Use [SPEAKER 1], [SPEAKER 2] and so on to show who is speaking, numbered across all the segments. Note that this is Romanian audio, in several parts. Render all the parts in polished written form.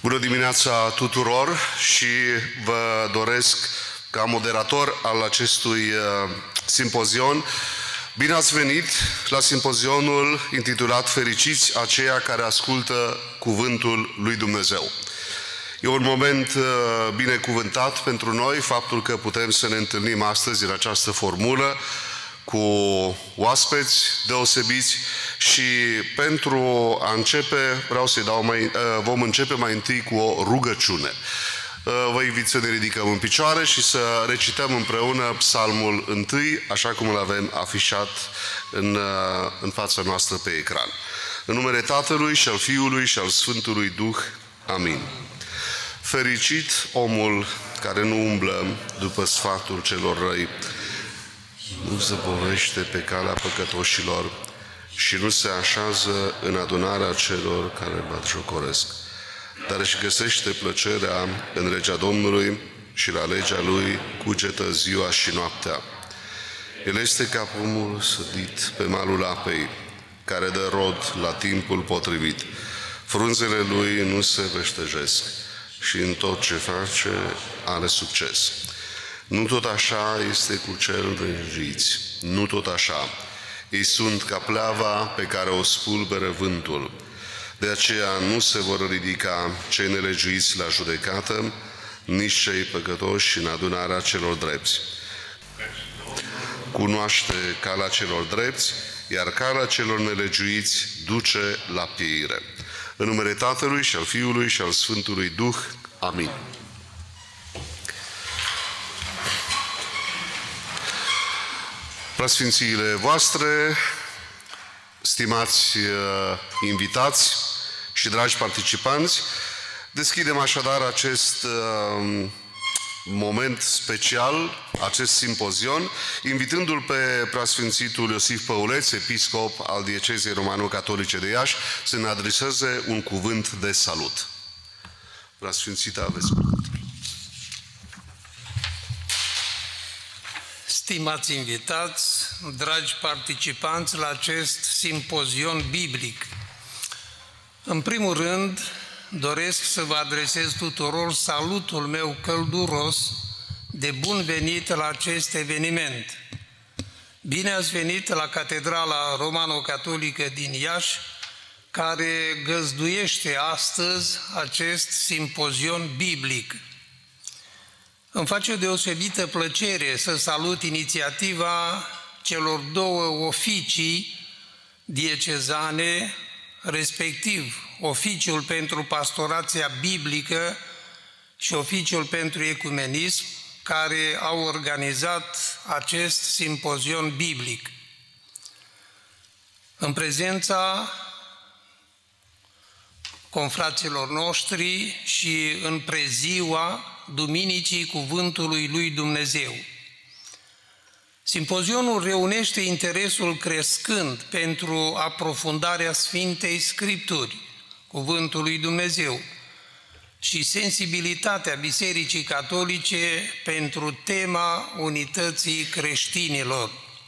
[SPEAKER 1] Bună dimineața tuturor și vă doresc, ca moderator al acestui simpozion, bine ați venit la simpozionul intitulat Fericiți aceia care ascultă Cuvântul lui Dumnezeu. E un moment binecuvântat pentru noi, faptul că putem să ne întâlnim astăzi în această formulă cu oaspeți deosebiți și pentru a începe, vom începe mai întâi cu o rugăciune. Vă invit să ne ridicăm în picioare și să recităm împreună Psalmul 1, așa cum îl avem afișat în fața noastră pe ecran. În numele Tatălui și al Fiului și al Sfântului Duh. Amin. Fericit omul care nu umblă după sfatul celor răi, nu zăbovește pe calea păcătoșilor și nu se așează în adunarea celor care batjocoresc, dar își găsește plăcerea în legea Domnului și la legea Lui cugetă ziua și noaptea. El este ca pomul sădit pe malul apei, care dă rod la timpul potrivit. Frunzele Lui nu se veștejesc și în tot ce face are succes. Nu tot așa este cu cel nelegiuiți, nu tot așa. Ei sunt ca pleava pe care o spulberă vântul. De aceea nu se vor ridica cei nelegiuiți la judecată, nici cei păcătoși în adunarea celor drepți. Cunoaște calea celor drepți, iar calea celor nelegiuiți duce la pieire. În numele Tatălui și al Fiului și al Sfântului Duh. Amin. Preasfințiile voastre, stimați invitați și dragi participanți, deschidem așadar acest moment special, acest simpozion, invitându-l pe preasfințitul Iosif Păuleț, episcop al Diecezei Romano-Catolice de Iași, să ne adreseze un cuvânt de salut. Preasfințită, aveți cuvântul.
[SPEAKER 2] Stimați invitați, dragi participanți la acest simpozion biblic, în primul rând doresc să vă adresez tuturor salutul meu călduros de bun venit la acest eveniment. Bine ați venit la Catedrala Romano-Catolică din Iași, care găzduiește astăzi acest simpozion biblic. Îmi face o deosebită plăcere să salut inițiativa celor două oficii diecezane, respectiv Oficiul pentru Pastorația Biblică și Oficiul pentru Ecumenism, care au organizat acest simpozion biblic. În prezența confraților noștri și în preziua Duminicii Cuvântului lui Dumnezeu. Simpozionul reunește interesul crescând pentru aprofundarea Sfintei Scripturi, Cuvântul lui Dumnezeu, și sensibilitatea Bisericii Catolice pentru tema unității creștinilor.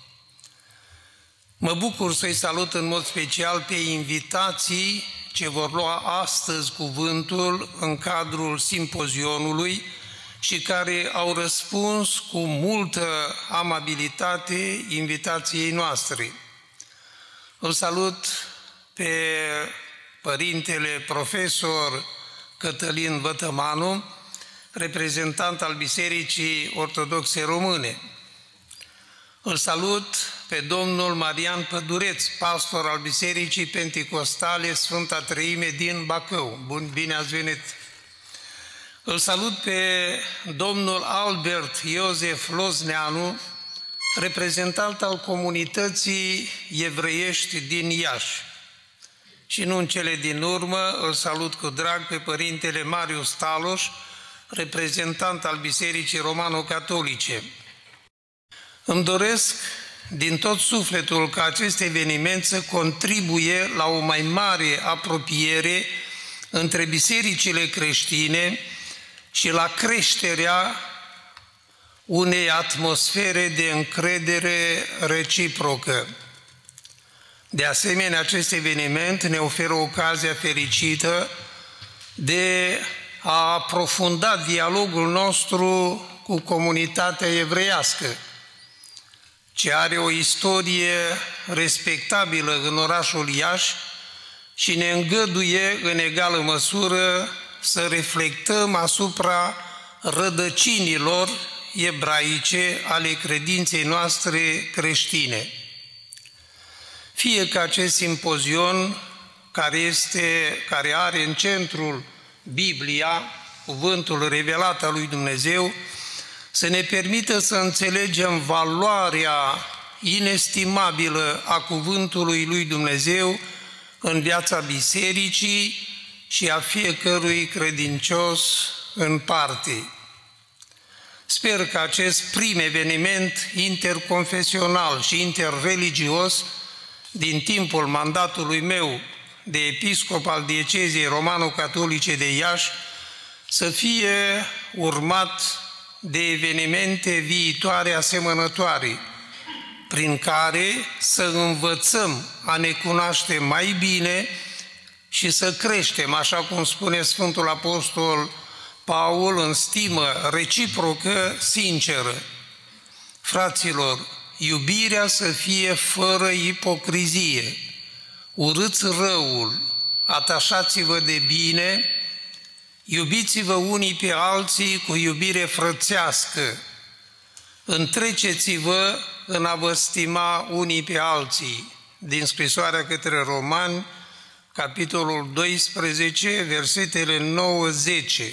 [SPEAKER 2] Mă bucur să-i salut în mod special pe invitații ce vor lua astăzi cuvântul în cadrul simpozionului și care au răspuns cu multă amabilitate invitației noastre. Îl salut pe părintele profesor Cătălin Vătămanu, reprezentant al Bisericii Ortodoxe Române. Îl salut pe domnul Marian Pădureț, pastor al Bisericii Penticostale Sfânta Treime din Bacău. Bine ați venit! Îl salut pe domnul Albert Iosef Lozneanu, reprezentant al comunității evreiești din Iași. Și nu în cele din urmă, îl salut cu drag pe părintele Marius Taloș, reprezentant al Bisericii Romano-Catolice. Îmi doresc din tot sufletul ca acest eveniment să contribuie la o mai mare apropiere între bisericile creștine și la creșterea unei atmosfere de încredere reciprocă. De asemenea, acest eveniment ne oferă ocazia fericită de a aprofunda dialogul nostru cu comunitatea evreiască, ce are o istorie respectabilă în orașul Iași și ne îngăduie în egală măsură să reflectăm asupra rădăcinilor ebraice ale credinței noastre creștine. Fie că acest simpozion, care are în centrul Biblia, cuvântul revelat al lui Dumnezeu, să ne permită să înțelegem valoarea inestimabilă a cuvântului lui Dumnezeu în viața bisericii și a fiecărui credincios în parte. Sper că acest prim eveniment interconfesional și interreligios din timpul mandatului meu de episcop al diecezei romano-catolice de Iași să fie urmat de evenimente viitoare asemănătoare, prin care să învățăm a ne cunoaște mai bine și să creștem, așa cum spune Sfântul Apostol Paul, în stimă reciprocă, sinceră. Fraților, iubirea să fie fără ipocrizie, urâți răul, atașați-vă de bine, iubiți-vă unii pe alții cu iubire frățească, întreceți-vă în a vă stima unii pe alții. Din scrisoarea către Romani, capitolul 12, versetele 9-10.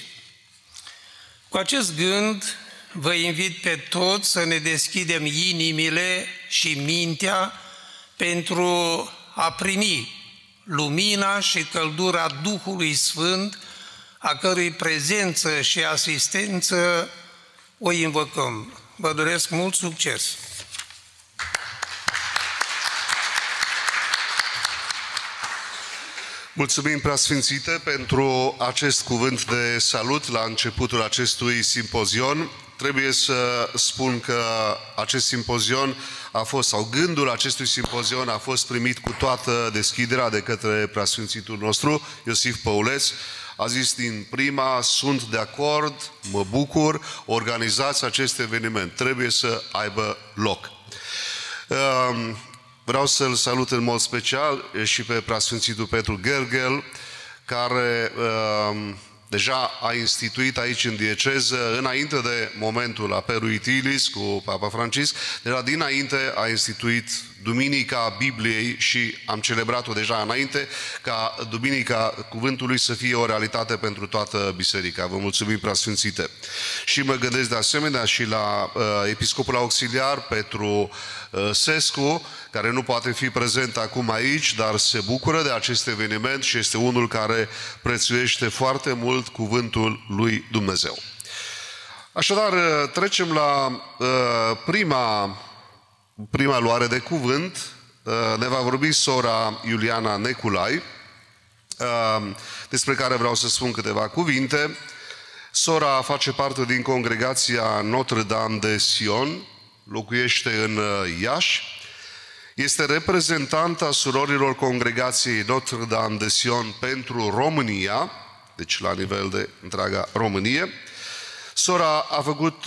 [SPEAKER 2] Cu acest gând, vă invit pe toți să ne deschidem inimile și mintea pentru a primi lumina și căldura Duhului Sfânt, a cărui prezență și asistență o invocăm. Vă doresc mult succes!
[SPEAKER 1] Mulțumim, Preasfințite, pentru acest cuvânt de salut la începutul acestui simpozion. Trebuie să spun că acest simpozion a fost, sau gândul acestui simpozion a fost primit cu toată deschiderea de către Preasfințitul nostru, Iosif Păuleț. A zis din prima, sunt de acord, mă bucur, organizați acest eveniment, trebuie să aibă loc. Vreau să-l salut în mod special și pe Preasfințitul Petru Gergel, care deja a instituit aici în dieceză, înainte de momentul Aperui Itilis cu Papa Francisc, deja dinainte a instituit Duminica Bibliei și am celebrat-o deja înainte, ca Duminica Cuvântului să fie o realitate pentru toată biserica. Vă mulțumim, Preasfințite. Și mă gândesc de asemenea și la episcopul auxiliar Petru Sescu, care nu poate fi prezent acum aici, dar se bucură de acest eveniment și este unul care prețuiește foarte mult cuvântul lui Dumnezeu. Așadar, trecem la prima luare de cuvânt. Ne va vorbi sora Iuliana Neculai, despre care vreau să spun câteva cuvinte. Sora face parte din congregația Notre-Dame de Sion, locuiește în Iași, este reprezentanta surorilor congregației Notre-Dame de Sion pentru România, deci la nivel de întreaga Românie. Sora a făcut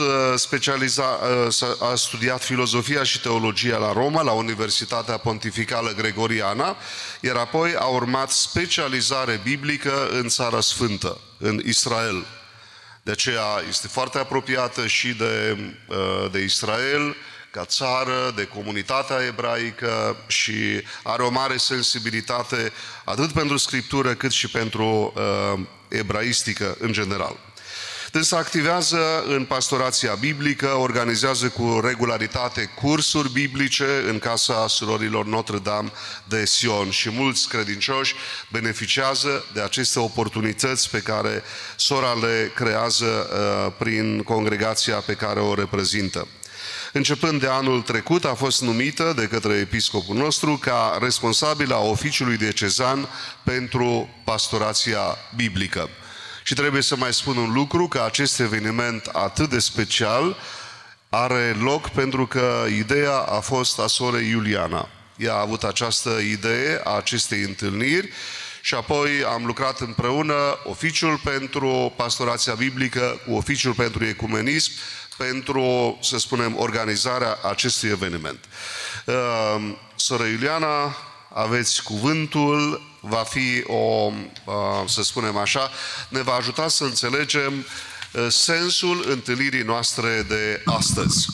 [SPEAKER 1] a studiat filozofia și teologia la Roma, la Universitatea Pontificală Gregoriana, iar apoi a urmat specializare biblică în Țara Sfântă, în Israel. De aceea este foarte apropiată și de Israel ca țară, de comunitatea ebraică și are o mare sensibilitate atât pentru Scriptură cât și pentru ebraistică în general. Dânsa activează în pastorația biblică, organizează cu regularitate cursuri biblice în Casa Surorilor Notre-Dame de Sion și mulți credincioși beneficiază de aceste oportunități pe care sora le creează prin congregația pe care o reprezintă. Începând de anul trecut, a fost numită de către episcopul nostru ca responsabilă a oficiului diecezan pentru pastorația biblică. Și trebuie să mai spun un lucru, că acest eveniment atât de special are loc pentru că ideea a fost a sorei Iuliana. Ea a avut această idee a acestei întâlniri și apoi am lucrat împreună oficiul pentru pastorația biblică cu oficiul pentru ecumenism, pentru, să spunem, organizarea acestui eveniment. Soră Iuliana, aveți cuvântul, va fi o, să spunem așa, ne va ajuta să înțelegem sensul întâlnirii noastre de astăzi.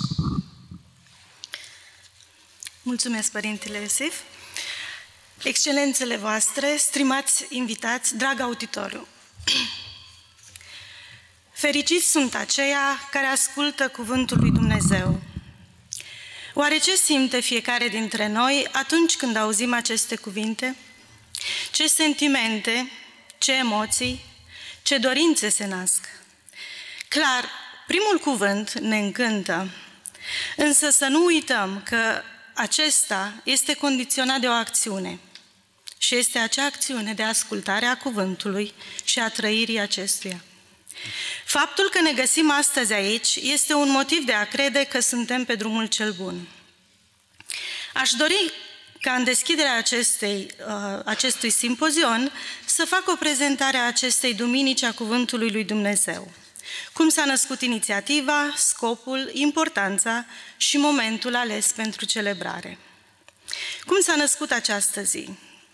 [SPEAKER 3] Mulțumesc, Părintele Iosif. Excelențele voastre, stimați invitați, drag auditoriu. Fericiți sunt aceia care ascultă cuvântul lui Dumnezeu. Oare ce simte fiecare dintre noi atunci când auzim aceste cuvinte? Ce sentimente, ce emoții, ce dorințe se nasc? Clar, primul cuvânt ne încântă, însă să nu uităm că acesta este condiționat de o acțiune și este acea acțiune de ascultare a cuvântului și a trăirii acestuia. Faptul că ne găsim astăzi aici este un motiv de a crede că suntem pe drumul cel bun. Aș dori ca în deschiderea acestui simpozion să fac o prezentare a acestei duminici a Cuvântului lui Dumnezeu. Cum s-a născut inițiativa, scopul, importanța și momentul ales pentru celebrare. Cum s-a născut această zi?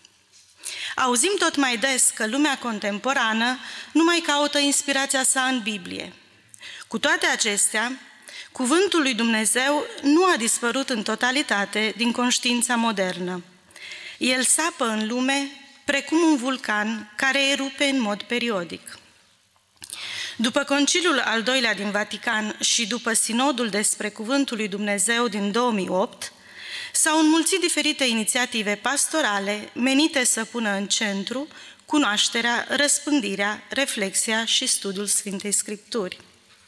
[SPEAKER 3] Auzim tot mai des că lumea contemporană nu mai caută inspirația sa în Biblie. Cu toate acestea, cuvântul lui Dumnezeu nu a dispărut în totalitate din conștiința modernă. El sapă în lume precum un vulcan care erupe în mod periodic. După Conciliul al II-lea din Vatican și după Sinodul despre Cuvântul lui Dumnezeu din 2008, s-au înmulțit diferite inițiative pastorale menite să pună în centru cunoașterea, răspândirea, reflexia și studiul Sfintei Scripturi.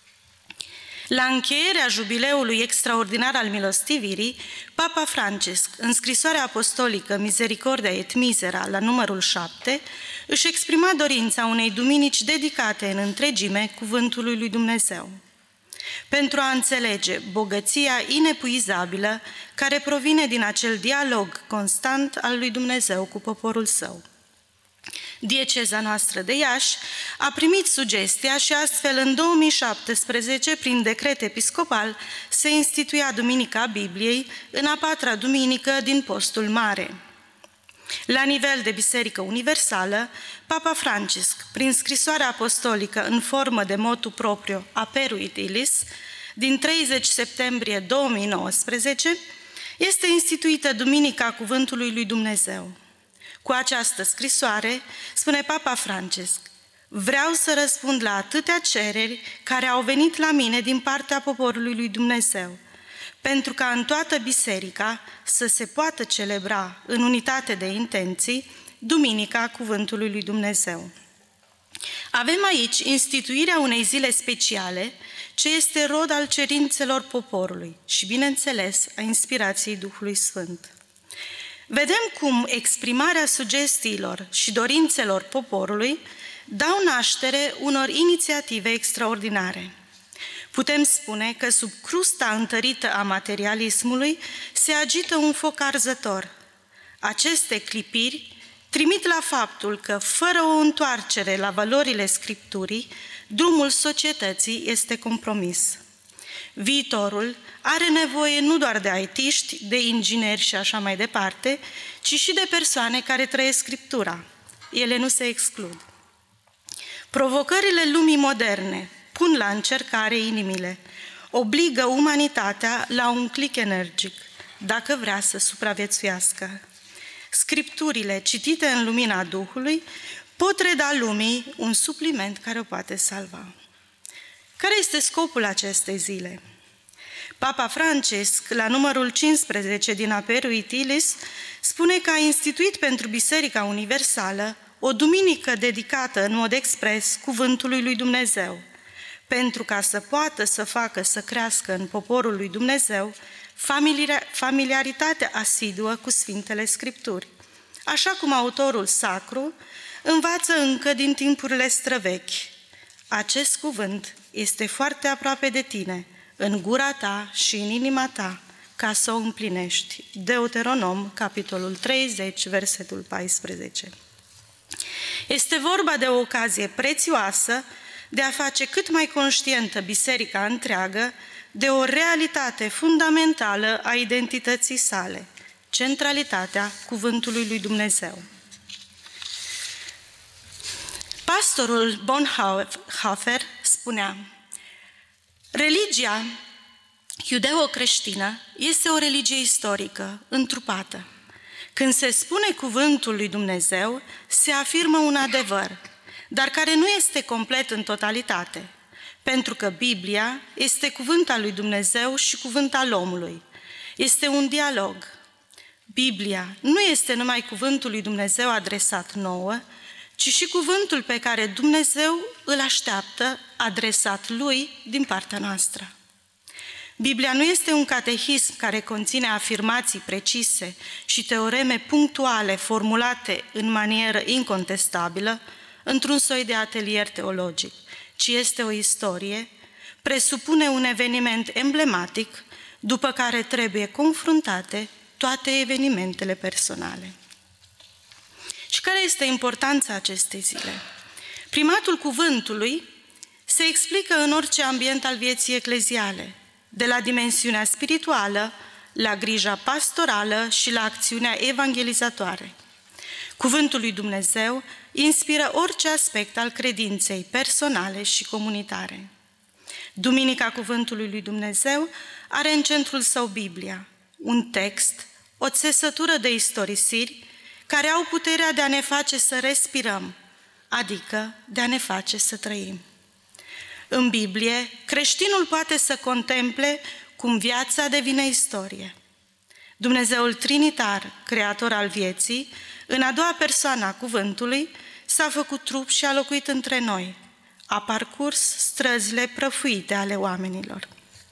[SPEAKER 3] La încheierea jubileului extraordinar al milostivirii, Papa Francisc, în scrisoarea apostolică Misericordia et Misera, la numărul 7, își exprima dorința unei duminici dedicate în întregime cuvântului lui Dumnezeu, pentru a înțelege bogăția inepuizabilă care provine din acel dialog constant al lui Dumnezeu cu poporul său. Dieceza noastră de Iași a primit sugestia și astfel în 2017, prin decret episcopal, se instituia Duminica Bibliei în a patra duminică din Postul Mare. La nivel de Biserică Universală, Papa Francisc, prin scrisoarea apostolică în formă de motu proprio Aperuit Illis, din 30 septembrie 2019, este instituită Duminica Cuvântului lui Dumnezeu. Cu această scrisoare, spune Papa Francisc, vreau să răspund la atâtea cereri care au venit la mine din partea poporului lui Dumnezeu, pentru ca în toată biserica să se poată celebra în unitate de intenții Duminica Cuvântului lui Dumnezeu. Avem aici instituirea unei zile speciale, ce este rod al cerințelor poporului și, bineînțeles, a inspirației Duhului Sfânt. Vedem cum exprimarea sugestiilor și dorințelor poporului dau naștere unor inițiative extraordinare. Putem spune că sub crusta întărită a materialismului se agită un foc arzător. Aceste clipiri trimit la faptul că, fără o întoarcere la valorile Scripturii, drumul societății este compromis. Viitorul are nevoie nu doar de aitiști, de ingineri și așa mai departe, ci și de persoane care trăiesc Scriptura. Ele nu se exclud. Provocările lumii moderne pun la încercare inimile, obligă umanitatea la un click energic, dacă vrea să supraviețuiască. Scripturile citite în lumina Duhului pot reda lumii un supliment care o poate salva. Care este scopul acestei zile? Papa Francisc, la numărul 15 din Aperuit Illis, spune că a instituit pentru Biserica Universală o duminică dedicată în mod expres cuvântului lui Dumnezeu, pentru ca să poată să facă să crească în poporul lui Dumnezeu familiaritatea asiduă cu Sfintele Scripturi, așa cum autorul sacru învață încă din timpurile străvechi. Acest cuvânt este foarte aproape de tine, în gura ta și în inima ta, ca să o împlinești. Deuteronom, capitolul 30, versetul 14. Este vorba de o ocazie prețioasă de a face cât mai conștientă biserica întreagă de o realitate fundamentală a identității sale, centralitatea Cuvântului lui Dumnezeu. Pastorul Bonhoeffer spunea: religia iudeo-creștină este o religie istorică, întrupată. Când se spune cuvântul lui Dumnezeu, se afirmă un adevăr, dar care nu este complet în totalitate, pentru că Biblia este cuvânt al lui Dumnezeu și cuvânt al omului. Este un dialog. Biblia nu este numai cuvântul lui Dumnezeu adresat nouă, ci și cuvântul pe care Dumnezeu îl așteaptă adresat lui din partea noastră. Biblia nu este un catehism care conține afirmații precise și teoreme punctuale formulate în manieră incontestabilă, într-un soi de atelier teologic, ci este o istorie, presupune un eveniment emblematic, după care trebuie confruntate toate evenimentele personale. Și care este importanța acestei zile? Primatul cuvântului se explică în orice ambient al vieții ecleziale, de la dimensiunea spirituală, la grija pastorală și la acțiunea evangelizatoare. Cuvântul lui Dumnezeu inspiră orice aspect al credinței personale și comunitare. Duminica Cuvântului lui Dumnezeu are în centrul său Biblia, un text, o țesătură de istorisiri care au puterea de a ne face să respirăm, adică de a ne face să trăim. În Biblie, creștinul poate să contemple cum viața devine istorie. Dumnezeul trinitar, creator al vieții, în a doua persoană a cuvântului, s-a făcut trup și a locuit între noi. A parcurs străzile prăfuite ale oamenilor.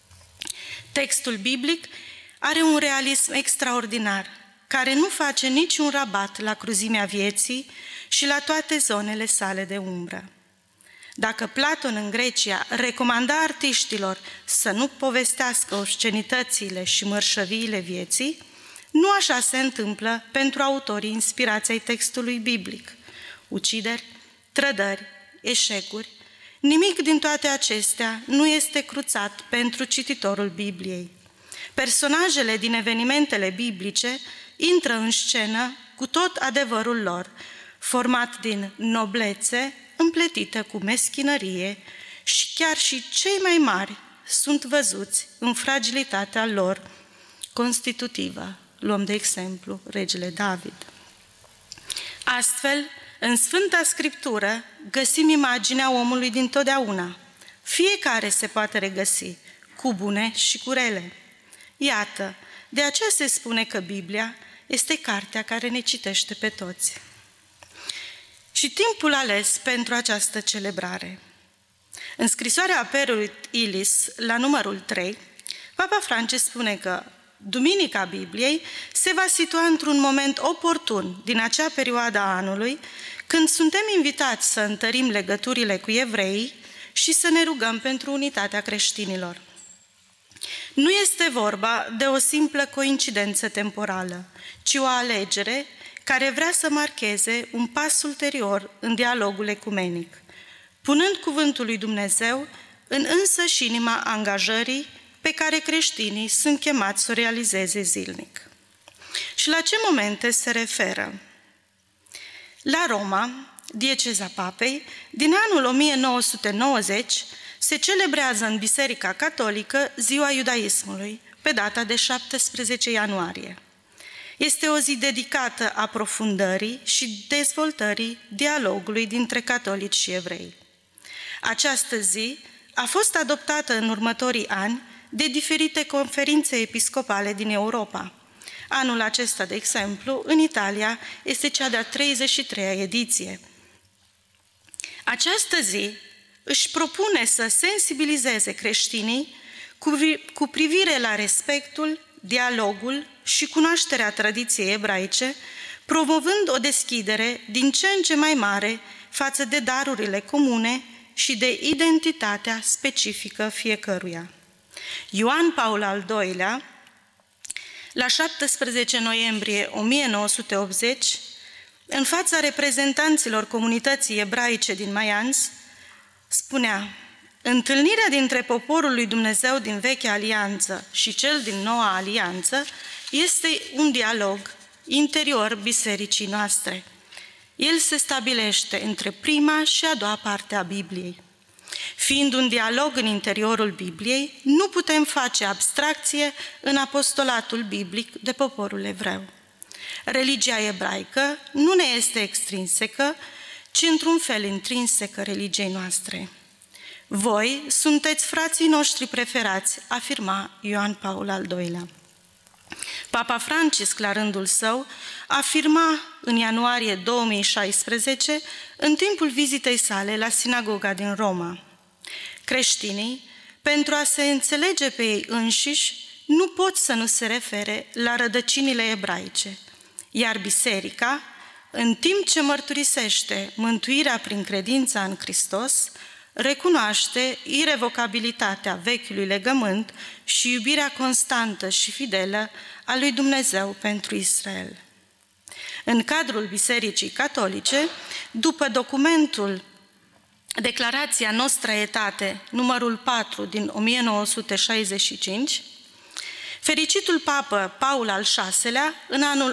[SPEAKER 3] Textul biblic are un realism extraordinar, care nu face niciun rabat la cruzimea vieții și la toate zonele sale de umbră. Dacă Platon în Grecia recomanda artiștilor să nu povestească obscenitățile și mărșăviile vieții, nu așa se întâmplă pentru autorii inspirați ai textului biblic. Ucideri, trădări, eșecuri, nimic din toate acestea nu este cruțat pentru cititorul Bibliei. Personajele din evenimentele biblice intră în scenă cu tot adevărul lor, format din noblețe împletită cu meschinărie, și chiar și cei mai mari sunt văzuți în fragilitatea lor constitutivă. Luăm de exemplu regele David. Astfel, în Sfânta Scriptură găsim imaginea omului dintotdeauna. Fiecare se poate regăsi, cu bune și cu rele. Iată, de aceea se spune că Biblia este cartea care ne citește pe toți. Și timpul ales pentru această celebrare. În scrisoarea Aperului Ilis, la numărul 3, Papa Francis spune că Duminica Bibliei se va situa într-un moment oportun din acea perioadă a anului, când suntem invitați să întărim legăturile cu evreii și să ne rugăm pentru unitatea creștinilor. Nu este vorba de o simplă coincidență temporală, ci o alegere care vrea să marcheze un pas ulterior în dialogul ecumenic, punând cuvântul lui Dumnezeu în însăși inima angajării pe care creștinii sunt chemați să o realizeze zilnic. Și la ce momente se referă? La Roma, dieceza Papei, din anul 1990 se celebrează în Biserica Catolică Ziua Iudaismului, pe data de 17 ianuarie. Este o zi dedicată aprofundării și dezvoltării dialogului dintre catolici și evrei. Această zi a fost adoptată în următorii ani de diferite conferințe episcopale din Europa. Anul acesta, de exemplu, în Italia, este cea de-a 33-a ediție. Această zi își propune să sensibilizeze creștinii cu privire la respectul, dialogul și cunoașterea tradiției ebraice, promovând o deschidere din ce în ce mai mare față de darurile comune și de identitatea specifică fiecăruia. Ioan Paul al II-lea, la 17 noiembrie 1980, în fața reprezentanților comunității ebraice din Maianz, spunea: întâlnirea dintre poporul lui Dumnezeu din Vechea Alianță și cel din Noua Alianță este un dialog interior bisericii noastre. El se stabilește între prima și a doua parte a Bibliei. Fiind un dialog în interiorul Bibliei, nu putem face abstracție în apostolatul biblic de poporul evreu. Religia ebraică nu ne este extrinsecă, ci într-un fel intrinsecă religiei noastre. Voi sunteți frații noștri preferați, afirma Ioan Paul al II-lea. Papa Francisc, la rândul său, afirma în ianuarie 2016, în timpul vizitei sale la sinagoga din Roma: creștinii, pentru a se înțelege pe ei înșiși, nu pot să nu se refere la rădăcinile ebraice, iar biserica, în timp ce mărturisește mântuirea prin credința în Hristos, recunoaște irevocabilitatea vechiului legământ și iubirea constantă și fidelă a lui Dumnezeu pentru Israel. În cadrul Bisericii Catolice, după documentul Declarația Nostra Aetate, numărul 4 din 1965, fericitul papă Paul al VI-lea, în anul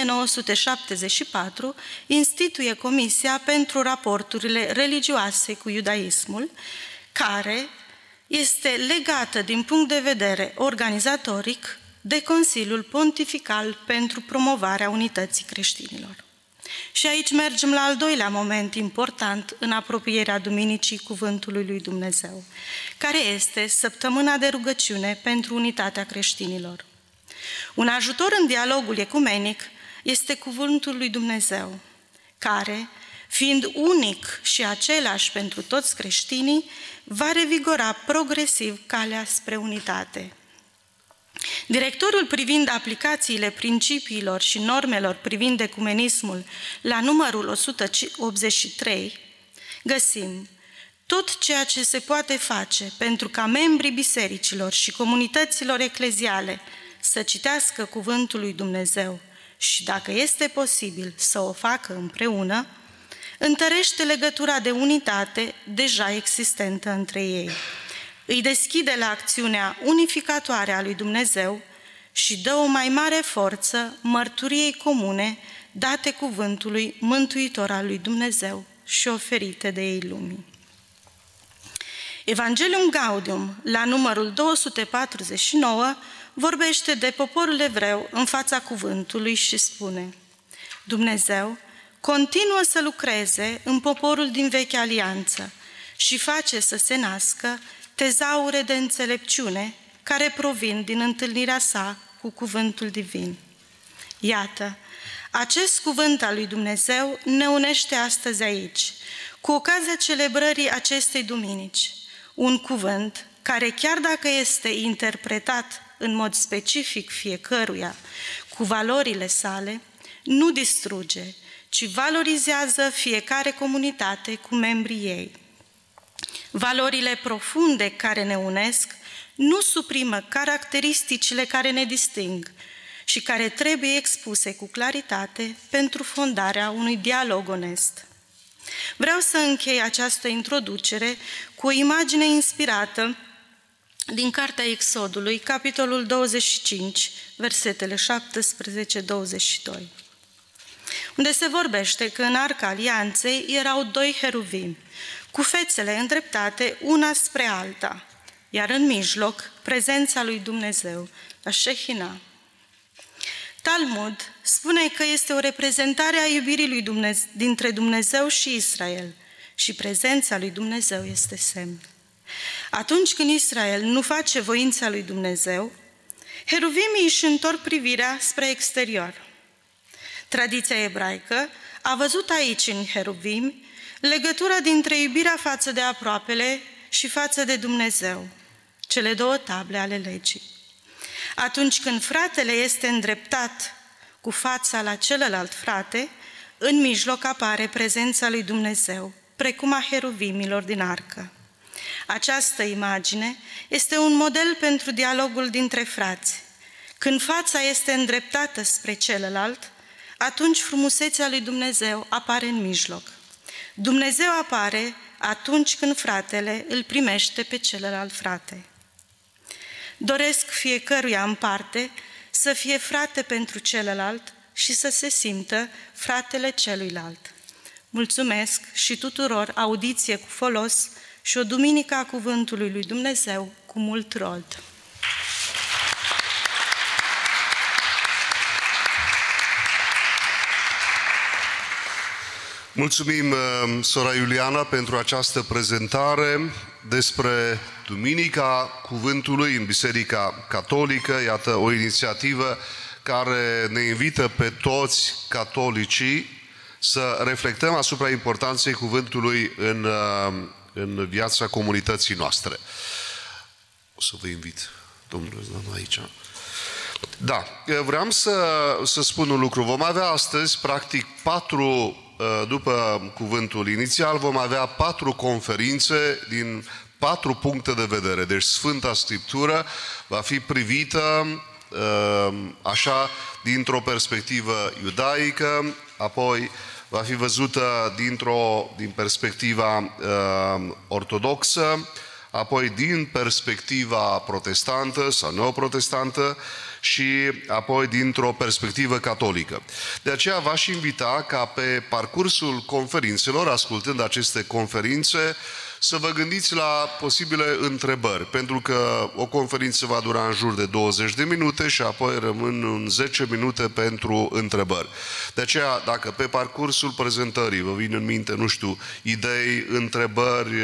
[SPEAKER 3] 1974, instituie Comisia pentru raporturile religioase cu iudaismul, care este legată din punct de vedere organizatoric de Consiliul Pontifical pentru promovarea unității creștinilor. Și aici mergem la al doilea moment important în apropierea Duminicii Cuvântului lui Dumnezeu, care este săptămâna de rugăciune pentru unitatea creștinilor. Un ajutor în dialogul ecumenic este Cuvântul lui Dumnezeu, care, fiind unic și același pentru toți creștinii, va revigora progresiv calea spre unitate. Directorul privind aplicațiile principiilor și normelor privind ecumenismul, la numărul 183, găsim: tot ceea ce se poate face pentru ca membrii bisericilor și comunităților ecleziale să citească Cuvântul lui Dumnezeu și, dacă este posibil, să o facă împreună, întărește legătura de unitate deja existentă între ei. Îi deschide la acțiunea unificatoare a lui Dumnezeu și dă o mai mare forță mărturiei comune date cuvântului mântuitor al lui Dumnezeu și oferite de ei lumii. Evangelium Gaudium, la numărul 249, vorbește de poporul evreu în fața cuvântului și spune: Dumnezeu continuă să lucreze în poporul din Vechea Alianță și face să se nască tezaure de înțelepciune care provin din întâlnirea sa cu cuvântul divin. Iată, acest cuvânt al lui Dumnezeu ne unește astăzi aici, cu ocazia celebrării acestei duminici, un cuvânt care, chiar dacă este interpretat în mod specific fiecăruia cu valorile sale, nu distruge, ci valorizează fiecare comunitate cu membrii ei. Valorile profunde care ne unesc nu suprimă caracteristicile care ne disting și care trebuie expuse cu claritate pentru fondarea unui dialog onest. Vreau să închei această introducere cu o imagine inspirată din Cartea Exodului, capitolul 25, versetele 17-22, unde se vorbește că în Arca Alianței erau 2 heruvimi, cu fețele îndreptate una spre alta, iar în mijloc prezența lui Dumnezeu, la Shehina. Talmud spune că este o reprezentare a iubirii lui Dumnezeu, dintre Dumnezeu și Israel, și prezența lui Dumnezeu este semn. Atunci când Israel nu face voința lui Dumnezeu, heruvimii își întorc privirea spre exterior. Tradiția ebraică a văzut aici în heruvimi legătura dintre iubirea față de aproapele și față de Dumnezeu, cele 2 table ale legii. Atunci când fratele este îndreptat cu fața la celălalt frate, în mijloc apare prezența lui Dumnezeu, precum a heruvimilor din arcă. Această imagine este un model pentru dialogul dintre frați. Când fața este îndreptată spre celălalt, atunci frumusețea lui Dumnezeu apare în mijloc. Dumnezeu apare atunci când fratele îl primește pe celălalt frate. Doresc fiecăruia în parte să fie frate pentru celălalt și să se simtă fratele celuilalt. Mulțumesc și tuturor audiție cu folos și o duminică a Cuvântului lui Dumnezeu cu mult rod.
[SPEAKER 1] Mulțumim, sora Iuliana, pentru această prezentare despre Duminica Cuvântului în Biserica Catolică. Iată o inițiativă care ne invită pe toți catolicii să reflectăm asupra importanței cuvântului în viața comunității noastre. O să vă invit, domnule, aici. Da, vreau să spun un lucru. Vom avea astăzi, practic, după cuvântul inițial, vom avea 4 conferințe din 4 puncte de vedere. Deci Sfânta Scriptură va fi privită așa dintr-o perspectivă iudaică, apoi va fi văzută din perspectiva ortodoxă, apoi din perspectiva protestantă sau neoprotestantă și apoi dintr-o perspectivă catolică. De aceea v-aș invita ca pe parcursul conferințelor, ascultând aceste conferințe, să vă gândiți la posibile întrebări, pentru că o conferință va dura în jur de 20 de minute și apoi rămân 10 minute pentru întrebări. De aceea, dacă pe parcursul prezentării vă vin în minte, nu știu, idei, întrebări,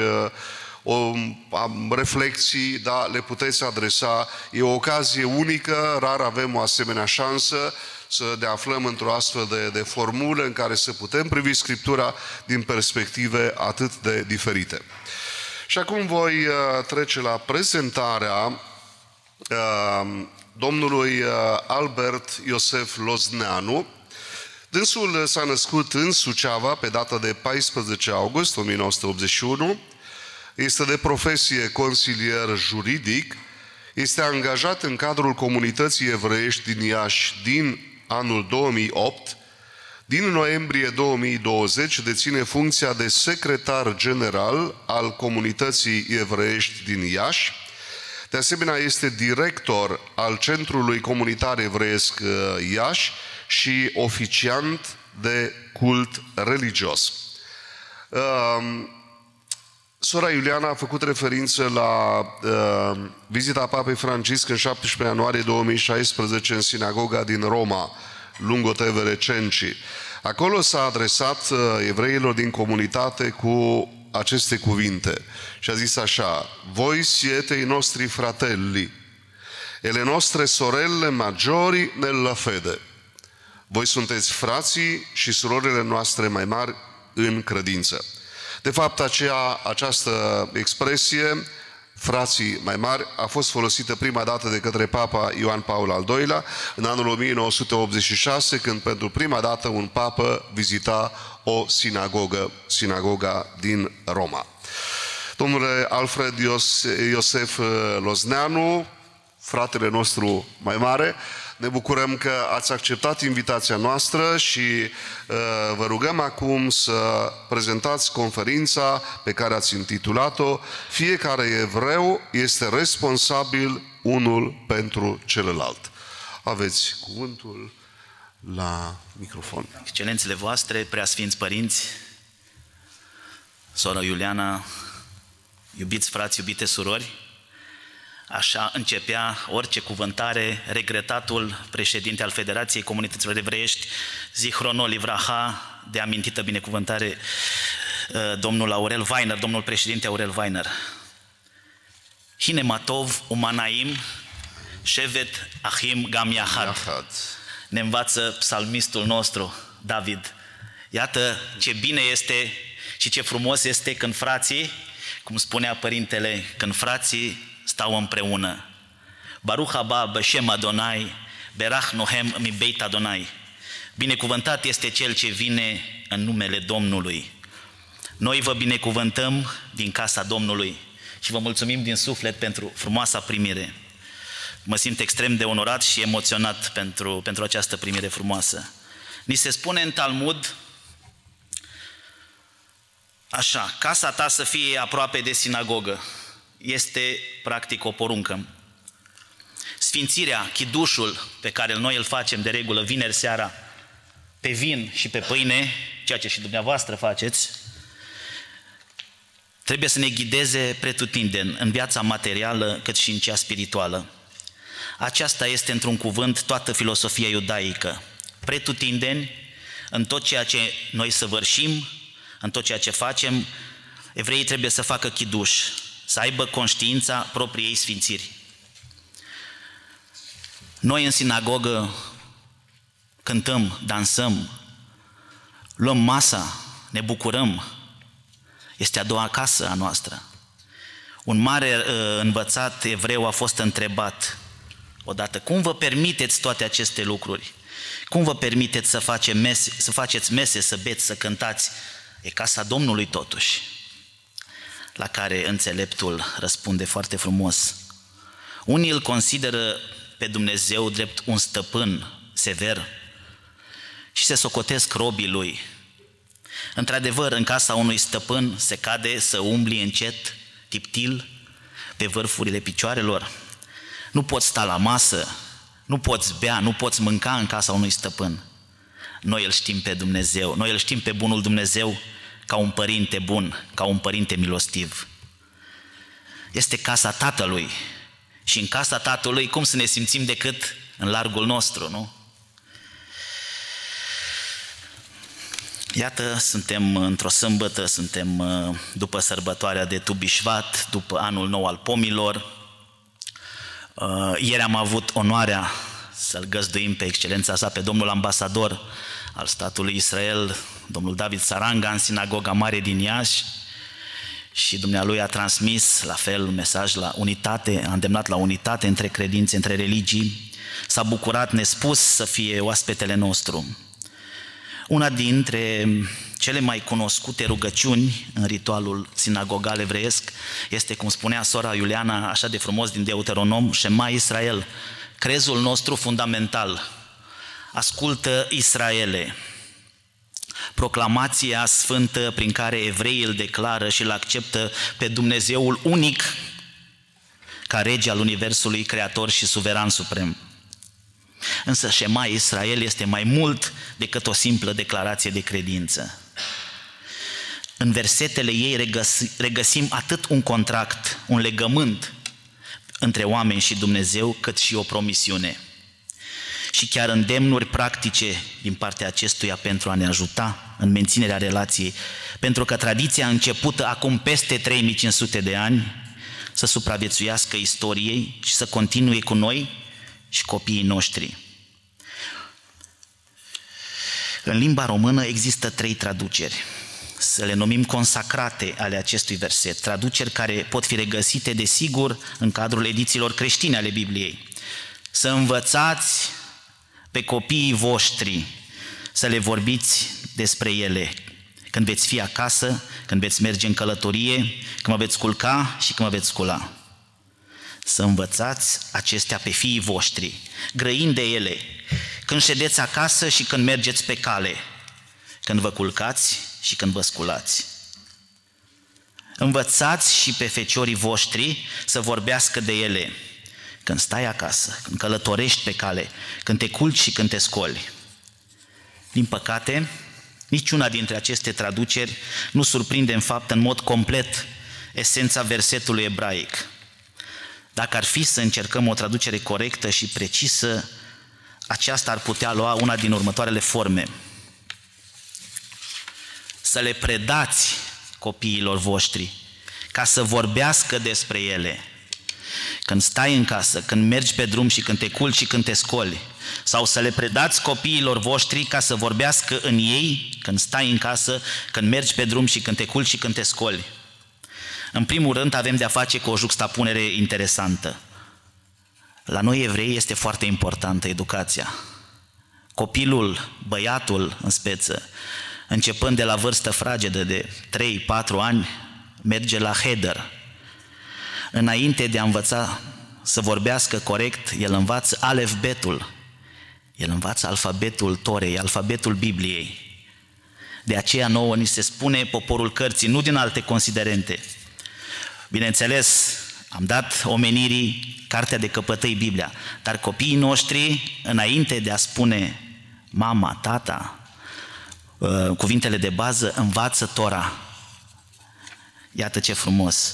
[SPEAKER 1] reflexii, da, le puteți adresa. E o ocazie unică, rar avem o asemenea șansă să ne aflăm într-o astfel de formulă în care să putem privi Scriptura din perspective atât de diferite. Și acum voi trece la prezentarea domnului Albert Iosef Lozneanu. Dânsul s-a născut în Suceava pe data de 14 august 1981. Este de profesie consilier juridic, este angajat în cadrul comunității evreiești din Iași din anul 2008. Din noiembrie 2020 deține funcția de secretar general al comunității evreiești din Iași. De asemenea, este director al Centrului Comunitar Evreiesc Iași și oficiant de cult religios. Sora Iuliana a făcut referință la vizita Papei Francisc în 17 ianuarie 2016 în sinagoga din Roma, Lungo Tevere Cenci. Acolo s-a adresat evreilor din comunitate cu aceste cuvinte și a zis așa: voi siete i nostri fratelli e le nostre sorelle maggiori nella fede. Voi sunteți frații și surorile noastre mai mari în credință. De fapt, această expresie, frații mai mari, a fost folosită prima dată de către Papa Ioan Paul al II-lea în anul 1986, când pentru prima dată un papă vizita o sinagoga din Roma. Domnule Alfred Iosef Lozneanu, fratele nostru mai mare, ne bucurăm că ați acceptat invitația noastră și vă rugăm acum să prezentați conferința pe care ați intitulat-o Fiecare evreu este responsabil unul pentru celălalt. Aveți cuvântul la microfon.
[SPEAKER 4] Excelențele voastre, preasfinți părinți, sora Iuliana, iubiți frați, iubite surori, așa începea orice cuvântare regretatul președinte al Federației Comunităților Evreiești, Zichrono Livraha, de amintită binecuvântare, domnul Aurel Weiner, domnul președinte Aurel Weiner. Hine matov umanaim shevet achim gam yachad. Ne învață psalmistul nostru, David. Iată ce bine este și ce frumos este când frații, cum spunea părintele, când frații stau împreună. Baruch haba b'shem Adonai, berach nohem mi beit Adonai. Binecuvântat este cel ce vine în numele Domnului. Noi vă binecuvântăm din casa Domnului și vă mulțumim din suflet pentru frumoasa primire. Mă simt extrem de onorat și emoționat pentru această primire frumoasă. Ni se spune în Talmud așa, casa ta să fie aproape de sinagogă. Este practic o poruncă. Sfințirea, chidușul pe care noi îl facem de regulă vineri seara pe vin și pe pâine, ceea ce și dumneavoastră faceți, trebuie să ne ghideze pretutindeni în viața materială cât și în cea spirituală. Aceasta este, într-un cuvânt, toată filosofia iudaică. Pretutindeni, în tot ceea ce noi săvârșim, în tot ceea ce facem, evreii trebuie să facă chiduș, să aibă conștiința propriei sfințiri. Noi în sinagogă cântăm, dansăm, luăm masa, ne bucurăm. Este a doua casă a noastră. Un mare învățat evreu a fost întrebat odată: cum vă permiteți toate aceste lucruri? Cum vă permiteți să faceți mese, să beți, să cântați? E casa Domnului totuși. La care înțeleptul răspunde foarte frumos: unii îl consideră pe Dumnezeu drept un stăpân sever și se socotesc robii lui. Într-adevăr, în casa unui stăpân se cade să umbli încet, tiptil, pe vârfurile picioarelor. Nu poți sta la masă, nu poți bea, nu poți mânca în casa unui stăpân. Noi îl știm pe Dumnezeu, noi îl știm pe bunul Dumnezeu ca un părinte bun, ca un părinte milostiv. Este casa Tatălui și în casa Tatălui cum să ne simțim decât în largul nostru, nu? Iată, suntem într-o sâmbătă, suntem după sărbătoarea de Tu Bishvat, după anul nou al pomilor. Ieri am avut onoarea să-l găzduim pe excelența sa, pe domnul ambasador al statului Israel, domnul David Saranga, în sinagoga mare din Iași, și dumnealui a transmis la fel un mesaj la unitate, a îndemnat la unitate între credințe, între religii. S-a bucurat nespus să fie oaspetele nostru. Una dintre cele mai cunoscute rugăciuni în ritualul sinagogal evreiesc este, cum spunea sora Iuliana așa de frumos din Deuteronom, Shema Israel, crezul nostru fundamental. Ascultă, Israele, proclamația sfântă prin care evreii îl declară și îl acceptă pe Dumnezeul unic ca rege al universului, creator și suveran suprem. Însă Shema Israel este mai mult decât o simplă declarație de credință. În versetele ei regăsim atât un contract, un legământ între oameni și Dumnezeu, cât și o promisiune. Și chiar îndemnuri practice din partea acestuia pentru a ne ajuta în menținerea relației, pentru că tradiția începută acum peste 3500 de ani să supraviețuiască istoriei și să continue cu noi și copiii noștri. În limba română există 3 traduceri, să le numim consacrate ale acestui verset, traduceri care pot fi regăsite desigur în cadrul edițiilor creștine ale Bibliei. Să învățați pe copiii voștri să le vorbiți despre ele când veți fi acasă, când veți merge în călătorie, când vă veți culca și când vă veți scula. Să învățați acestea pe fiii voștri, grăind de ele, când ședeți acasă și când mergeți pe cale, când vă culcați și când vă sculați. Învățați și pe feciorii voștri să vorbească de ele, când stai acasă, când călătorești pe cale, când te culci și când te scoli. Din păcate, niciuna dintre aceste traduceri nu surprinde în fapt în mod complet esența versetului ebraic. Dacă ar fi să încercăm o traducere corectă și precisă, aceasta ar putea lua una din următoarele forme. Să le predați copiilor voștri ca să vorbească despre ele. Când stai în casă, când mergi pe drum și când te culci și când te scoli. Sau să le predați copiilor voștri ca să vorbească în ei când stai în casă, când mergi pe drum și când te culci și când te scoli. În primul rând avem de-a face cu o juxtapunere interesantă. La noi evrei este foarte importantă educația. Copilul, băiatul în speță, începând de la vârstă fragedă de 3-4 ani, merge la cheder. Înainte de a învăța să vorbească corect, el învață alef-betul. El învață alfabetul Torei, alfabetul Bibliei. De aceea nouă ni se spune poporul cărții, nu din alte considerente. Bineînțeles, am dat omenirii cartea de căpătăi, Biblia, dar copiii noștri, înainte de a spune mama, tata, cuvintele de bază, învață Tora. Iată ce frumos!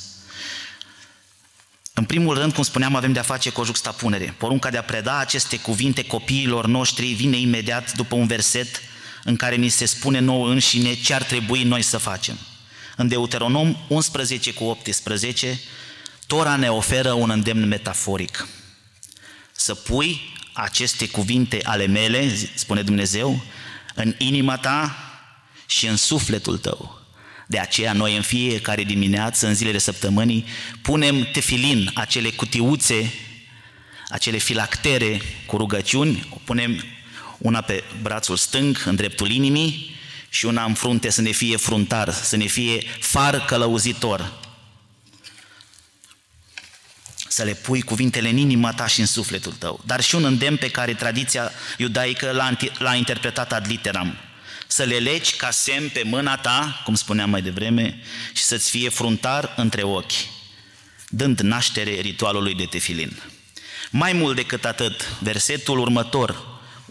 [SPEAKER 4] În primul rând, cum spuneam, avem de-a face cu o juxtapunere. Porunca de a preda aceste cuvinte copiilor noștri vine imediat după un verset în care ni se spune nouă înșine ce ar trebui noi să facem. În Deuteronom 11:18, Tora ne oferă un îndemn metaforic. Să pui aceste cuvinte ale mele, spune Dumnezeu, în inima ta și în sufletul tău. De aceea noi în fiecare dimineață, în zilele săptămânii, punem tefilin, acele cutiuțe, acele filactere cu rugăciuni, o punem una pe brațul stâng, în dreptul inimii, și una în frunte, să ne fie fruntar, să ne fie far călăuzitor. Să le pui cuvintele în inima ta și în sufletul tău. Dar și un îndemn pe care tradiția iudaică l-a interpretat ad literam. Să le legi ca semn pe mâna ta, cum spuneam mai devreme, și să-ți fie fruntar între ochi, dând naștere ritualului de tefilin. Mai mult decât atât, versetul următor,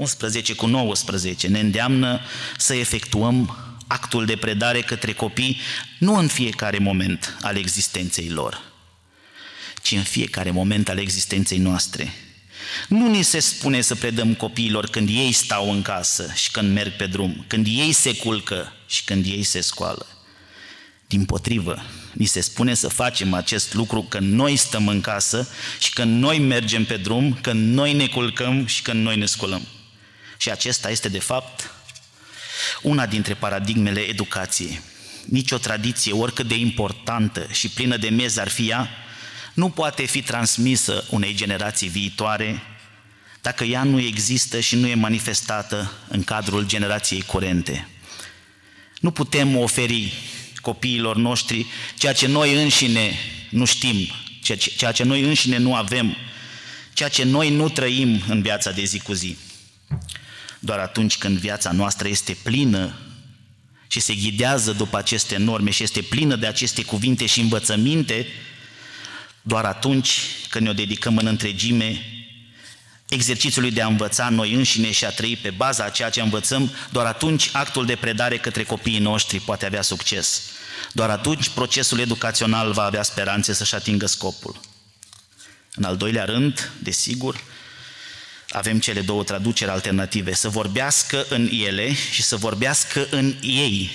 [SPEAKER 4] 11:19, ne îndeamnă să efectuăm actul de predare către copii nu în fiecare moment al existenței lor, ci în fiecare moment al existenței noastre. Nu ni se spune să predăm copiilor când ei stau în casă și când merg pe drum, când ei se culcă și când ei se scoală. Dimpotrivă, ni se spune să facem acest lucru când noi stăm în casă și când noi mergem pe drum, când noi ne culcăm și când noi ne sculăm. Și acesta este, de fapt, una dintre paradigmele educației. Nici o tradiție, oricât de importantă și plină de miez ar fi ea, nu poate fi transmisă unei generații viitoare dacă ea nu există și nu e manifestată în cadrul generației curente. Nu putem oferi copiilor noștri ceea ce noi înșine nu știm, ceea ce noi înșine nu avem, ceea ce noi nu trăim în viața de zi cu zi. Doar atunci când viața noastră este plină și se ghidează după aceste norme și este plină de aceste cuvinte și învățăminte, doar atunci când ne-o dedicăm în întregime exercițiului de a învăța noi înșine și a trăi pe baza a ceea ce învățăm, doar atunci actul de predare către copiii noștri poate avea succes. Doar atunci procesul educațional va avea speranțe să-și atingă scopul. În al doilea rând, desigur, avem cele două traduceri alternative, să vorbească în ele și să vorbească în ei.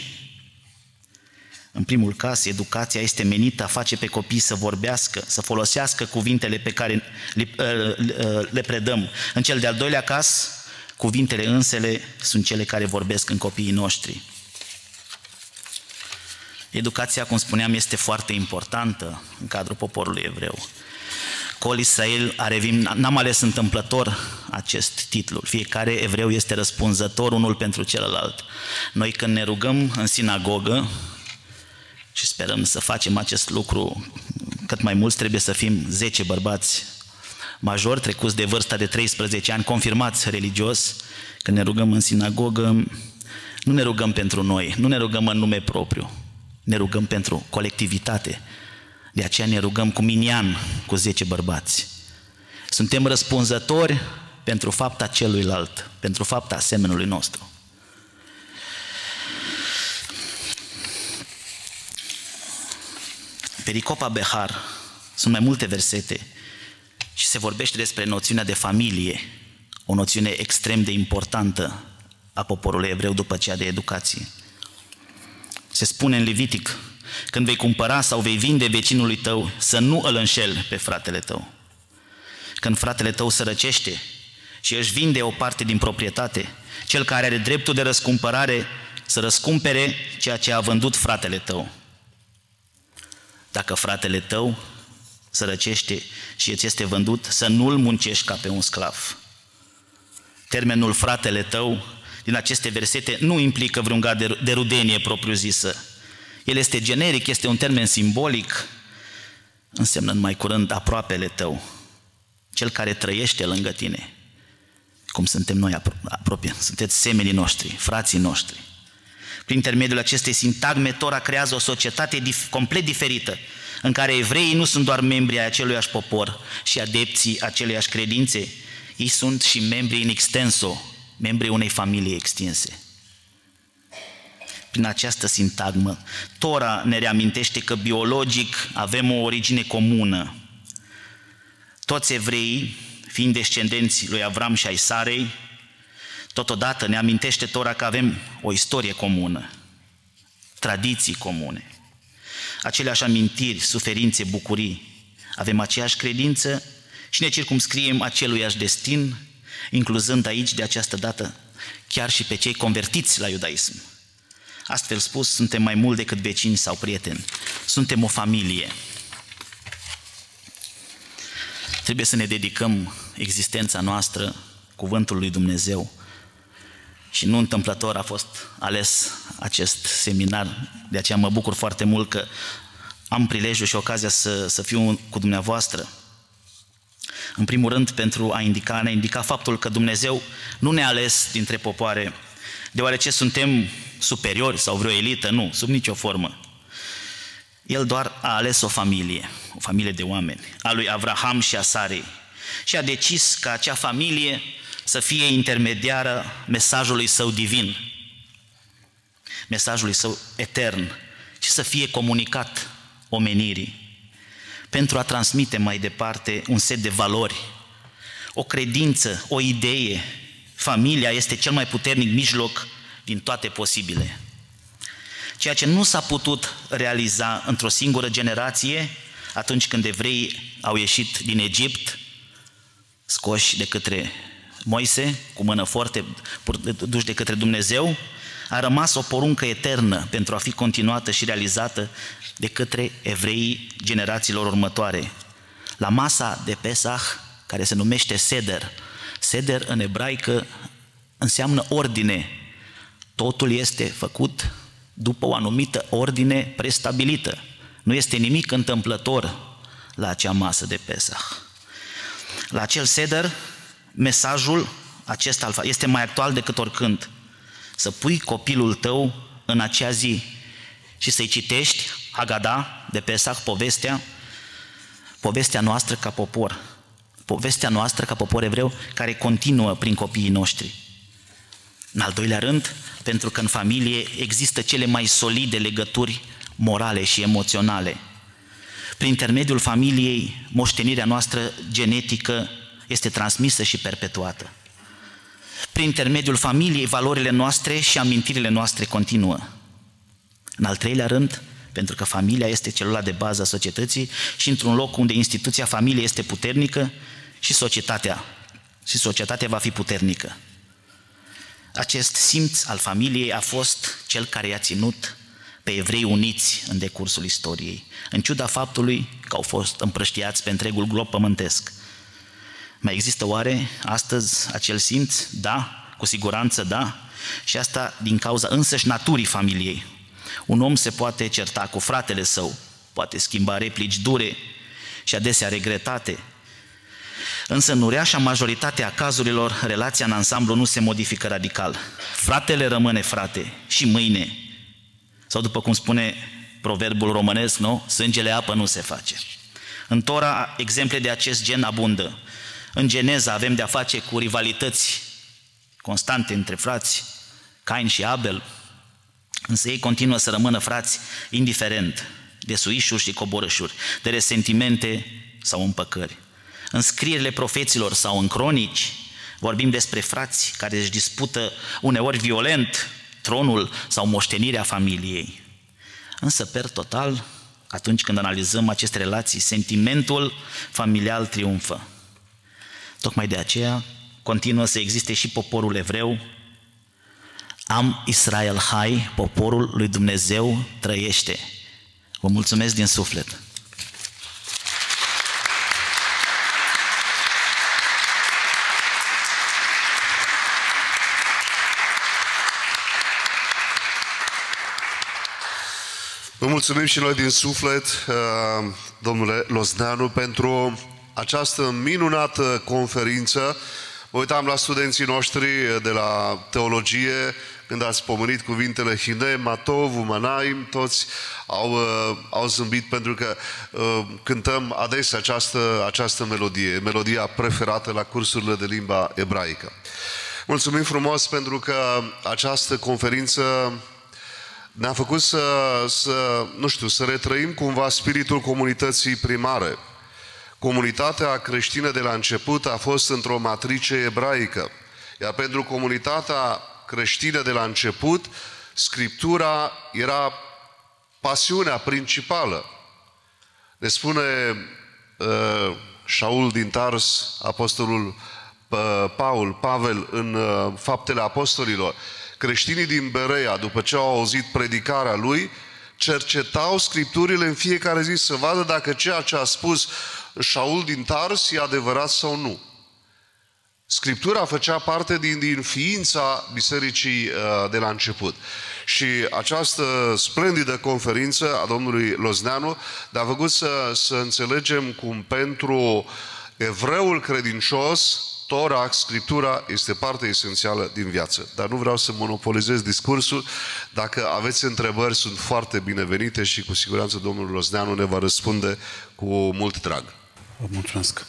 [SPEAKER 4] În primul caz, educația este menită a face pe copii să vorbească, să folosească cuvintele pe care le predăm. În cel de-al doilea caz, cuvintele însele sunt cele care vorbesc în copiii noștri. Educația, cum spuneam, este foarte importantă în cadrul poporului evreu. Col Israel Arevim, n-am ales întâmplător acest titlu. Fiecare evreu este răspunzător unul pentru celălalt. Noi când ne rugăm în sinagogă, și sperăm să facem acest lucru cât mai mulți, trebuie să fim 10 bărbați majori, trecuți de vârsta de 13 ani, confirmați religios. Când ne rugăm în sinagogă, nu ne rugăm pentru noi, nu ne rugăm în nume propriu, ne rugăm pentru colectivitate. De aceea ne rugăm cu minyan, cu 10 bărbați. Suntem răspunzători pentru fapta celuilalt, pentru fapta asemenului nostru. Pericopa Behar, sunt mai multe versete și se vorbește despre noțiunea de familie, o noțiune extrem de importantă a poporului evreu după aceea de educație. Se spune în Levitic: când vei cumpăra sau vei vinde vecinului tău, să nu îl înșeli pe fratele tău. Când fratele tău sărăcește și își vinde o parte din proprietate, cel care are dreptul de răscumpărare să răscumpere ceea ce a vândut fratele tău. Dacă fratele tău sărăcește și îți este vândut, să nu-l muncești ca pe un sclav. Termenul fratele tău din aceste versete nu implică vreun grad de rudenie propriu-zisă. El este generic, este un termen simbolic, însemnând mai curând aproapele tău, cel care trăiește lângă tine. cum suntem noi aproape, sunteți semenii noștri, frații noștri. Prin intermediul acestei sintagme, Tora creează o societate complet diferită, în care evreii nu sunt doar membri ai aceluiași popor și adepții aceleiași credințe, ei sunt și membri in extenso, membrii unei familii extinse. Prin această sintagmă, Tora ne reamintește că biologic avem o origine comună. Toți evreii, fiind descendenți lui Avram și ai Sarei, totodată ne amintește Tora că avem o istorie comună, tradiții comune, aceleași amintiri, suferințe, bucurii. Avem aceeași credință și ne circumscriem aceluiași destin, incluzând aici, de această dată, chiar și pe cei convertiți la iudaism. Astfel spus, suntem mai mult decât vecini sau prieteni. Suntem o familie. Trebuie să ne dedicăm existența noastră cuvântului lui Dumnezeu. Și nu întâmplător a fost ales acest seminar, de aceea mă bucur foarte mult că am prilejul și ocazia să fiu cu dumneavoastră. În primul rând, pentru a ne indica faptul că Dumnezeu nu ne-a ales dintre popoare, deoarece suntem superiori sau vreo elită, nu, sub nicio formă. El doar a ales o familie de oameni, a lui Avraham și a Sarei, și a decis ca acea familie să fie intermediară mesajului său divin, mesajului său etern, și să fie comunicat omenirii, pentru a transmite mai departe un set de valori, o credință, o idee. Familia este cel mai puternic mijloc din toate posibile. Ceea ce nu s-a putut realiza într-o singură generație, atunci când evreii au ieșit din Egipt, scoși de către Moise, cu mână foarte, duși de către Dumnezeu, a rămas o poruncă eternă pentru a fi continuată și realizată de către evreii generațiilor următoare. La masa de Pesach, care se numește Seder. Seder în ebraică înseamnă ordine. Totul este făcut după o anumită ordine prestabilită. Nu este nimic întâmplător la acea masă de Pesach. La acel Seder, mesajul acesta este mai actual decât oricând. Să pui copilul tău în acea zi și să-i citești Haggadah de Pesach, povestea noastră ca popor, povestea noastră ca popor evreu, care continuă prin copiii noștri. În al doilea rând, pentru că în familie există cele mai solide legături morale și emoționale. Prin intermediul familiei, moștenirea noastră genetică este transmisă și perpetuată. Prin intermediul familiei, valorile noastre și amintirile noastre continuă. În al treilea rând, pentru că familia este celula de bază a societății și într-un loc unde instituția familiei este puternică, și societatea va fi puternică. Acest simț al familiei a fost cel care i-a ținut pe evrei uniți în decursul istoriei, în ciuda faptului că au fost împrăștiați pe întregul glob pământesc. Mai există oare astăzi acel simț? Da, cu siguranță da, și asta din cauza însăși naturii familiei. Un om se poate certa cu fratele său, poate schimba replici dure și adesea regretate, însă în uriașa majoritate a cazurilor, relația în ansamblu nu se modifică radical. Fratele rămâne frate și mâine, sau după cum spune proverbul românesc, nu? Sângele apă nu se face. În Tora, exemple de acest gen abundă. În Geneza avem de-a face cu rivalități constante între frați, Cain și Abel, însă ei continuă să rămână frați indiferent de suișuri și coborâșuri, de resentimente sau împăcări. În scrierile profeților sau în cronici vorbim despre frați care își dispută uneori violent tronul sau moștenirea familiei. Însă, per total, atunci când analizăm aceste relații, sentimentul familial triumfă. Tocmai de aceea continuă să existe și poporul evreu. Am Israel Hai, poporul lui Dumnezeu trăiește. Vă mulțumesc din suflet.
[SPEAKER 1] Vă mulțumim și noi din suflet, domnule Lozneanu, pentru această minunată conferință Mă uitam la studenții noștri de la teologie, când ați pomenit cuvintele Hine, Matov, Umanaim, toți au zâmbit pentru că cântăm adesea această melodie, melodia preferată la cursurile de limba ebraică. Mulțumim frumos pentru că această conferință ne-a făcut să retrăim cumva spiritul comunității primare. Comunitatea creștină de la început a fost într-o matrice ebraică, iar pentru comunitatea creștină de la început, Scriptura era pasiunea principală. Ne spune Șaul din Tars, apostolul Pavel, în Faptele Apostolilor, creștinii din Berea, după ce au auzit predicarea lui, cercetau Scripturile în fiecare zi să vadă dacă ceea ce a spus Șaul din Tars e adevărat sau nu. Scriptura făcea parte din ființa bisericii de la început. Și această splendidă conferință a domnului Lozneanu ne-a făcut să înțelegem cum pentru evreul credincios Tora, Scriptura, este parte esențială din viață. Dar nu vreau să monopolizez discursul. Dacă aveți întrebări, sunt foarte binevenite și cu siguranță domnul Lozneanu ne va răspunde cu mult drag.
[SPEAKER 5] Vă mulțumesc.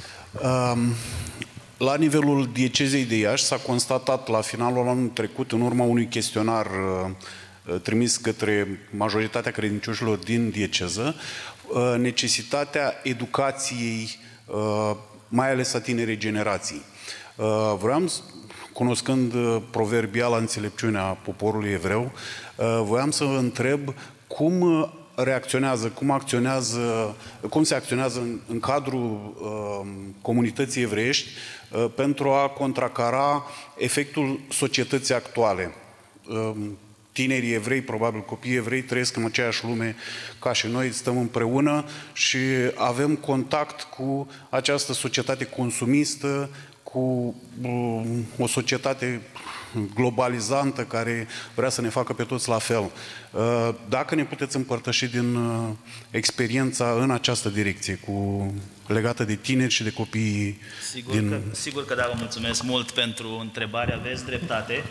[SPEAKER 5] La nivelul diecezei de Iași s-a constatat la finalul anului trecut, în urma unui chestionar trimis către majoritatea credincioșilor din dieceză, necesitatea educației, mai ales a tinerei generații. Vreau, cunoscând proverbiala înțelepciunea poporului evreu, voiam să vă întreb cum reacționează, cum se acționează în cadrul comunității evreiești pentru a contracara efectul societății actuale. Tinerii evrei, probabil copiii evrei, trăiesc în aceeași lume ca și noi, stăm împreună și avem contact cu această societate consumistă, cu o societate globalizantă care vrea să ne facă pe toți la fel. Dacă ne puteți împărtăși din experiența în această direcție, legată de tineri și de copii
[SPEAKER 4] Sigur că da, vă mulțumesc mult pentru întrebare, aveți dreptate.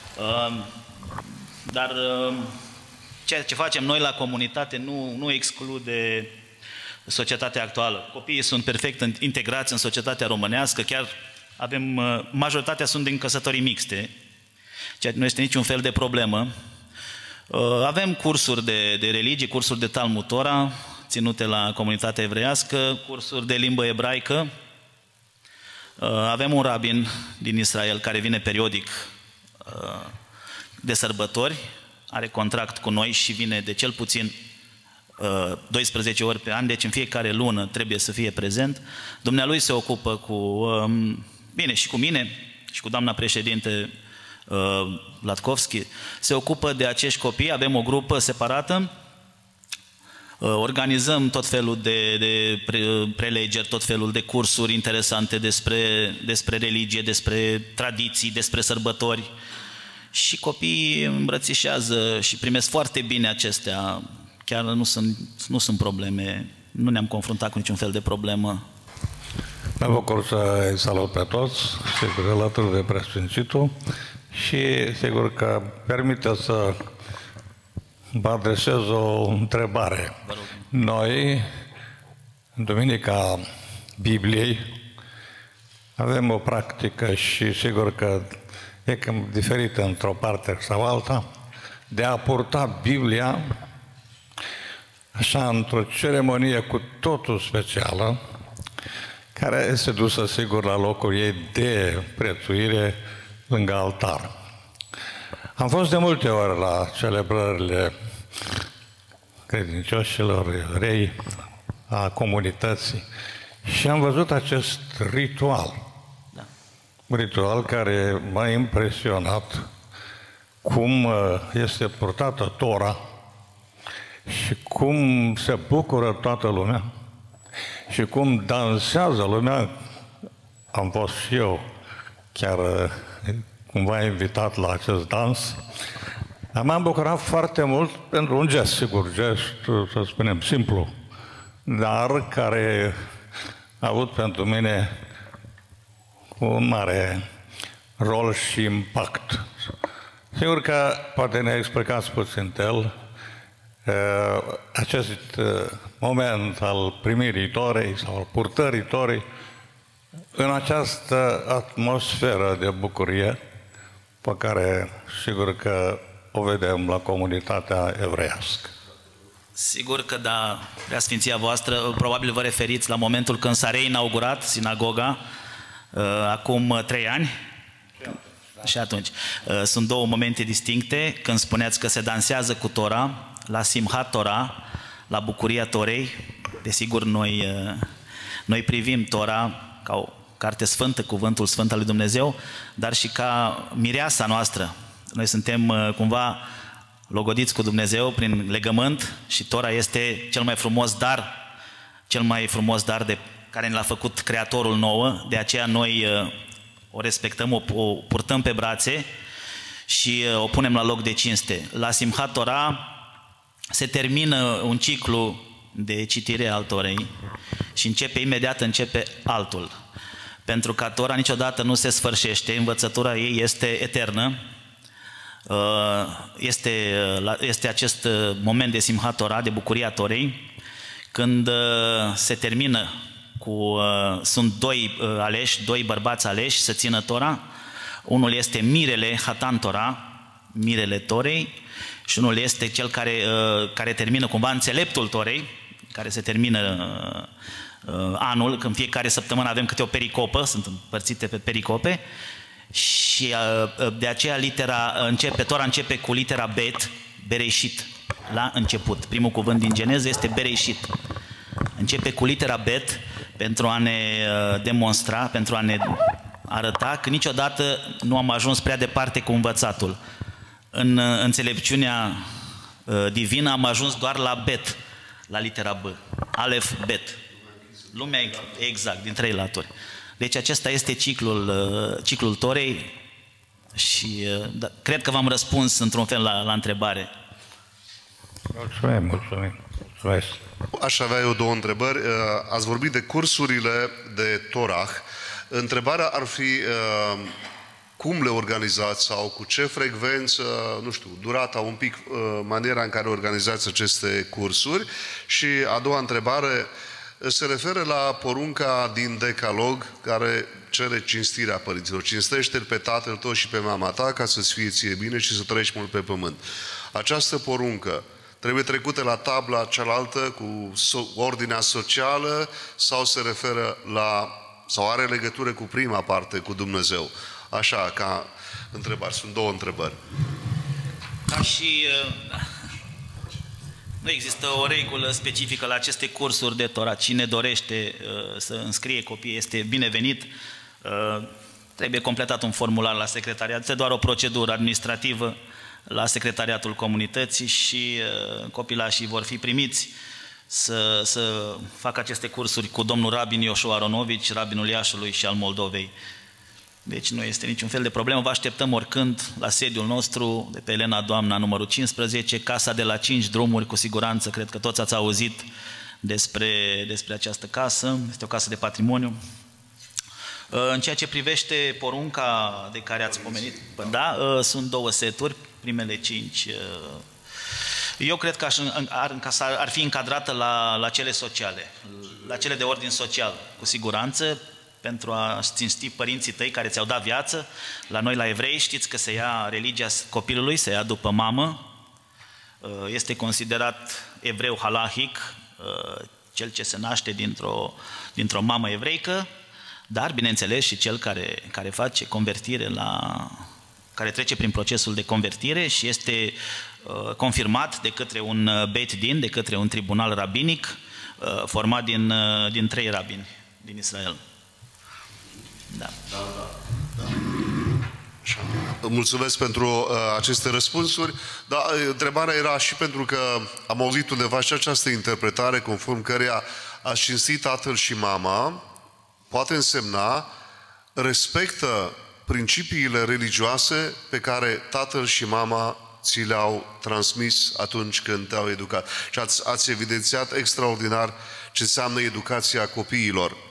[SPEAKER 4] Dar ceea ce facem noi la comunitate nu exclude societatea actuală. Copiii sunt perfect integrați în societatea românească, chiar majoritatea sunt din căsătorii mixte, ceea ce nu este niciun fel de problemă. Avem cursuri de religie, cursuri de Talmud Tora, ținute la comunitatea evreiască, cursuri de limbă ebraică. Avem un rabin din Israel care vine periodic de sărbători, are contract cu noi și vine de cel puțin 12 ori pe an, deci în fiecare lună trebuie să fie prezent. Dumnealui se ocupă bine, și cu mine și cu doamna președinte Latkovski, se ocupă de acești copii, avem o grupă separată, organizăm tot felul de prelegeri, tot felul de cursuri interesante despre religie, despre tradiții, despre sărbători și copiii îmbrățișează și primesc foarte bine acestea, chiar nu sunt probleme, nu ne-am confruntat cu niciun fel de problemă.
[SPEAKER 6] Mă bucur să-i salut pe toți, sigur, alături de Preasfințitul și sigur că permite să vă adresez o întrebare. Noi, în Duminica Bibliei, avem o practică și sigur că e cam diferită într-o parte sau alta, de a purta Biblia așa într-o ceremonie cu totul specială, care este dusă, sigur, la locul ei de prețuire lângă altar. Am fost de multe ori la celebrările credincioșilor evrei, a comunității, și am văzut acest ritual. Un ritual care m-a impresionat cum este purtată Tora și cum se bucură toată lumea și cum dansează lumea. Am fost și eu chiar cumva invitat la acest dans. M-am bucurat foarte mult pentru un gest, sigur, gest, să spunem, simplu, dar care a avut pentru mine un mare rol și impact. Sigur că poate ne explicați puțin el acest moment al primirii torei sau al purtării torei în această atmosferă de bucurie pe care sigur că o vedem la comunitatea evreiască.
[SPEAKER 4] Sigur că da, Preasfinția voastră, probabil vă referiți la momentul când s-a reinaugurat sinagoga, acum 3 ani. Și atunci, sunt două momente distincte, când spuneați că se dansează cu Tora, la Simchat Torah, la bucuria Torei. Desigur, noi privim Tora ca o carte sfântă, cuvântul sfânt al lui Dumnezeu, dar și ca mireasa noastră. Noi suntem cumva logodiți cu Dumnezeu prin legământ și Tora este cel mai frumos dar de care ne l-a făcut Creatorul nouă, de aceea noi o respectăm, o purtăm pe brațe și o punem la loc de cinste. La Simchat Torah se termină un ciclu de citire al Torei și imediat începe altul. Pentru că Tora niciodată nu se sfârșește, învățătura ei este eternă. Este acest moment de Simchat Torah, de bucuria Torei, când se termină cu, sunt doi bărbați aleși să țină Tora. Unul este mirele Hatan Torah, mirele Torei, și unul este cel care termină cumva înțeleptul Torei, care se termină anul, când fiecare săptămână avem câte o pericopă, sunt împărțite pe pericope, și de aceea Tora începe cu litera Bet, Bereishit, la început. Primul cuvânt din Geneză este Bereishit. Începe cu litera Bet pentru a ne demonstra, pentru a ne arăta că niciodată nu am ajuns prea departe cu învățatul. În înțelepciunea divină am ajuns doar la Bet, la litera B, Alef, Bet. Lumea, exact, din 3 laturi. Deci acesta este ciclul Torei și cred că v-am răspuns într-un fel la întrebare.
[SPEAKER 6] Mulțumim.
[SPEAKER 1] Aș avea eu 2 întrebări. Ați vorbit de cursurile de Torah. Întrebarea ar fi cum le organizați sau cu ce frecvență, nu știu, durata un pic, maniera în care organizați aceste cursuri. Și a doua întrebare se referă la porunca din Decalog care cere cinstirea părinților. Cinstește-l pe tatăl tău și pe mama ta ca să-ți fie ție bine și să trăiești mult pe pământ. Această poruncă trebuie trecută la tabla cealaltă cu ordinea socială sau se referă la, sau are legătură cu prima parte, cu Dumnezeu? Așa, ca întrebări. Sunt 2 întrebări.
[SPEAKER 4] Ca și... Nu există o regulă specifică la aceste cursuri de Torah. Cine dorește să înscrie copiii este binevenit. Trebuie completat un formular la secretariat. Este doar o procedură administrativă la secretariatul comunității și copilașii vor fi primiți să facă aceste cursuri cu domnul rabin Ioshua Aronovici, rabinul Iașului și al Moldovei. Deci nu este niciun fel de problemă, vă așteptăm oricând la sediul nostru de pe Elena Doamna, numărul 15, casa de la 5 drumuri, cu siguranță, cred că toți ați auzit despre această casă, este o casă de patrimoniu. În ceea ce privește porunca de care ați pomenit, da, sunt 2 seturi, primele 5. Eu cred că ar fi încadrată la cele sociale, la cele de ordin social, cu siguranță, pentru a cinsti părinții tăi care ți-au dat viață. La noi, la evrei, știți că se ia religia copilului, se ia după mamă. Este considerat evreu halahic, cel ce se naște dintr-o mamă evreică, dar, bineînțeles, și cel care face convertire care trece prin procesul de convertire și este confirmat de către un Beit Din, de către un tribunal rabinic, format din 3 rabini din Israel. Da.
[SPEAKER 1] Mulțumesc pentru aceste răspunsuri. Da, întrebarea era și pentru că am auzit undeva și această interpretare conform căreia a cinsti tatăl și mama poate însemna respectă principiile religioase pe care tatăl și mama ți le-au transmis atunci când te-au educat. Și ați evidențiat extraordinar ce înseamnă educația copiilor.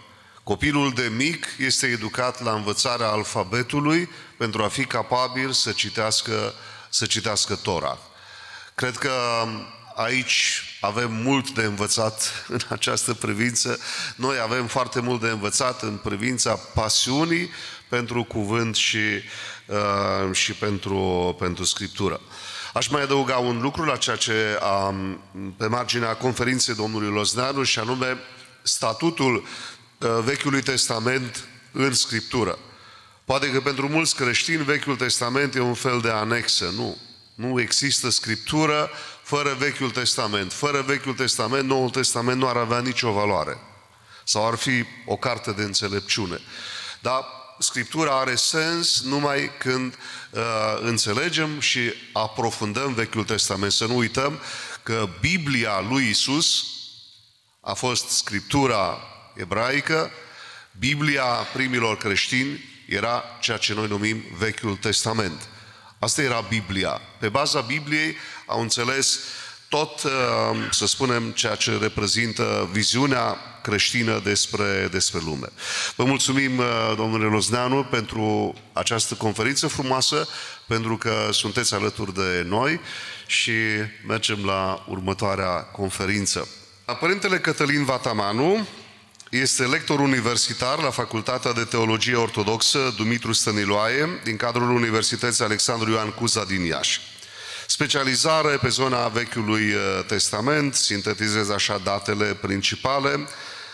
[SPEAKER 1] Copilul de mic este educat la învățarea alfabetului pentru a fi capabil să citească Tora. Cred că aici avem mult de învățat în această privință. Noi avem foarte mult de învățat în privința pasiunii pentru cuvânt și pentru Scriptură. Aș mai adăuga un lucru la ceea ce pe marginea conferinței domnului Lozneanu, și anume statutul Vechiului Testament în Scriptură. Poate că pentru mulți creștini Vechiul Testament e un fel de anexă. Nu există Scriptură fără Vechiul Testament. Fără Vechiul Testament, Noul Testament nu ar avea nicio valoare. Sau ar fi o carte de înțelepciune. Dar Scriptura are sens numai când înțelegem și aprofundăm Vechiul Testament. Să nu uităm că Biblia lui Isus a fost Scriptura ebraică, Biblia primilor creștini era ceea ce noi numim Vechiul Testament. Asta era Biblia. Pe baza Bibliei au înțeles tot, să spunem, ceea ce reprezintă viziunea creștină despre lume. Vă mulțumim, domnule Lozneanu, pentru această conferință frumoasă, pentru că sunteți alături de noi și mergem la următoarea conferință. Părintele Cătălin Vatamanu este lector universitar la Facultatea de Teologie Ortodoxă Dumitru Stăniloae din cadrul Universității Alexandru Ioan Cuza din Iași. Specializare pe zona Vechiului Testament, sintetizez așa datele principale.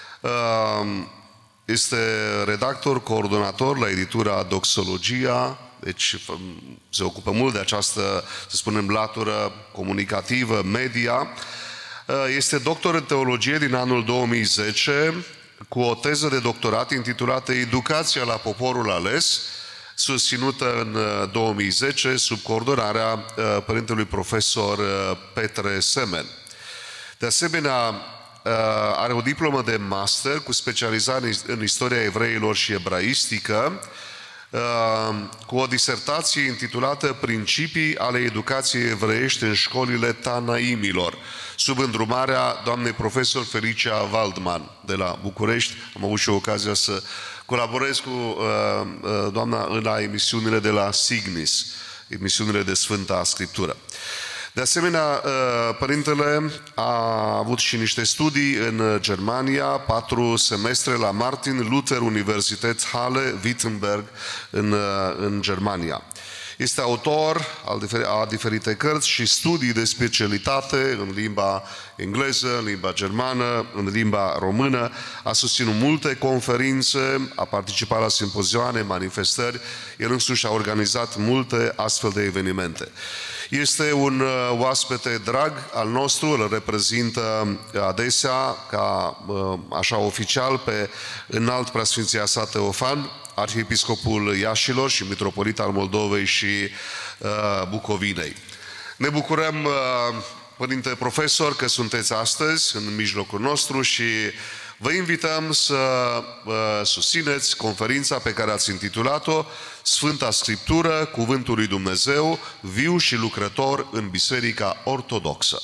[SPEAKER 1] Este redactor, coordonator la editura Doxologia, deci se ocupă mult de această, să spunem, latură comunicativă, media. Este doctor în teologie din anul 2010, cu o teză de doctorat intitulată Educația la poporul ales, susținută în 2010 sub coordonarea părintelui profesor Petre Semen. De asemenea, are o diplomă de master cu specializare în istoria evreilor și ebraistică, cu o disertație intitulată Principii ale educației evreiești în școlile Tanaimilor, sub îndrumarea doamnei profesor Felicia Waldman de la București. Am avut și ocazia să colaborez cu doamna la emisiunile de la Signis, emisiunile de Sfânta Scriptură. De asemenea, părintele a avut și niște studii în Germania, 4 semestre la Martin Luther Universität Halle, Wittenberg, în Germania. Este autor a diferite cărți și studii de specialitate în limba engleză, în limba germană, în limba română. A susținut multe conferințe, a participat la simpozioane, manifestări. El însuși a organizat multe astfel de evenimente. Este un oaspete drag al nostru, îl reprezintă adesea ca așa oficial pe înalt preasfinția sa Teofan, arhiepiscopul Iașilor și mitropolit al Moldovei și Bucovinei. Ne bucurăm, părinte profesor, că sunteți astăzi în mijlocul nostru și vă invităm să susțineți conferința pe care ați intitulat-o Sfânta Scriptură, Cuvântul lui Dumnezeu, viu și lucrător în Biserica Ortodoxă.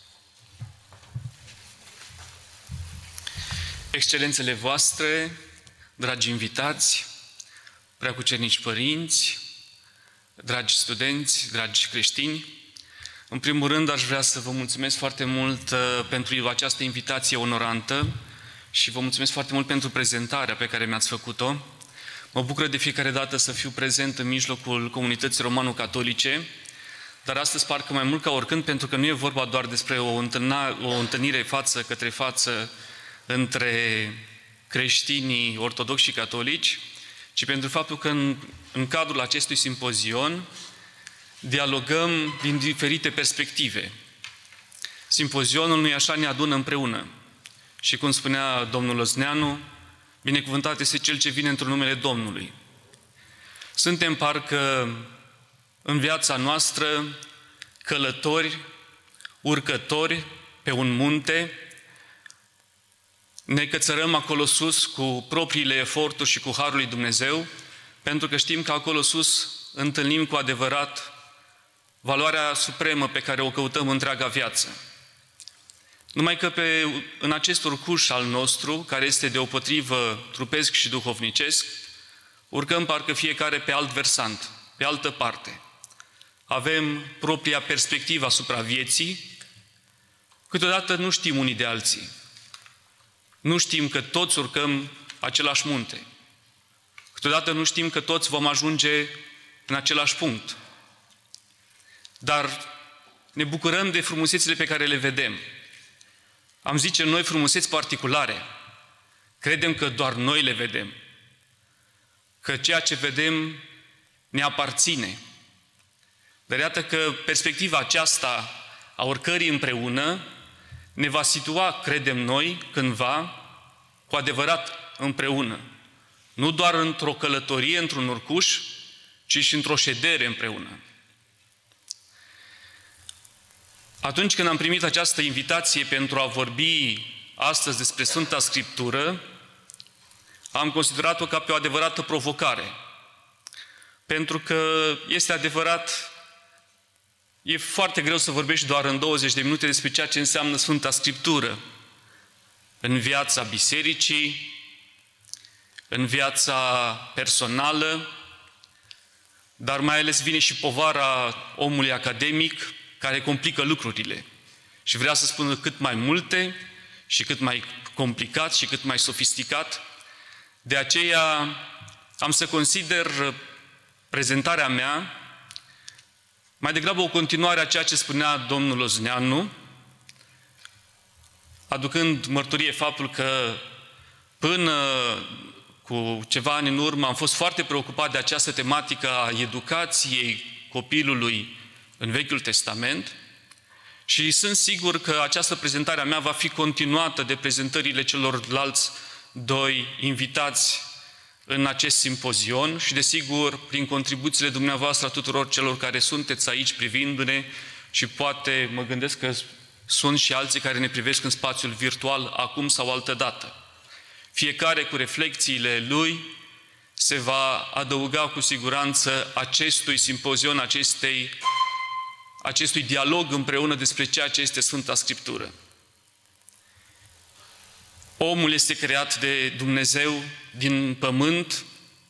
[SPEAKER 7] Excelențele voastre, dragi invitați, preacucernici părinți, dragi studenți, dragi creștini, în primul rând aș vrea să vă mulțumesc foarte mult pentru această invitație onorantă și vă mulțumesc foarte mult pentru prezentarea pe care mi-ați făcut-o. Mă bucură de fiecare dată să fiu prezent în mijlocul comunității romano-catolice, dar astăzi parcă mai mult ca oricând, pentru că nu e vorba doar despre o întâlnire față către față între creștinii ortodoxi și catolici, ci pentru faptul că în cadrul acestui simpozion dialogăm din diferite perspective. Simpozionul, nu-i așa, ne adună împreună. Și cum spunea domnul Lozneanu, binecuvântat este cel ce vine într-un numele Domnului. Suntem parcă în viața noastră călători, urcători pe un munte, ne cățărăm acolo sus cu propriile eforturi și cu harul lui Dumnezeu, pentru că știm că acolo sus întâlnim cu adevărat valoarea supremă pe care o căutăm întreaga viață. Numai că în acest urcuș al nostru, care este deopotrivă trupesc și duhovnicesc, urcăm parcă fiecare pe alt versant, pe altă parte. Avem propria perspectivă asupra vieții, câteodată nu știm unii de alții. Nu știm că toți urcăm același munte. Câteodată nu știm că toți vom ajunge în același punct. Dar ne bucurăm de frumusețile pe care le vedem. Am zice noi frumuseți particulare. Credem că doar noi le vedem. Că ceea ce vedem ne aparține. Dar iată că perspectiva aceasta a urcării împreună ne va situa, credem noi, cândva, cu adevărat împreună. Nu doar într-o călătorie, într-un urcuș, ci și într-o ședere împreună. Atunci când am primit această invitație pentru a vorbi astăzi despre Sfânta Scriptură, am considerat-o ca pe o adevărată provocare. Pentru că este adevărat, e foarte greu să vorbești doar în 20 de minute despre ceea ce înseamnă Sfânta Scriptură în viața bisericii, în viața personală, dar mai ales vine și povara omului academic care complică lucrurile și vrea să spună cât mai multe și cât mai complicat și cât mai sofisticat. De aceea am să consider prezentarea mea mai degrabă o continuare a ceea ce spunea domnul Ozneanu, aducând mărturie faptul că până cu ceva ani în urmă am fost foarte preocupat de această tematică a educației copilului în Vechiul Testament și sunt sigur că această prezentare a mea va fi continuată de prezentările celorlalți doi invitați în acest simpozion și, desigur, prin contribuțiile dumneavoastră a tuturor celor care sunteți aici privindu-ne și poate mă gândesc că sunt și alții care ne privesc în spațiul virtual acum sau altădată. Fiecare cu reflexiile lui se va adăuga cu siguranță acestui simpozion, acestui dialog împreună despre ceea ce este Sfânta Scriptură. Omul este creat de Dumnezeu din pământ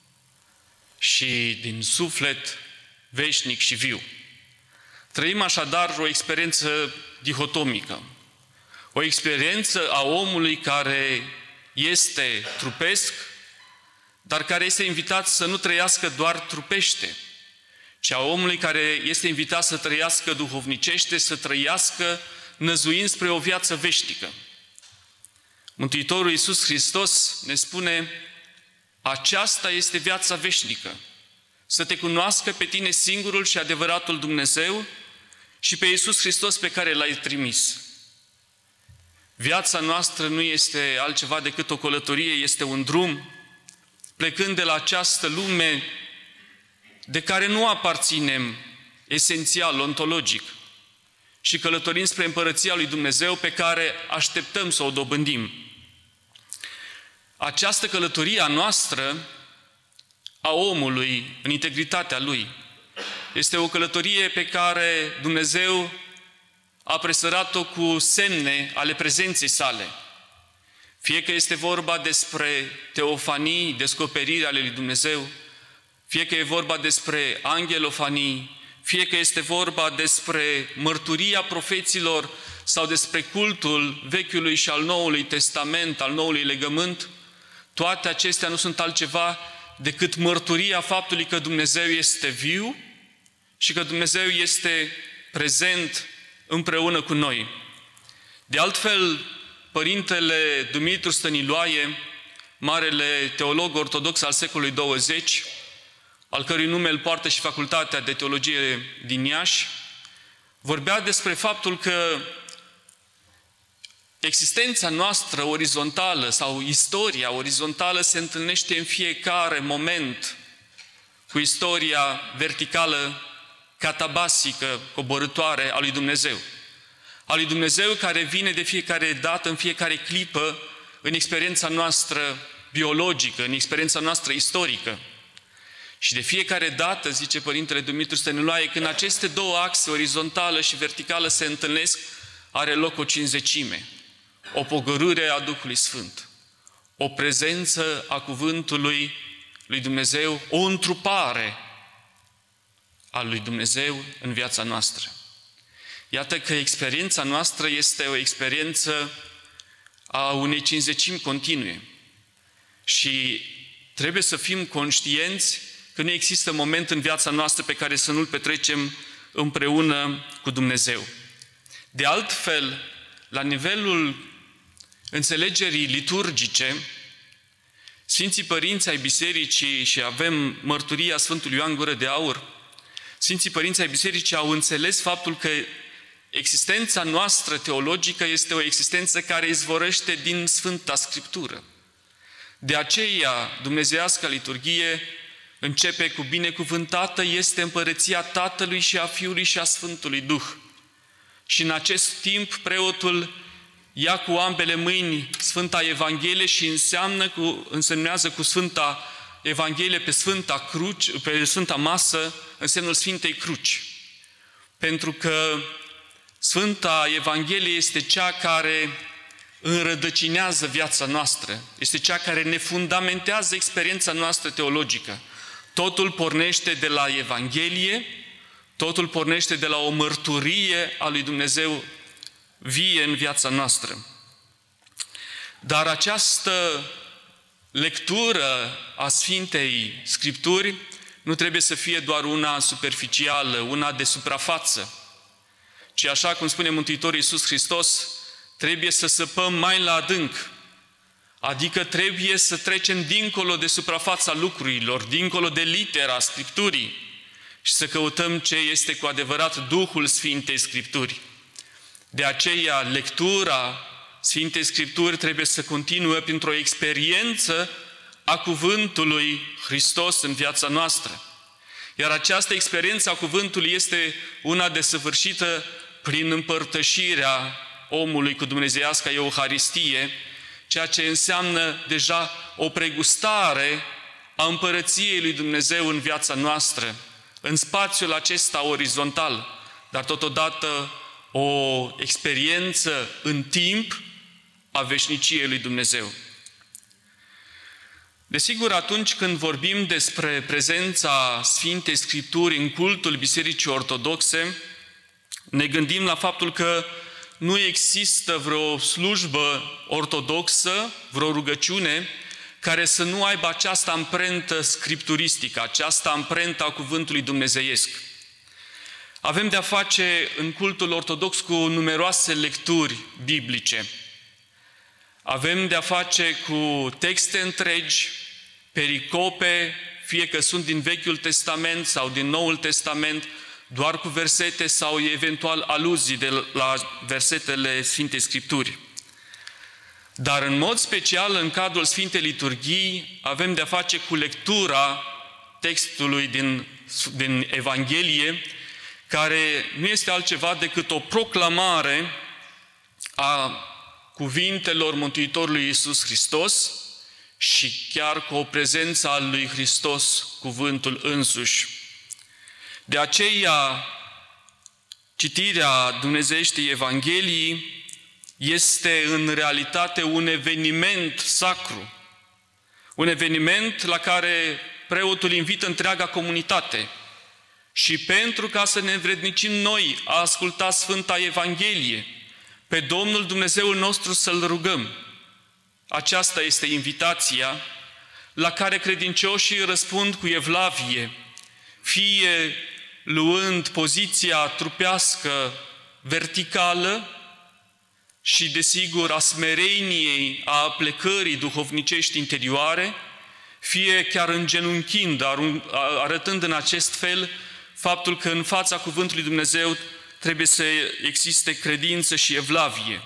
[SPEAKER 7] și din suflet veșnic și viu. Trăim așadar o experiență dihotomică, o experiență a omului care este trupesc, dar care este invitat să nu trăiască doar trupește, ci a omului care este invitat să trăiască duhovnicește, să trăiască năzuind spre o viață veșnică. Mântuitorul Iisus Hristos ne spune: aceasta este viața veșnică, să te cunoască pe tine singurul și adevăratul Dumnezeu și pe Iisus Hristos pe care L-ai trimis. Viața noastră nu este altceva decât o călătorie, este un drum, plecând de la această lume de care nu aparținem esențial, ontologic, și călătorind spre Împărăția lui Dumnezeu pe care așteptăm să o dobândim. Această călătorie a noastră, a omului, în integritatea lui, este o călătorie pe care Dumnezeu a presărat-o cu semne ale prezenței sale. Fie că este vorba despre teofanii, descoperiri ale lui Dumnezeu, fie că e vorba despre angelofanii, fie că este vorba despre mărturia profeților sau despre cultul Vechiului și al Noului Testament, al Noului Legământ, toate acestea nu sunt altceva decât mărturia faptului că Dumnezeu este viu și că Dumnezeu este prezent împreună cu noi. De altfel, Părintele Dumitru Stăniloae, marele teolog ortodox al secolului 20, al cărui nume îl poartă și Facultatea de Teologie din Iași, vorbea despre faptul că existența noastră orizontală sau istoria orizontală se întâlnește în fiecare moment cu istoria verticală, catabasică, coborâtoare a lui Dumnezeu. A lui Dumnezeu care vine de fiecare dată, în fiecare clipă, în experiența noastră biologică, în experiența noastră istorică. Și de fiecare dată, zice Părintele Dumitru Stăniloae, când aceste două axe, orizontală și verticală, se întâlnesc, are loc o cinzecime, o pogorâre a Duhului Sfânt, o prezență a Cuvântului lui Dumnezeu, o întrupare a lui Dumnezeu în viața noastră. Iată că experiența noastră este o experiență a unei cinzecimi continue și trebuie să fim conștienți că nu există moment în viața noastră pe care să nu-l petrecem împreună cu Dumnezeu. De altfel, la nivelul înțelegerii liturgice, Sfinții Părinți ai Bisericii, și avem mărturia Sfântului Ioan Gură de Aur, Sfinții Părinți ai Bisericii au înțeles faptul că existența noastră teologică este o existență care izvorăște din Sfânta Scriptură. De aceea, dumnezeiasca liturghie începe cu binecuvântată este împărăția Tatălui și a Fiului și a Sfântului Duh. Și în acest timp preotul ia cu ambele mâini Sfânta Evanghelie și însemnează cu Sfânta Evanghelie pe Sfânta Masă în semnul Sfintei Cruci. Pentru că Sfânta Evanghelie este cea care înrădăcinează viața noastră, este cea care ne fundamentează experiența noastră teologică. Totul pornește de la Evanghelie, totul pornește de la o mărturie a lui Dumnezeu vie în viața noastră. Dar această lectură a Sfintei Scripturi nu trebuie să fie doar una superficială, una de suprafață, ci așa cum spune Mântuitorul Iisus Hristos, trebuie să săpăm mai la adânc, adică trebuie să trecem dincolo de suprafața lucrurilor, dincolo de litera Scripturii și să căutăm ce este cu adevărat Duhul Sfintei Scripturi. De aceea, lectura Sfintei Scripturi trebuie să continue printr-o experiență a Cuvântului Hristos în viața noastră. Iar această experiență a Cuvântului este una desăvârșită prin împărtășirea omului cu dumnezeiasca Euharistie, ceea ce înseamnă deja o pregustare a împărăției lui Dumnezeu în viața noastră, în spațiul acesta orizontal, dar totodată o experiență în timp a veșniciei lui Dumnezeu. Desigur, atunci când vorbim despre prezența Sfintei Scripturi în cultul Bisericii Ortodoxe, ne gândim la faptul că nu există vreo slujbă ortodoxă, vreo rugăciune, care să nu aibă această amprentă scripturistică, această amprentă a Cuvântului Dumnezeiesc. Avem de-a face în cultul ortodox cu numeroase lecturi biblice. Avem de-a face cu texte întregi, pericope, fie că sunt din Vechiul Testament sau din Noul Testament, doar cu versete sau eventual aluzii de la versetele Sfintei Scripturi. Dar în mod special, în cadrul Sfintei Liturghii, avem de-a face cu lectura textului din Evanghelie, care nu este altceva decât o proclamare a cuvintelor Mântuitorului Iisus Hristos și chiar cu o prezență a lui Hristos, cuvântul însuși. De aceea, citirea dumnezeieștii Evangheliei este în realitate un eveniment sacru, un eveniment la care preotul invită întreaga comunitate. Și pentru ca să ne învrednicim noi a asculta Sfânta Evanghelie, pe Domnul Dumnezeul nostru să-L rugăm. Aceasta este invitația la care credincioșii răspund cu evlavie, fie luând poziția trupească verticală și, desigur, a smereniei, a plecării duhovnicești interioare, fie chiar îngenunchind, arătând în acest fel faptul că în fața Cuvântului Dumnezeu trebuie să existe credință și evlavie.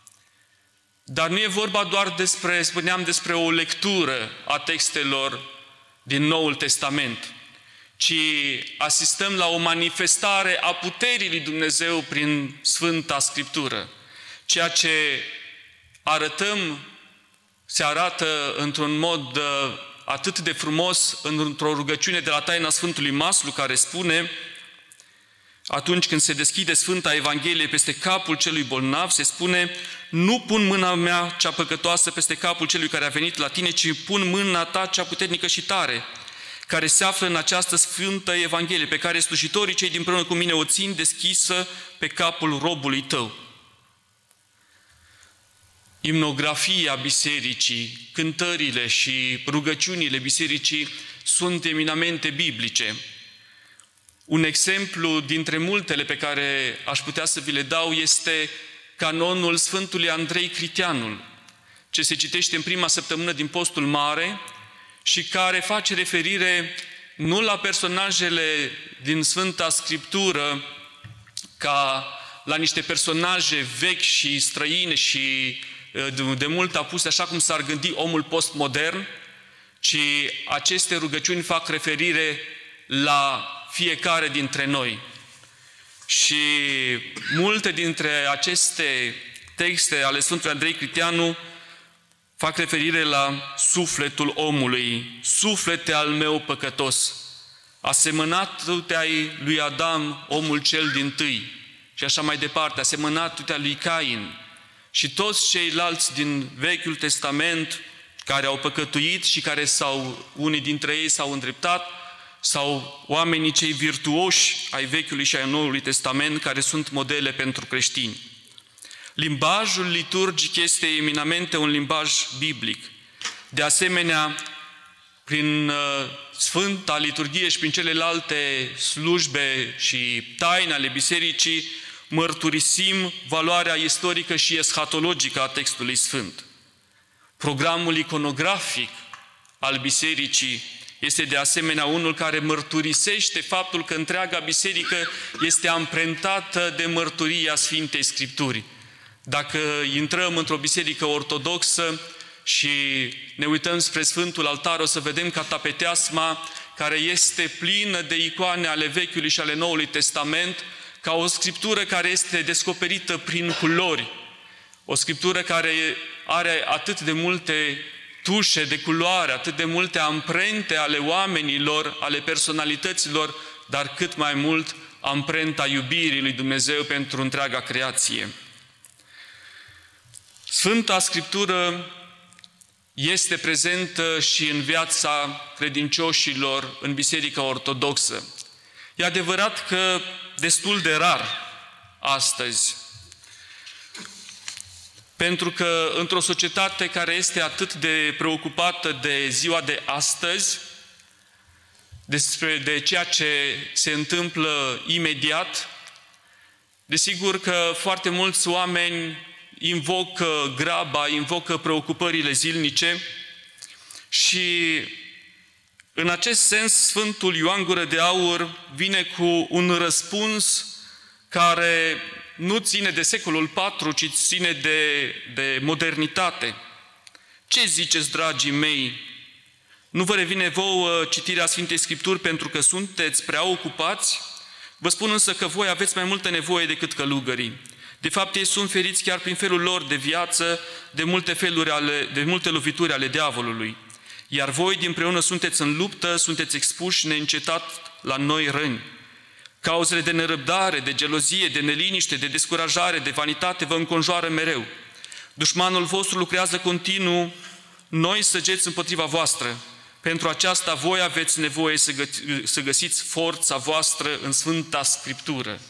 [SPEAKER 7] Dar nu e vorba doar despre o lectură a textelor din Noul Testament, ci asistăm la o manifestare a puterii lui Dumnezeu prin Sfânta Scriptură. Ceea ce se arată într-un mod atât de frumos într-o rugăciune de la taina Sfântului Maslu, care spune: atunci când se deschide Sfânta Evanghelie peste capul celui bolnav, se spune: nu pun mâna mea cea păcătoasă peste capul celui care a venit la tine, ci pun mâna ta cea puternică și tare, care se află în această Sfântă Evanghelie, pe care slujitorii cei dinpreună cu mine o țin deschisă pe capul robului tău. Imnografia bisericii, cântările și rugăciunile bisericii sunt eminamente biblice. Un exemplu dintre multele pe care aș putea să vi le dau este canonul Sfântului Andrei Criteanul, ce se citește în prima săptămână din Postul Mare și care face referire nu la personajele din Sfânta Scriptură ca la niște personaje vechi și străine și de mult apuse așa cum s-ar gândi omul postmodern, ci aceste rugăciuni fac referire la fiecare dintre noi. Și multe dintre aceste texte ale Sfântului Andrei Criteanu fac referire la sufletul omului. Suflete al meu păcătos, asemănat-te-ai lui Adam, omul cel dintâi, și așa mai departe, asemănat-te-ai lui Cain. Și toți ceilalți din Vechiul Testament care au păcătuit și care unii dintre ei s-au îndreptat, sau oamenii cei virtuoși ai Vechiului și ai Noului Testament, care sunt modele pentru creștini. Limbajul liturgic este eminamente un limbaj biblic. De asemenea, prin Sfânta Liturghie și prin celelalte slujbe și taine ale bisericii, mărturisim valoarea istorică și eschatologică a textului sfânt. Programul iconografic al bisericii este de asemenea unul care mărturisește faptul că întreaga biserică este amprentată de mărturia Sfintei Scripturii. Dacă intrăm într-o biserică ortodoxă și ne uităm spre Sfântul Altar, o să vedem catapeteasma care este plină de icoane ale Vechiului și ale Noului Testament, ca o scriptură care este descoperită prin culori. O scriptură care are atât de multe tușe de culoare, atât de multe amprente ale oamenilor, ale personalităților, dar cât mai mult amprenta iubirii lui Dumnezeu pentru întreaga creație. Sfânta Scriptură este prezentă și în viața credincioșilor în Biserica Ortodoxă. E adevărat că destul de rar astăzi, pentru că într-o societate care este atât de preocupată de ziua de astăzi, de ceea ce se întâmplă imediat, desigur că foarte mulți oameni invocă graba, invocă preocupările zilnice și în acest sens Sfântul Ioan Gură de Aur vine cu un răspuns care nu ține de secolul IV, ci ține de modernitate. Ce ziceți, dragii mei? Nu vă revine vouă citirea Sfintei Scripturi pentru că sunteți prea ocupați? Vă spun însă că voi aveți mai multă nevoie decât călugării. De fapt, ei sunt feriți chiar prin felul lor de viață, de multe lovituri ale diavolului. Iar voi, dinpreună, sunteți în luptă, sunteți expuși neîncetat la noi răni. Cauzele de nerăbdare, de gelozie, de neliniște, de descurajare, de vanitate vă înconjoară mereu. Dușmanul vostru lucrează continuu noi săgeți împotriva voastră. Pentru aceasta voi aveți nevoie să găsiți forța voastră în Sfânta Scriptură.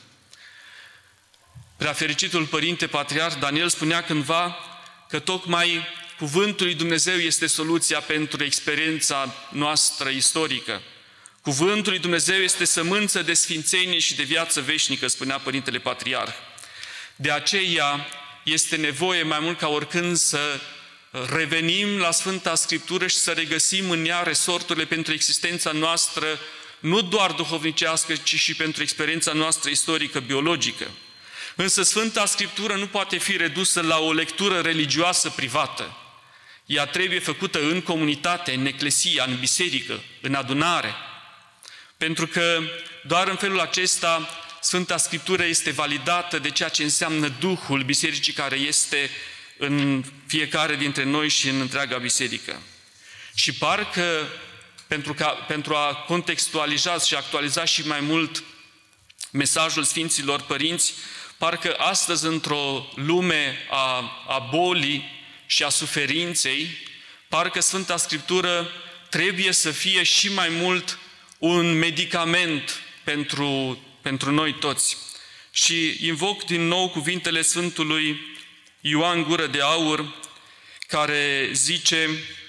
[SPEAKER 7] Preafericitul Părinte Patriarh Daniel spunea cândva că tocmai Cuvântul lui Dumnezeu este soluția pentru experiența noastră istorică. Cuvântul lui Dumnezeu este sămânță de sfințenie și de viață veșnică, spunea Părintele Patriarh. De aceea este nevoie mai mult ca oricând să revenim la Sfânta Scriptură și să regăsim în ea resorturile pentru existența noastră, nu doar duhovnicească, ci și pentru experiența noastră istorică, biologică. Însă Sfânta Scriptură nu poate fi redusă la o lectură religioasă privată. Ea trebuie făcută în comunitate, în eclesia, în biserică, în adunare. Pentru că doar în felul acesta Sfânta Scriptură este validată de ceea ce înseamnă Duhul Bisericii care este în fiecare dintre noi și în întreaga biserică. Și parcă, pentru a contextualiza și actualiza și mai mult mesajul Sfinților Părinți, parcă astăzi într-o lume a bolii și a suferinței, parcă Sfânta Scriptură trebuie să fie și mai mult un medicament pentru noi toți. Și invoc din nou cuvintele Sfântului Ioan Gură de Aur, care zice: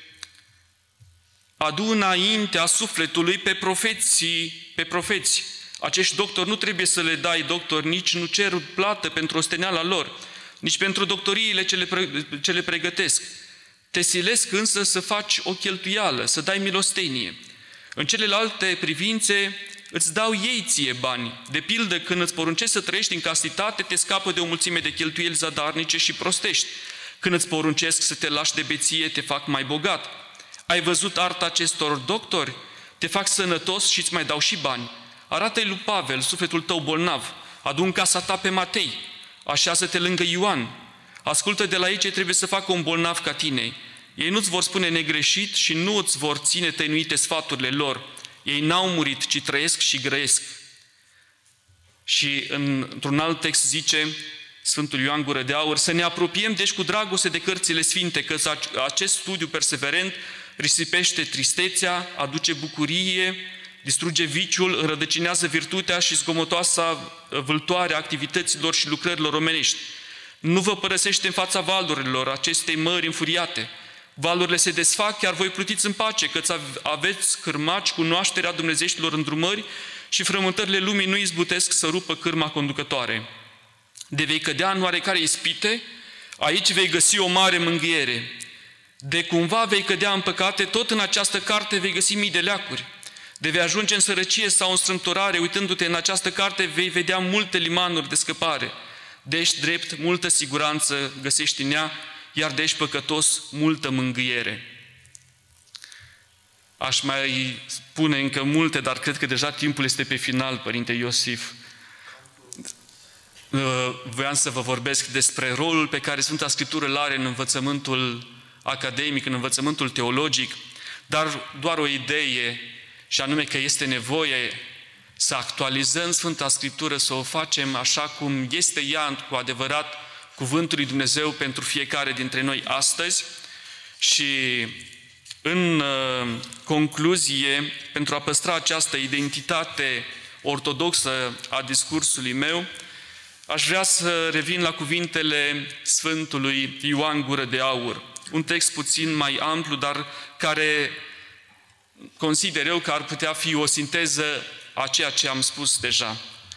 [SPEAKER 7] adu înaintea sufletului pe profeți. Acești doctori nu trebuie să le dai doctor, nici nu cer plată pentru osteneala lor, nici pentru doctoriile ce le pregătesc. Te silesc însă să faci o cheltuială, să dai milostenie. În celelalte privințe îți dau ei ție bani. De pildă, când îți poruncesc să trăiești în castitate, te scapă de o mulțime de cheltuieli zadarnice și prostești. Când îți poruncesc să te lași de beție, te fac mai bogat. Ai văzut arta acestor doctori? Te fac sănătos și îți mai dau și bani. Arată-i lui Pavel, sufletul tău bolnav. Adu în casa ta pe Matei. Așează-te lângă Ioan. Ascultă de la ei ce trebuie să facă un bolnav ca tine. Ei nu-ți vor spune negreșit și nu îți vor ține tăinuite sfaturile lor. Ei n-au murit, ci trăiesc și grăiesc. Și într-un alt text zice Sfântul Ioan Gură de Aur: să ne apropiem deci cu dragoste de cărțile sfinte, că acest studiu perseverent risipește tristețea, aduce bucurie, distruge viciul, înrădăcinează virtutea și zgomotoasa vâltoare a activităților și lucrărilor omenești. Nu vă părăsește în fața valurilor acestei mări înfuriate. Valurile se desfac, chiar voi plutiți în pace, căci aveți cârmaci cunoașterea dumnezeștilor îndrumări și frământările lumii nu izbutesc să rupă cârma conducătoare. De vei cădea în oarecare ispite, aici vei găsi o mare mângâiere. De cumva vei cădea în păcate, tot în această carte vei găsi mii de leacuri. De vei ajunge în sărăcie sau în strâmtorare, uitându-te în această carte, vei vedea multe limanuri de scăpare. Deși drept, multă siguranță găsești în ea, iar deși păcătos, multă mângâiere. Aș mai spune încă multe, dar cred că deja timpul este pe final, Părinte Iosif. Voiam să vă vorbesc despre rolul pe care Sfânta Scriptură îl are în învățământul academic, în învățământul teologic, dar doar o idee, și anume că este nevoie să actualizăm Sfânta Scriptură, să o facem așa cum este ea cu adevărat Cuvântul lui Dumnezeu pentru fiecare dintre noi astăzi. Și în concluzie, pentru a păstra această identitate ortodoxă a discursului meu, aș vrea să revin la cuvintele Sfântului Ioan Gură de Aur. Un text puțin mai amplu, dar care consider eu că ar putea fi o sinteză a ceea ce am spus deja.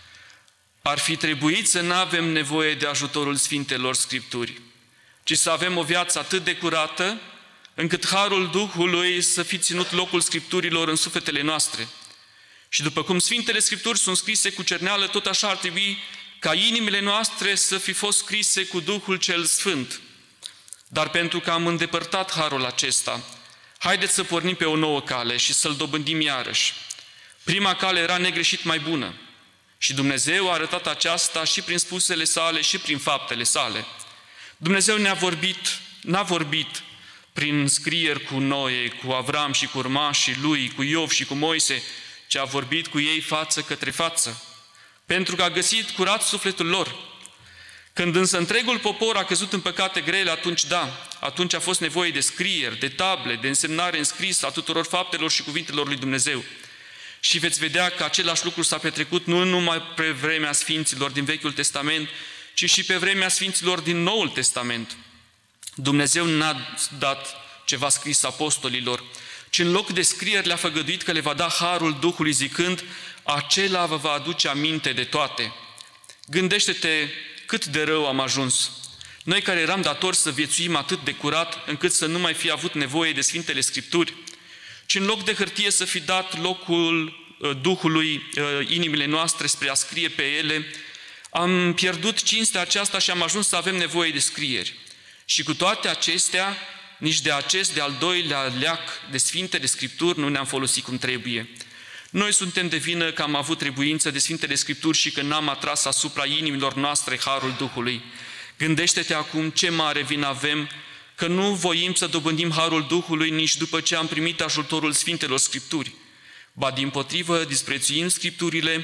[SPEAKER 7] Ar fi trebuit să nu avem nevoie de ajutorul Sfintelor Scripturi, ci să avem o viață atât de curată, încât harul Duhului să fi ținut locul Scripturilor în sufletele noastre. Și după cum Sfintele Scripturi sunt scrise cu cerneală, tot așa ar trebui ca inimile noastre să fi fost scrise cu Duhul cel Sfânt. Dar pentru că am îndepărtat harul acesta, haideți să pornim pe o nouă cale și să-l dobândim iarăși. Prima cale era negreșit mai bună și Dumnezeu a arătat aceasta și prin spusele sale și prin faptele sale. Dumnezeu n-a vorbit prin scrieri cu Noe, cu Avram și cu urmașii lui, cu Iov și cu Moise, ci a vorbit cu ei față către față, pentru că a găsit curat sufletul lor. Când însă întregul popor a căzut în păcate grele, atunci a fost nevoie de scrieri, de table, de însemnare în scris a tuturor faptelor și cuvintelor lui Dumnezeu. Și veți vedea că același lucru s-a petrecut nu numai pe vremea Sfinților din Vechiul Testament, ci și pe vremea Sfinților din Noul Testament. Dumnezeu n-a dat ceva scris apostolilor, ci în loc de scrieri le-a făgăduit că le va da harul Duhului zicând: acela vă va aduce aminte de toate. Gândește-te cât de rău am ajuns. Noi care eram datori să viețuim atât de curat încât să nu mai fi avut nevoie de Sfintele Scripturi, ci în loc de hârtie să fi dat locul Duhului inimile noastre spre a scrie pe ele, am pierdut cinstea aceasta și am ajuns să avem nevoie de scrieri. Și cu toate acestea, nici de acest de-al doilea leac de Sfintele Scripturi nu ne-am folosit cum trebuie. Noi suntem de vină că am avut trebuință de Sfintele Scripturi și că n-am atras asupra inimilor noastre harul Duhului. Gândește-te acum ce mare vină avem că nu voim să dobândim harul Duhului nici după ce am primit ajutorul Sfintelor Scripturi. Ba dimpotrivă, disprețuim Scripturile,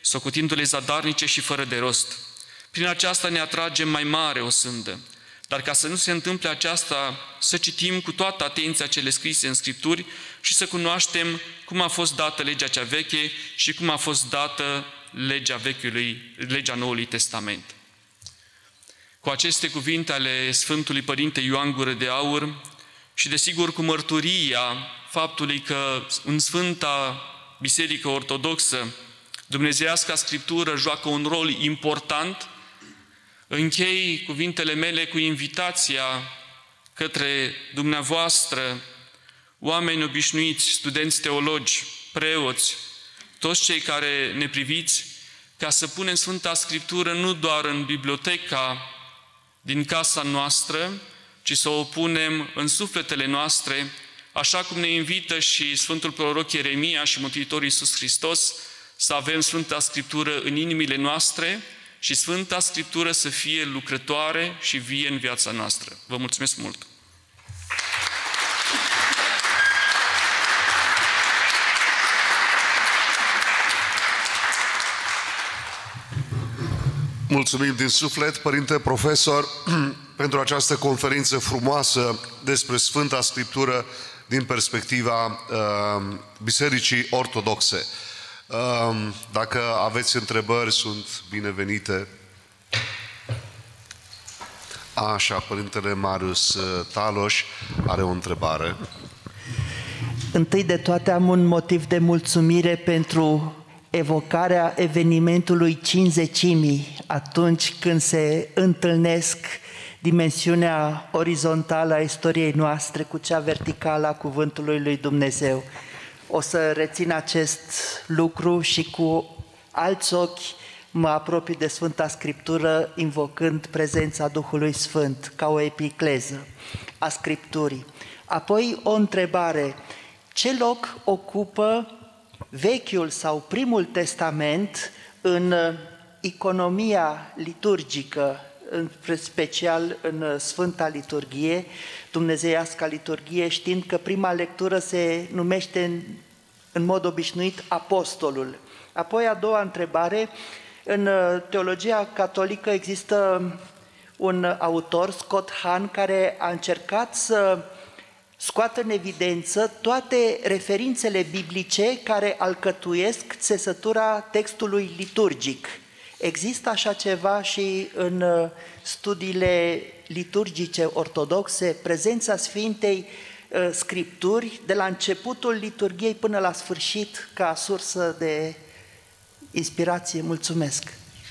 [SPEAKER 7] socotindu-le zadarnice și fără de rost. Prin aceasta ne atragem mai mare o sândă. Dar ca să nu se întâmple aceasta, să citim cu toată atenția cele scrise în Scripturi și să cunoaștem cum a fost dată legea cea veche și cum a fost dată legea Noului Testament. Cu aceste cuvinte ale Sfântului Părinte Ioan Gură de Aur și desigur cu mărturia faptului că în Sfânta Biserică Ortodoxă Dumnezeiasca Scriptură joacă un rol important, închei cuvintele mele cu invitația către dumneavoastră, oameni obișnuiți, studenți teologi, preoți, toți cei care ne priviți, ca să punem Sfânta Scriptură nu doar în biblioteca din casa noastră, ci să o punem în sufletele noastre, așa cum ne invită și Sfântul Proroc Ieremia și Mântuitorul Iisus Hristos, să avem Sfânta Scriptură în inimile noastre și Sfânta Scriptură să fie lucrătoare și vie în viața noastră. Vă mulțumesc mult!
[SPEAKER 1] Mulțumim din suflet, Părinte Profesor, pentru această conferință frumoasă despre Sfânta Scriptură din perspectiva Bisericii Ortodoxe. Dacă aveți întrebări, sunt binevenite. Așa, Părintele Marius Taloș are o întrebare.
[SPEAKER 8] Întâi de toate am un motiv de mulțumire pentru evocarea evenimentului Cincizecimii, atunci când se întâlnesc dimensiunea orizontală a istoriei noastre cu cea verticală a Cuvântului lui Dumnezeu. O să rețin acest lucru și cu alți ochi mă apropii de Sfânta Scriptură, invocând prezența Duhului Sfânt ca o epicleză a Scripturii. Apoi o întrebare: ce loc ocupă Vechiul sau Primul Testament în iconomia liturgică, în special în Sfânta Liturghie, Dumnezeiasca Liturghie, știind că prima lectură se numește în mod obișnuit Apostolul. Apoi a doua întrebare: în teologia catolică există un autor, Scott Hahn, care a încercat să scoată în evidență toate referințele biblice care alcătuiesc țesătura textului liturgic. Există așa ceva și în studiile liturgice ortodoxe, prezența Sfintei Scripturi de la începutul liturghiei până la sfârșit ca sursă de inspirație? Mulțumesc!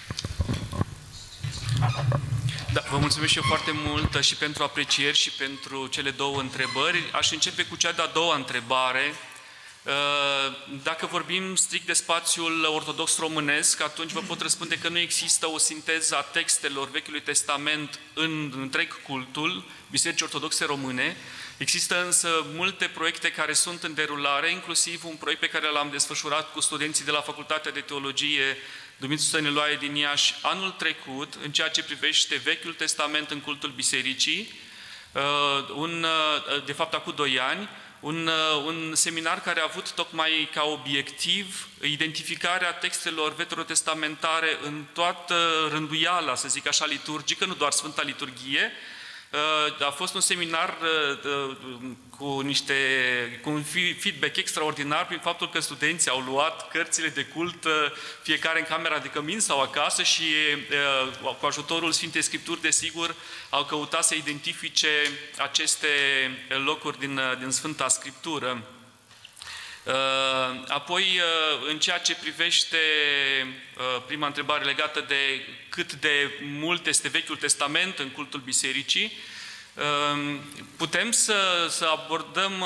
[SPEAKER 7] Da, vă mulțumesc și eu foarte mult și pentru aprecieri și pentru cele două întrebări. Aș începe cu cea de-a doua întrebare. Dacă vorbim strict de spațiul ortodox românesc, atunci vă pot răspunde că nu există o sinteză a textelor Vechiului Testament în întreg cultul Bisericii Ortodoxe Române. Există însă multe proiecte care sunt în derulare, inclusiv un proiect pe care l-am desfășurat cu studenții de la Facultatea de Teologie Dumitru Stăniloae din Iași anul trecut, în ceea ce privește Vechiul Testament în cultul Bisericii, de fapt acum 2 ani, un seminar care a avut tocmai ca obiectiv identificarea textelor veterotestamentare în toată rânduiala, să zic așa, liturgică, nu doar Sfânta Liturghie. A fost un seminar cu un feedback extraordinar prin faptul că studenții au luat cărțile de cult, fiecare în camera de cămin sau acasă, și cu ajutorul Sfintei Scripturi, desigur, au căutat să identifice aceste locuri din Sfânta Scriptură. Apoi, în ceea ce privește prima întrebare legată de cât de mult este Vechiul Testament în cultul Bisericii, putem să abordăm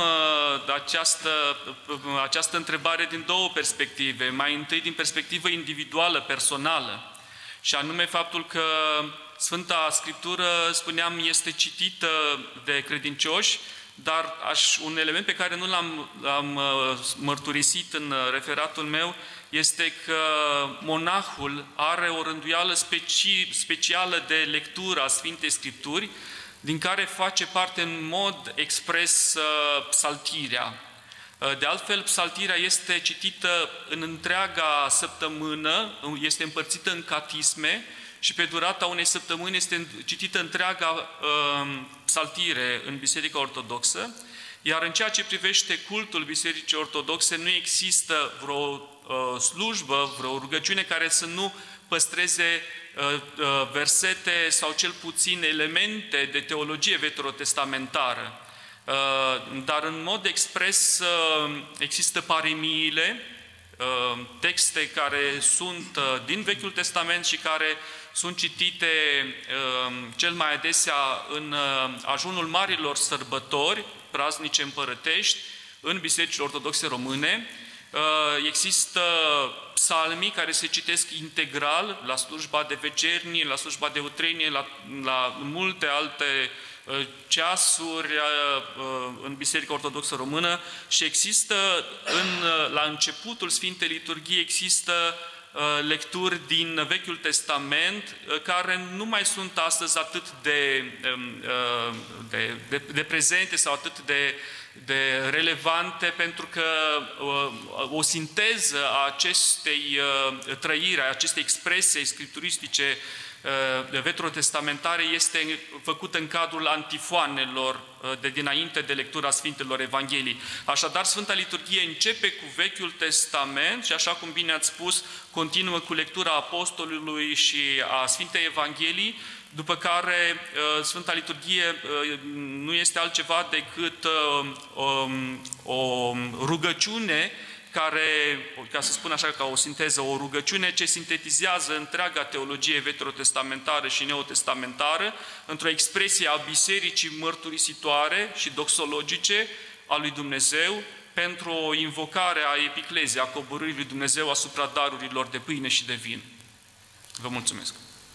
[SPEAKER 7] această întrebare din două perspective. Mai întâi din perspectivă individuală, personală, și anume faptul că Sfânta Scriptură, spuneam, este citită de credincioși, dar un element pe care nu l-am mărturisit în referatul meu este că monahul are o rânduială specială de lectură a Sfintei Scripturi, din care face parte în mod expres psaltirea. De altfel, psaltirea este citită în întreaga săptămână, este împărțită în catisme și pe durata unei săptămâni este citită întreaga psaltire în Biserica Ortodoxă, iar în ceea ce privește cultul Bisericii Ortodoxe nu există vreo slujbă, vreo rugăciune care să nu păstreze versete sau cel puțin elemente de teologie veterotestamentară. Dar în mod expres există paremiile, texte care sunt din Vechiul Testament și care sunt citite cel mai adesea în ajunul marilor sărbători praznice împărătești în bisericile ortodoxe române. Există psalmii care se citesc integral la slujba de vecernie, la slujba de utrenie, la multe alte ceasuri în Biserica Ortodoxă Română și există la începutul Sfintei Liturghii există lecturi din Vechiul Testament care nu mai sunt astăzi atât de prezente sau atât de relevante, pentru că o sinteză a acestei trăiri, a acestei expresii scripturistice veterotestamentare este făcută în cadrul antifoanelor de dinainte de lectura Sfintelor Evanghelii. Așadar, Sfânta Liturghie începe cu Vechiul Testament și, așa cum bine ați spus, continuă cu lectura Apostolului și a Sfintei Evanghelii, după care Sfânta Liturghie nu este altceva decât o rugăciune care, ca să spun așa ca o sinteză, o rugăciune ce sintetizează întreaga teologie veterotestamentară și neotestamentară într-o expresie a bisericii mărturisitoare și doxologice a lui Dumnezeu pentru o invocare a epicleziei, a coborârii lui Dumnezeu asupra darurilor de pâine și de vin. Vă mulțumesc!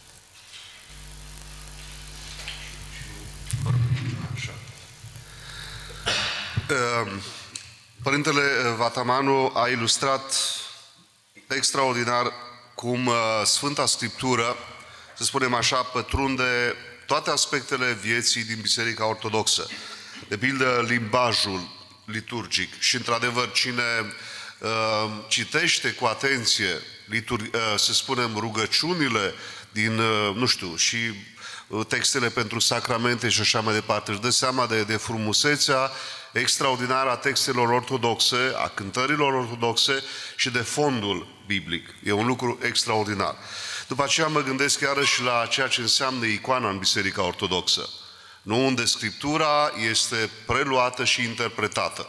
[SPEAKER 1] Părintele Vatamanu a ilustrat extraordinar cum Sfânta Scriptură, să spunem așa, pătrunde toate aspectele vieții din Biserica Ortodoxă. De pildă, limbajul liturgic. Și, într-adevăr, cine citește cu atenție, să spunem, rugăciunile din, nu știu, și textele pentru sacramente și așa mai departe, își dă seama de frumusețea extraordinară a textelor ortodoxe, a cântărilor ortodoxe și de fondul biblic. E un lucru extraordinar. După aceea mă gândesc iarăși la ceea ce înseamnă icoana în Biserica Ortodoxă. Nu unde Scriptura este preluată și interpretată.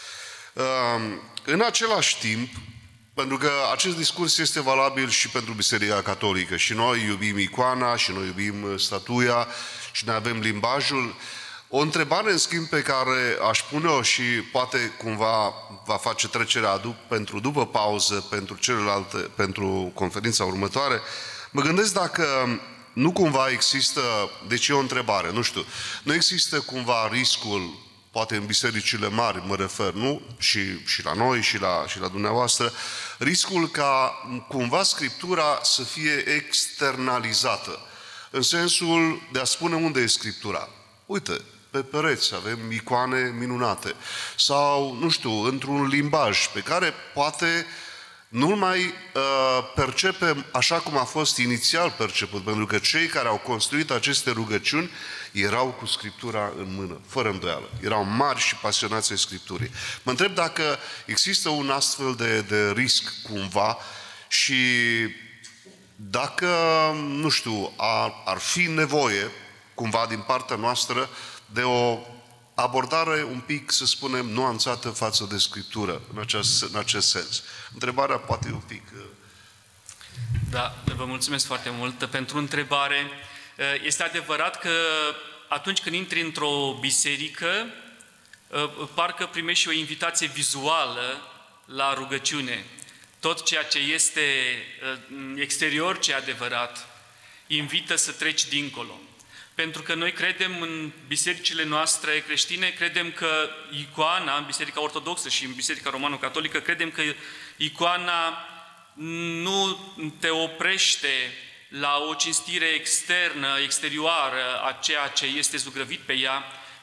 [SPEAKER 1] În același timp, pentru că acest discurs este valabil și pentru Biserica Catolică. Și noi iubim icoana, și noi iubim statuia, și noi avem limbajul. O întrebare, în schimb, pe care aș pune-o și poate cumva va face trecerea după pauză, pentru conferința următoare, mă gândesc dacă nu cumva există, deci e o întrebare, nu știu, nu există cumva riscul, poate în bisericile mari mă refer, nu? Și la noi și la dumneavoastră, riscul ca cumva Scriptura să fie externalizată, în sensul de a spune unde e Scriptura. Uite, pe pereți avem icoane minunate. Sau, nu știu, într-un limbaj pe care poate nu-l mai percepem așa cum a fost inițial perceput, pentru că cei care au construit aceste rugăciuni erau cu Scriptura în mână, fără îndoială. Erau mari și pasionați ai Scripturii. Mă întreb dacă există un astfel de risc cumva și dacă, nu știu, ar fi nevoie cumva din partea noastră de o abordare un pic, să spunem, nuanțată față de Scriptură, în acest sens. Întrebarea poate un pic...
[SPEAKER 7] Da, vă mulțumesc foarte mult pentru întrebare. Este adevărat că atunci când intri într-o biserică, parcă primești și o invitație vizuală la rugăciune. Tot ceea ce este exterior, ce e adevărat, invită să treci dincolo. Pentru că noi credem în bisericile noastre creștine, credem că icoana, în Biserica Ortodoxă și în Biserica Romano-Catolică, credem că icoana nu te oprește la o cinstire externă, exterioară a ceea ce este zugrăvit pe ea,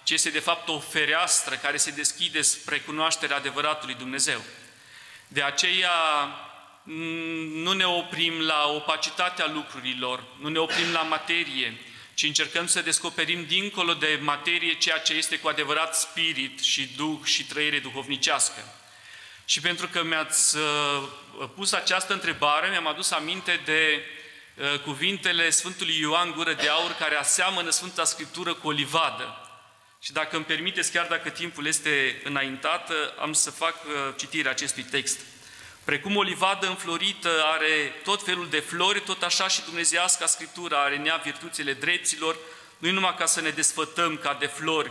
[SPEAKER 7] ci este de fapt o fereastră care se deschide spre cunoașterea adevăratului Dumnezeu. De aceea nu ne oprim la opacitatea lucrurilor, nu ne oprim la materie, ci încercăm să descoperim dincolo de materie ceea ce este cu adevărat spirit și duh și trăire duhovnicească. Și pentru că mi-ați pus această întrebare, mi-am adus aminte de cuvintele Sfântului Ioan Gură de Aur, care aseamănă Sfânta Scriptură cu o livadă. Și dacă îmi permiteți, chiar dacă timpul este înaintat, am să fac citirea acestui text. Precum o livadă înflorită are tot felul de flori, tot așa și dumnezeiasca Scriptură are în ea virtuțile drepților, nu numai ca să ne desfătăm ca de flori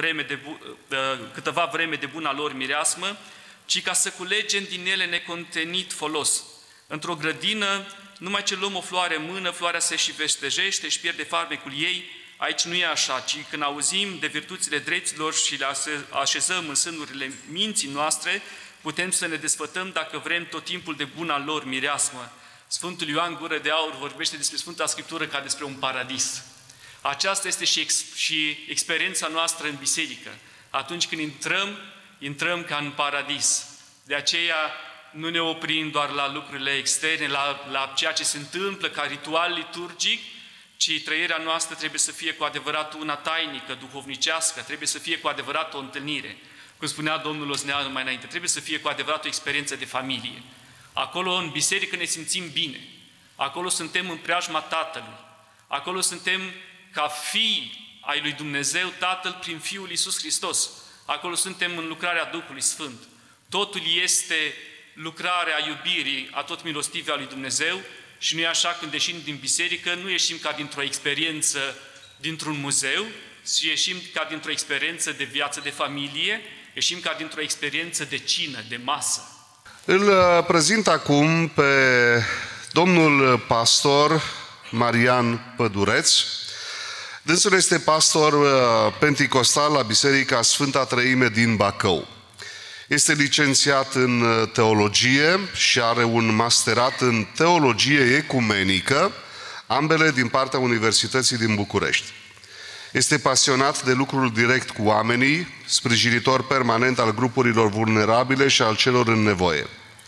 [SPEAKER 7] câteva vreme de buna lor mireasmă, ci ca să culegem din ele necontenit folos. Într-o grădină, numai ce luăm o floare în mână, floarea se și veștejește, își pierde farmecul ei. Aici nu e așa, ci când auzim de virtuțile dreptilor și le așezăm în sânurile minții noastre, putem să ne desfătăm dacă vrem tot timpul de buna lor mireasmă. Sfântul Ioan Gură de Aur vorbește despre Sfânta Scriptură ca despre un paradis. Aceasta este și experiența noastră în biserică. Atunci când intrăm ca în paradis. De aceea nu ne oprim doar la lucrurile externe, la ceea ce se întâmplă ca ritual liturgic, ci trăirea noastră trebuie să fie cu adevărat una tainică, duhovnicească, trebuie să fie cu adevărat o întâlnire. Cum spunea domnul Osneanu mai înainte, trebuie să fie cu adevărat o experiență de familie. Acolo în biserică ne simțim bine, acolo suntem în preajma Tatălui, acolo suntem ca fii ai lui Dumnezeu Tatăl prin Fiul Iisus Hristos, acolo suntem în lucrarea Duhului Sfânt. Totul este lucrarea iubirii a tot milostivii a lui Dumnezeu și nu e așa când ieșim din biserică, nu ieșim ca dintr-o experiență dintr-un muzeu, ci ieșim ca dintr-o experiență de viață de familie, ieșim ca dintr-o experiență de cină, de masă.
[SPEAKER 1] Îl prezint acum pe domnul pastor Marian Pădureț. Dânsul este pastor penticostal la Biserica Sfânta Treime din Bacău. Este licențiat în teologie și are un masterat în teologie ecumenică, ambele din partea Universității din București. Este pasionat de lucrul direct cu oamenii, sprijinitor permanent al grupurilor vulnerabile și al celor în nevoie.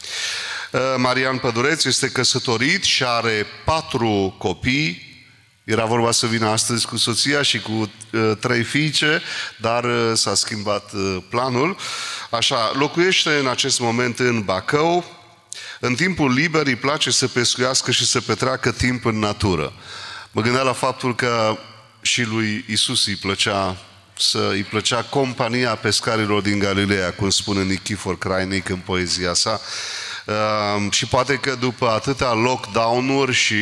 [SPEAKER 1] Marian Pădureț este căsătorit și are 4 copii. Era vorba să vină astăzi cu soția și cu 3 fiice, dar s-a schimbat planul. Așa, locuiește în acest moment în Bacău. În timpul liber îi place să pescuiască și să petreacă timp în natură. Mă gândeam la faptul că și lui Iisus îi plăcea compania pescarilor din Galileea, cum spune Nichifor Crainic în poezia sa. Și poate că după atâtea lockdown-uri și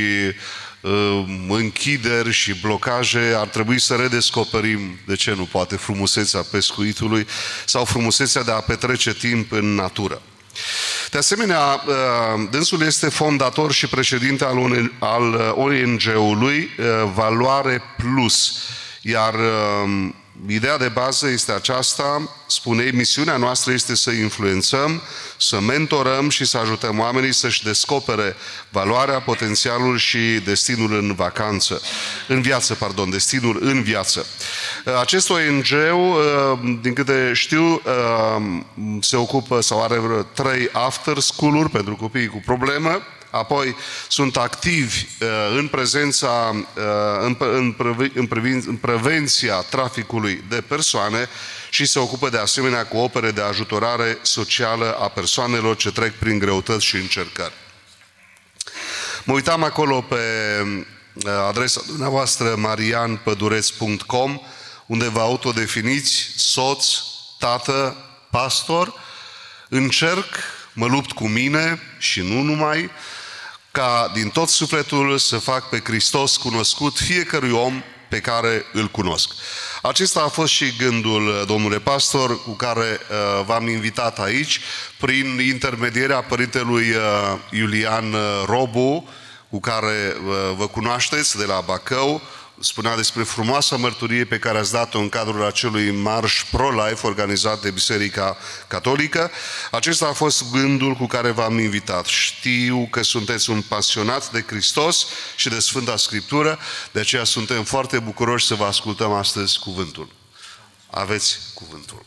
[SPEAKER 1] închideri și blocaje, ar trebui să redescoperim, de ce nu, poate frumusețea pescuitului sau frumusețea de a petrece timp în natură. De asemenea, dânsul este fondator și președinte al ONG-ului Valoare Plus, iar ideea de bază este aceasta, spune, misiunea noastră este să influențăm, să mentorăm și să ajutăm oamenii să-și descopere valoarea, potențialul și destinul destinul în viață. Acest ONG, din câte știu, se ocupă sau are 3 after school-uri pentru copiii cu problemă. Apoi sunt activi în prevenția traficului de persoane și se ocupă de asemenea cu opere de ajutorare socială a persoanelor ce trec prin greutăți și încercări. Mă uitam acolo pe adresa dumneavoastră marianpădureț.com, unde vă autodefiniți soț, tată, pastor. Încerc, mă lupt cu mine și nu numai, ca din tot sufletul să fac pe Hristos cunoscut fiecărui om pe care îl cunosc. Acesta a fost și gândul, domnule pastor, cu care v-am invitat aici, prin intermedierea părintelui Iulian Robu, cu care vă cunoașteți de la Bacău. Spunea despre frumoasa mărturie pe care ați dat-o în cadrul acelui marș pro-life organizat de Biserica Catolică. Acesta a fost gândul cu care v-am invitat. Știu că sunteți un pasionat de Hristos și de Sfânta Scriptură, de aceea suntem foarte bucuroși să vă ascultăm astăzi cuvântul. Aveți cuvântul.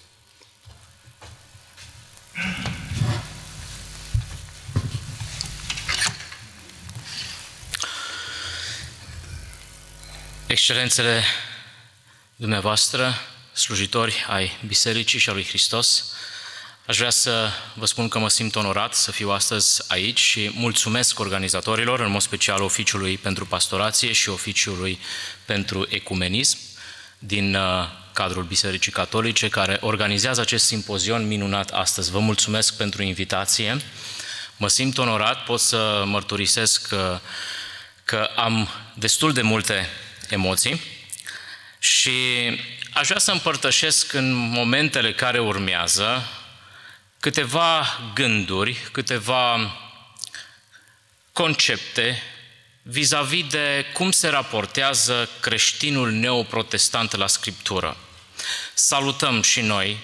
[SPEAKER 9] Excelențele dumneavoastră, slujitori ai Bisericii și a lui Hristos, aș vrea să vă spun că mă simt onorat să fiu astăzi aici și mulțumesc organizatorilor, în mod special Oficiului pentru Pastorație și Oficiului pentru Ecumenism din cadrul Bisericii Catolice, care organizează acest simpozion minunat astăzi. Vă mulțumesc pentru invitație. Mă simt onorat, pot să mărturisesc că am destul de multe emoții și aș vrea să împărtășesc în momentele care urmează câteva gânduri, câteva concepte vis-a-vis de cum se raportează creștinul neoprotestant la Scriptură. Salutăm și noi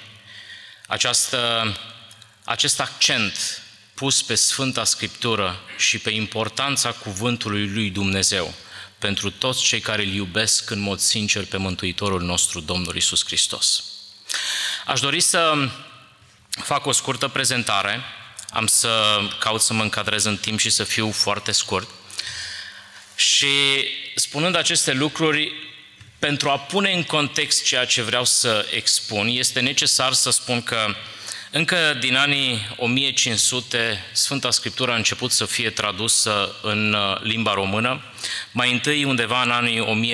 [SPEAKER 9] acest accent pus pe Sfânta Scriptură și pe importanța cuvântului lui Dumnezeu pentru toți cei care îl iubesc în mod sincer pe Mântuitorul nostru, Domnul Iisus Hristos. Aș dori să fac o scurtă prezentare, am să caut să mă încadrez în timp și să fiu foarte scurt. Și spunând aceste lucruri, pentru a pune în context ceea ce vreau să expun, este necesar să spun că încă din anii 1500, Sfânta Scriptură a început să fie tradusă în limba română. Mai întâi, undeva în anii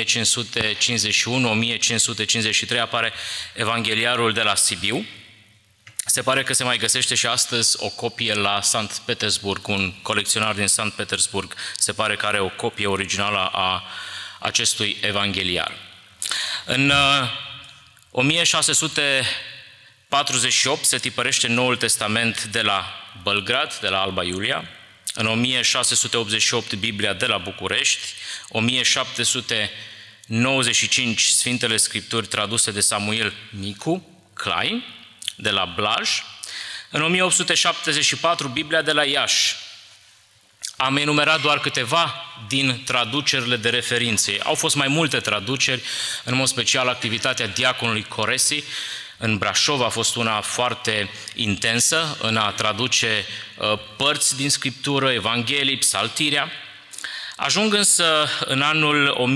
[SPEAKER 9] 1551-1553, apare Evangheliarul de la Sibiu. Se pare că se mai găsește și astăzi o copie la Sankt Petersburg, un colecționar din Sankt Petersburg se pare că are o copie originală a acestui evangheliar. În 1648 se tipărește Noul Testament de la Belgrad, de la Alba Iulia, în 1688 Biblia de la București, 1795 Sfintele Scripturi traduse de Samuel Micu, Klein, de la Blaj, în 1874 Biblia de la Iași. Am enumerat doar câteva din traducerile de referințe. Au fost mai multe traduceri, în mod special activitatea diaconului Coresi în Brașov a fost una foarte intensă în a traduce părți din Scriptură, Evanghelii, Psaltirea. Ajung însă în anul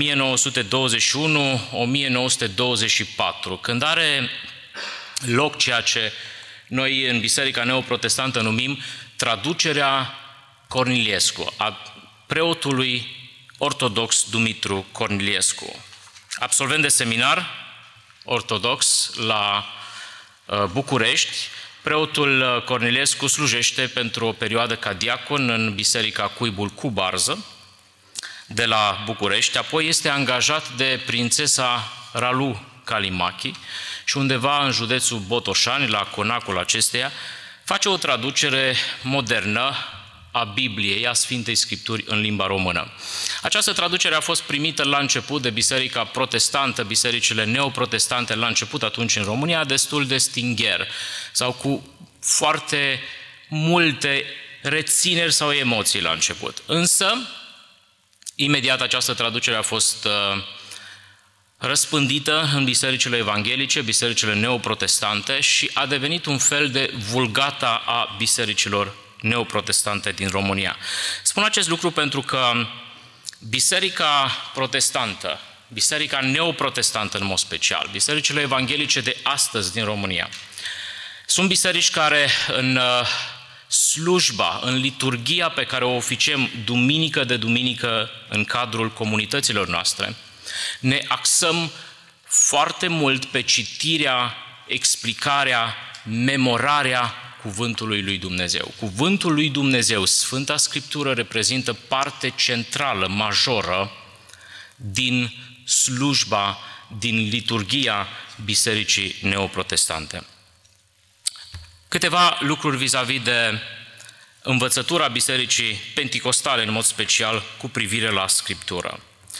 [SPEAKER 9] 1921-1924, când are loc ceea ce noi în Biserica Neoprotestantă numim traducerea Corniliescu, a preotului ortodox Dumitru Corniliescu. Absolvent de seminar ortodox la București, preotul Corniliescu slujește pentru o perioadă ca diacon în Biserica Cuibul cu Barză de la București, apoi este angajat de prințesa Ralu Calimachi și undeva în județul Botoșani, la conacul acesteia, face o traducere modernă a Bibliei, a Sfintei Scripturi în limba română. Această traducere a fost primită la început de Biserica Protestantă, bisericile neoprotestante la început atunci în România, destul de stingher sau cu foarte multe rețineri sau emoții la început. Însă, imediat această traducere a fost răspândită în bisericile evanghelice, bisericile neoprotestante și a devenit un fel de vulgata a bisericilor neoprotestante din România. Spun acest lucru pentru că biserica protestantă, biserica neoprotestantă în mod special, bisericile evanghelice de astăzi din România, sunt biserici care în slujba, în liturghia pe care o oficiem duminică de duminică în cadrul comunităților noastre, ne axăm foarte mult pe citirea, explicarea, memorarea Cuvântului lui Dumnezeu. Cuvântul lui Dumnezeu, Sfânta Scriptură, reprezintă parte centrală, majoră din slujba, din liturghia Bisericii Neoprotestante. Câteva lucruri vis-a-vis de învățătura Bisericii Penticostale, în mod special, cu privire la Scriptură.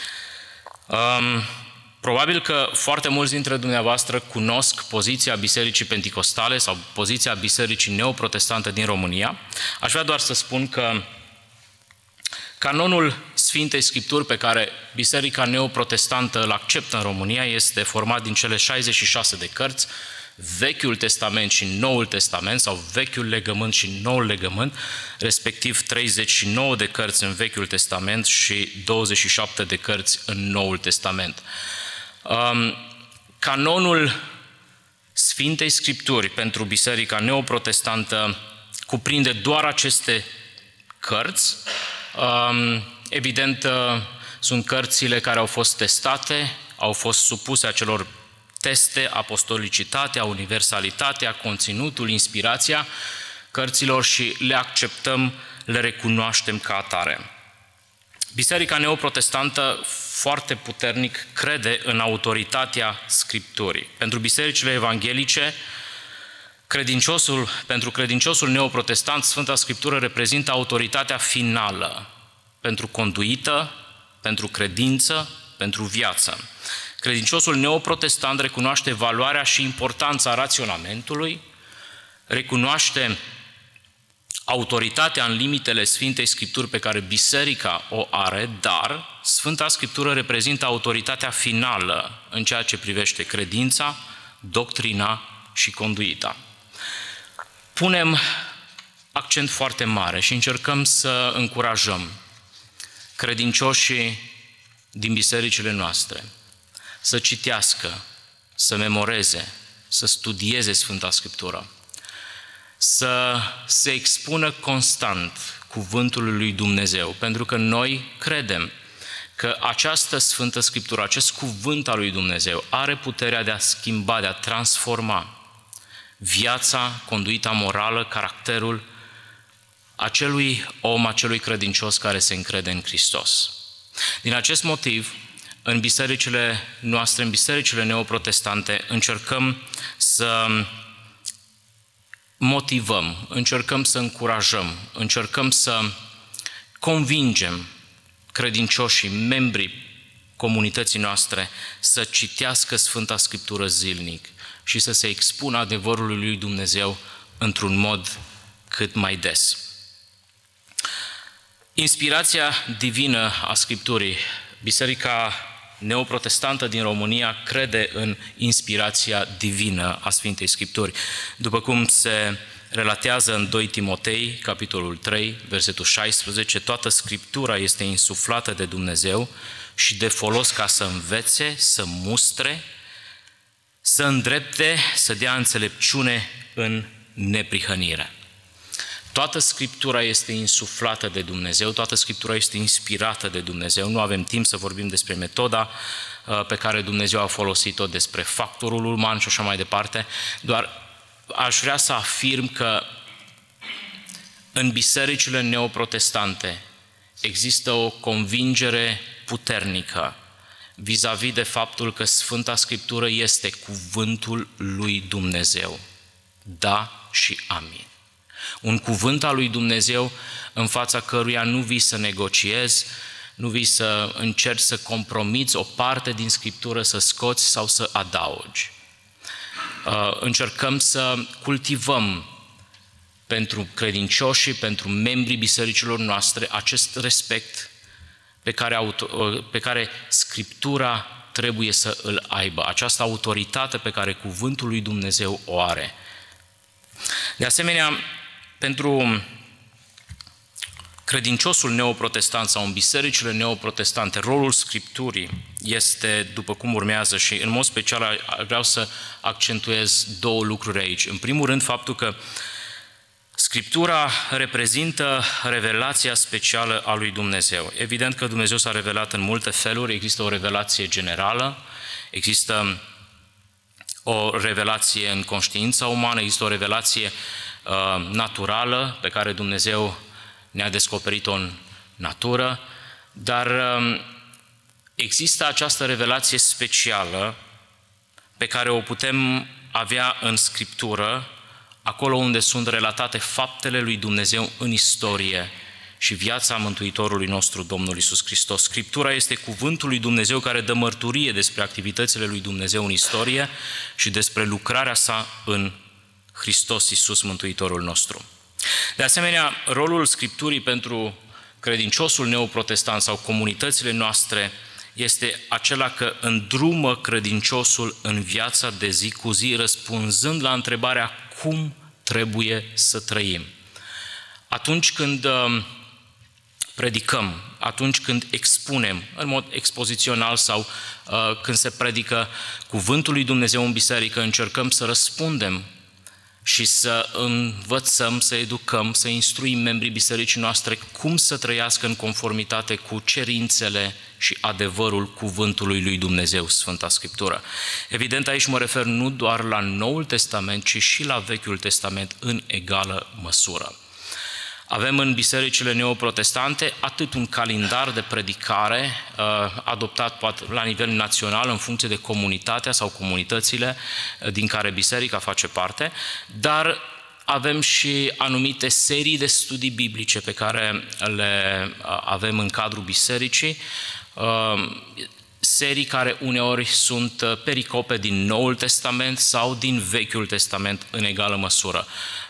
[SPEAKER 9] Probabil că foarte mulți dintre dumneavoastră cunosc poziția Bisericii Penticostale sau poziția Bisericii Neoprotestante din România. Aș vrea doar să spun că canonul Sfintei Scripturi pe care Biserica Neoprotestantă îl acceptă în România este format din cele 66 de cărți, Vechiul Testament și Noul Testament, sau Vechiul Legământ și Noul Legământ, respectiv 39 de cărți în Vechiul Testament și 27 de cărți în Noul Testament. Canonul Sfintei Scripturi pentru Biserica Neoprotestantă cuprinde doar aceste cărți. Evident, sunt cărțile care au fost testate, au fost supuse acelor teste, apostolicitatea, universalitatea, conținutul, inspirația cărților și le acceptăm, le recunoaștem ca atare. Biserica Neoprotestantă foarte puternic crede în autoritatea Scripturii. Pentru bisericile evanghelice, pentru credinciosul neoprotestant, Sfânta Scriptură reprezintă autoritatea finală pentru conduită, pentru credință, pentru viață. Credinciosul neoprotestant recunoaște valoarea și importanța raționamentului, recunoaște autoritatea în limitele Sfintei Scripturi pe care biserica o are, dar Sfânta Scriptură reprezintă autoritatea finală în ceea ce privește credința, doctrina și conduita. Punem accent foarte mare și încercăm să încurajăm credincioșii din bisericile noastre să citească, să memoreze, să studieze Sfânta Scriptură, să se expună constant cuvântului lui Dumnezeu, pentru că noi credem că această Sfântă Scriptură, acest cuvânt al lui Dumnezeu are puterea de a schimba, de a transforma viața, conduita morală, caracterul acelui om, acelui credincios care se încrede în Hristos. Din acest motiv, în bisericile noastre, în bisericile neoprotestante, încercăm să motivăm, încercăm să încurajăm, încercăm să convingem credincioșii, membrii comunității noastre să citească Sfânta Scriptură zilnic și să se expună adevărului lui Dumnezeu într-un mod cât mai des. Inspirația divină a Scripturii. Biserica Neoprotestantă din România crede în inspirația divină a Sfintei Scripturi. După cum se relatează în 2 Timotei, capitolul 3, versetul 16, toată Scriptura este insuflată de Dumnezeu și de folos ca să învețe, să mustre, să îndrepte, să dea înțelepciune în neprihănire. Toată Scriptura este insuflată de Dumnezeu, toată Scriptura este inspirată de Dumnezeu. Nu avem timp să vorbim despre metoda pe care Dumnezeu a folosit-o, despre factorul uman și așa mai departe, doar aș vrea să afirm că în bisericile neoprotestante există o convingere puternică vis-a-vis de faptul că Sfânta Scriptură este cuvântul lui Dumnezeu. Da și amin. Un cuvânt al lui Dumnezeu în fața căruia nu vii să negociezi, nu vii să încerci să compromiți o parte din Scriptură, să scoți sau să adaugi. Încercăm să cultivăm pentru credincioși, pentru membrii bisericilor noastre, acest respect pe care Scriptura trebuie să îl aibă, această autoritate pe care cuvântul lui Dumnezeu o are. De asemenea, pentru credinciosul neoprotestant sau în bisericile neoprotestante, rolul Scripturii este după cum urmează și în mod special vreau să accentuez două lucruri aici. În primul rând, faptul că Scriptura reprezintă revelația specială a lui Dumnezeu. Evident că Dumnezeu s-a revelat în multe feluri, există o revelație generală, există o revelație în conștiința umană, există o revelație naturală pe care Dumnezeu ne-a descoperit-o în natură, dar există această revelație specială pe care o putem avea în Scriptură, acolo unde sunt relatate faptele lui Dumnezeu în istorie și viața Mântuitorului nostru, Domnul Iisus Hristos. Scriptura este cuvântul lui Dumnezeu care dă mărturie despre activitățile lui Dumnezeu în istorie și despre lucrarea sa în Hristos Iisus, Mântuitorul nostru. De asemenea, rolul Scripturii pentru credinciosul neoprotestant sau comunitățile noastre este acela că îndrumă credinciosul în viața de zi cu zi, răspunzând la întrebarea cum trebuie să trăim. Atunci când predicăm, atunci când expunem în mod expozițional sau când se predică cuvântul lui Dumnezeu în biserică, încercăm să răspundem și să învățăm, să educăm, să instruim membrii bisericii noastre cum să trăiască în conformitate cu cerințele și adevărul cuvântului lui Dumnezeu, Sfânta Scriptură. Evident, aici mă refer nu doar la Noul Testament, ci și la Vechiul Testament în egală măsură. Avem în bisericile neoprotestante atât un calendar de predicare adoptat poate la nivel național în funcție de comunitatea sau comunitățile din care biserica face parte, dar avem și anumite serii de studii biblice pe care le avem în cadrul bisericii, serii care uneori sunt pericope din Noul Testament sau din Vechiul Testament în egală măsură.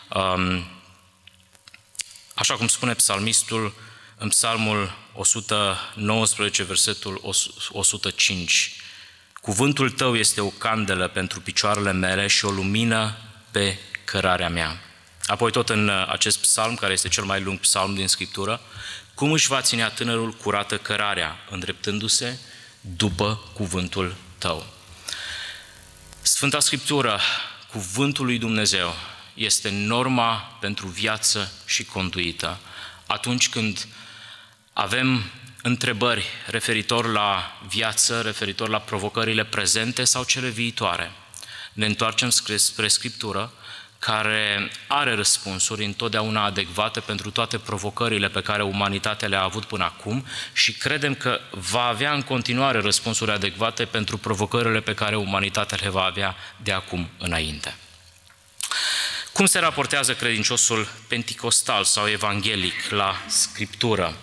[SPEAKER 9] Așa cum spune psalmistul în psalmul 119, versetul 105, cuvântul tău este o candelă pentru picioarele mele și o lumină pe cărarea mea. Apoi tot în acest psalm, care este cel mai lung psalm din Scriptură, cum își va ținea tânărul curată cărarea, îndreptându-se după cuvântul tău. Sfânta Scriptură, cuvântul lui Dumnezeu, este norma pentru viață și conduită. Atunci când avem întrebări referitor la viață, referitor la provocările prezente sau cele viitoare, ne întoarcem spre Scriptură, care are răspunsuri întotdeauna adecvate pentru toate provocările pe care umanitatea le-a avut până acum și credem că va avea în continuare răspunsuri adecvate pentru provocările pe care umanitatea le va avea de acum înainte. Cum se raportează credinciosul penticostal sau evanghelic la Scriptură?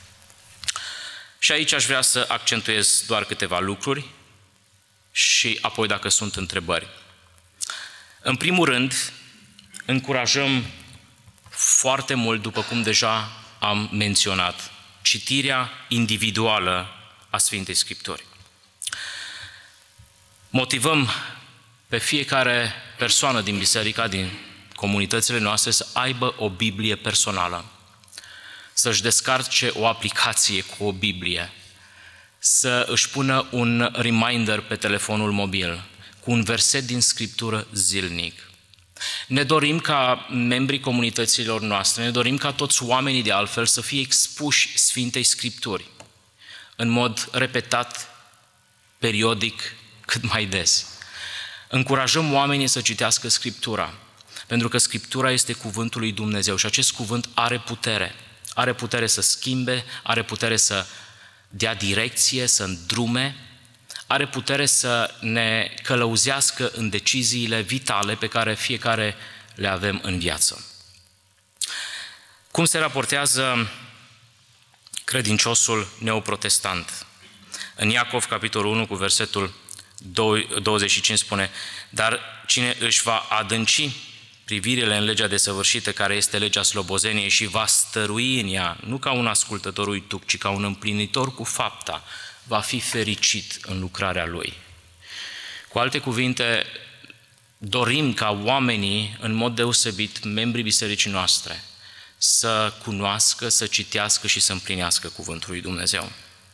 [SPEAKER 9] Și aici aș vrea să accentuez doar câteva lucruri și apoi dacă sunt întrebări. În primul rând, încurajăm foarte mult, după cum deja am menționat, citirea individuală a Sfintei Scripturi. Motivăm pe fiecare persoană din biserica, din comunitățile noastre, să aibă o Biblie personală, să-și descarce o aplicație cu o Biblie, să își pună un reminder pe telefonul mobil cu un verset din Scriptură zilnic. Ne dorim ca membrii comunităților noastre, ne dorim ca toți oamenii de altfel să fie expuși Sfintei Scripturi în mod repetat, periodic, cât mai des. Încurajăm oamenii să citească Scriptura, pentru că Scriptura este cuvântul lui Dumnezeu și acest cuvânt are putere. Are putere să schimbe, are putere să dea direcție, să îndrume, are putere să ne călăuzească în deciziile vitale pe care fiecare le avem în viață. Cum se raportează credinciosul neoprotestant? În Iacov, capitolul 1, cu versetul 25 spune: dar cine își va adânci privirile în legea desăvârșită, care este legea slobozeniei, și va stărui în ea, nu ca un ascultător uituc, ci ca un împlinitor cu fapta, va fi fericit în lucrarea lui. Cu alte cuvinte, dorim ca oamenii, în mod deosebit membrii bisericii noastre, să cunoască, să citească și să împlinească cuvântul lui Dumnezeu.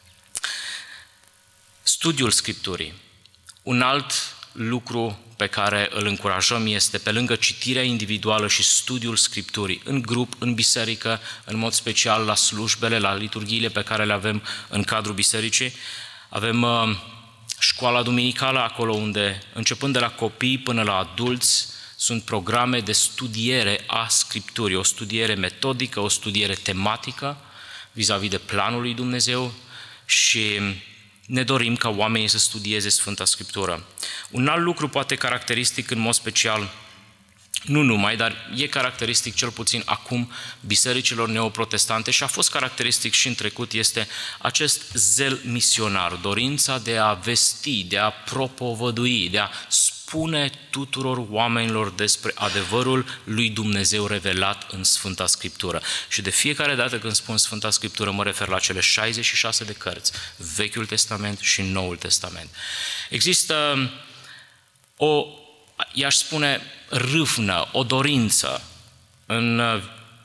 [SPEAKER 9] Studiul Scripturii. Un alt lucru pe care îl încurajăm este, pe lângă citirea individuală și studiul Scripturii, în grup, în biserică, în mod special la slujbele, la liturghiile pe care le avem în cadrul bisericii, avem școala duminicală, acolo unde, începând de la copii până la adulți, sunt programe de studiere a Scripturii, o studiere metodică, o studiere tematică vis-a-vis de planul lui Dumnezeu și ne dorim ca oamenii să studieze Sfânta Scriptură. Un alt lucru poate caracteristic în mod special, nu numai, dar e caracteristic cel puțin acum bisericilor neoprotestante și a fost caracteristic și în trecut, este acest zel misionar, dorința de a vesti, de a propovădui, de a spune spune tuturor oamenilor despre adevărul lui Dumnezeu revelat în Sfânta Scriptură. Și de fiecare dată când spun Sfânta Scriptură, mă refer la cele 66 de cărți, Vechiul Testament și Noul Testament. Există o, i-aș spune, râvnă, o dorință în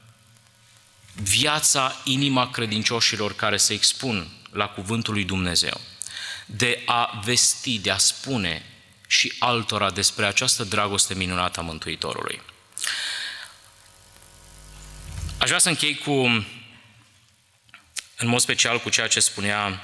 [SPEAKER 9] viața, inima credincioșilor care se expun la Cuvântul lui Dumnezeu, de a vesti, de a spune și altora despre această dragoste minunată a Mântuitorului. Aș vrea să închei în mod special cu ceea ce spunea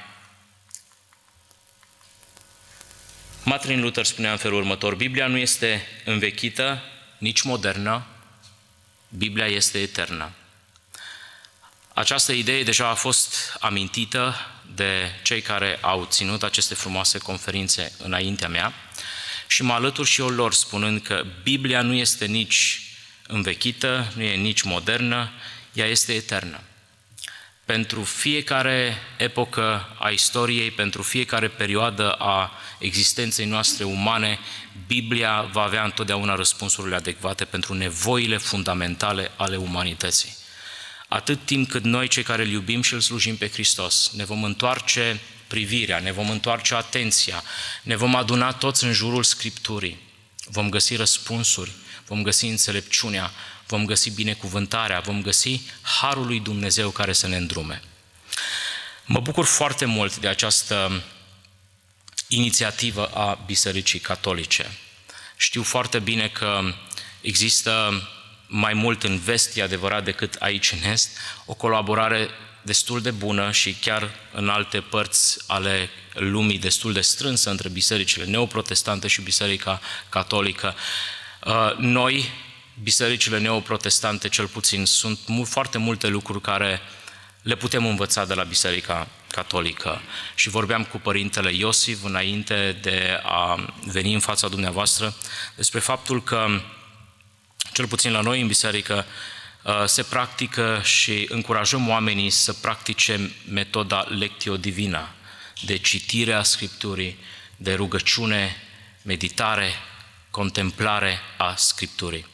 [SPEAKER 9] Martin Luther, spunea în felul următor: Biblia nu este învechită, nici modernă, Biblia este eternă. Această idee deja a fost amintită de cei care au ținut aceste frumoase conferințe înaintea mea și mă alătur și eu lor spunând că Biblia nu este nici învechită, nu e nici modernă, ea este eternă. Pentru fiecare epocă a istoriei, pentru fiecare perioadă a existenței noastre umane, Biblia va avea întotdeauna răspunsurile adecvate pentru nevoile fundamentale ale umanității. Atât timp cât noi, cei care îl iubim și îl slujim pe Hristos, ne vom întoarce privirea, ne vom întoarce atenția, ne vom aduna toți în jurul Scripturii, vom găsi răspunsuri, vom găsi înțelepciunea, vom găsi binecuvântarea, vom găsi harul lui Dumnezeu care să ne îndrume. Mă bucur foarte mult de această inițiativă a Bisericii Catolice. Știu foarte bine că există mai mult în vest, e adevărat, decât aici în est, o colaborare destul de bună și chiar în alte părți ale lumii destul de strânsă între bisericile neoprotestante și Biserica Catolică. Noi, bisericile neoprotestante, cel puțin, sunt foarte multe lucruri care le putem învăța de la Biserica Catolică. Și vorbeam cu Părintele Iosif înainte de a veni în fața dumneavoastră despre faptul că cel puțin la noi în biserică se practică și încurajăm oamenii să practice metoda Lectio Divina, de citire a Scripturii, de rugăciune, meditare, contemplare a Scripturii.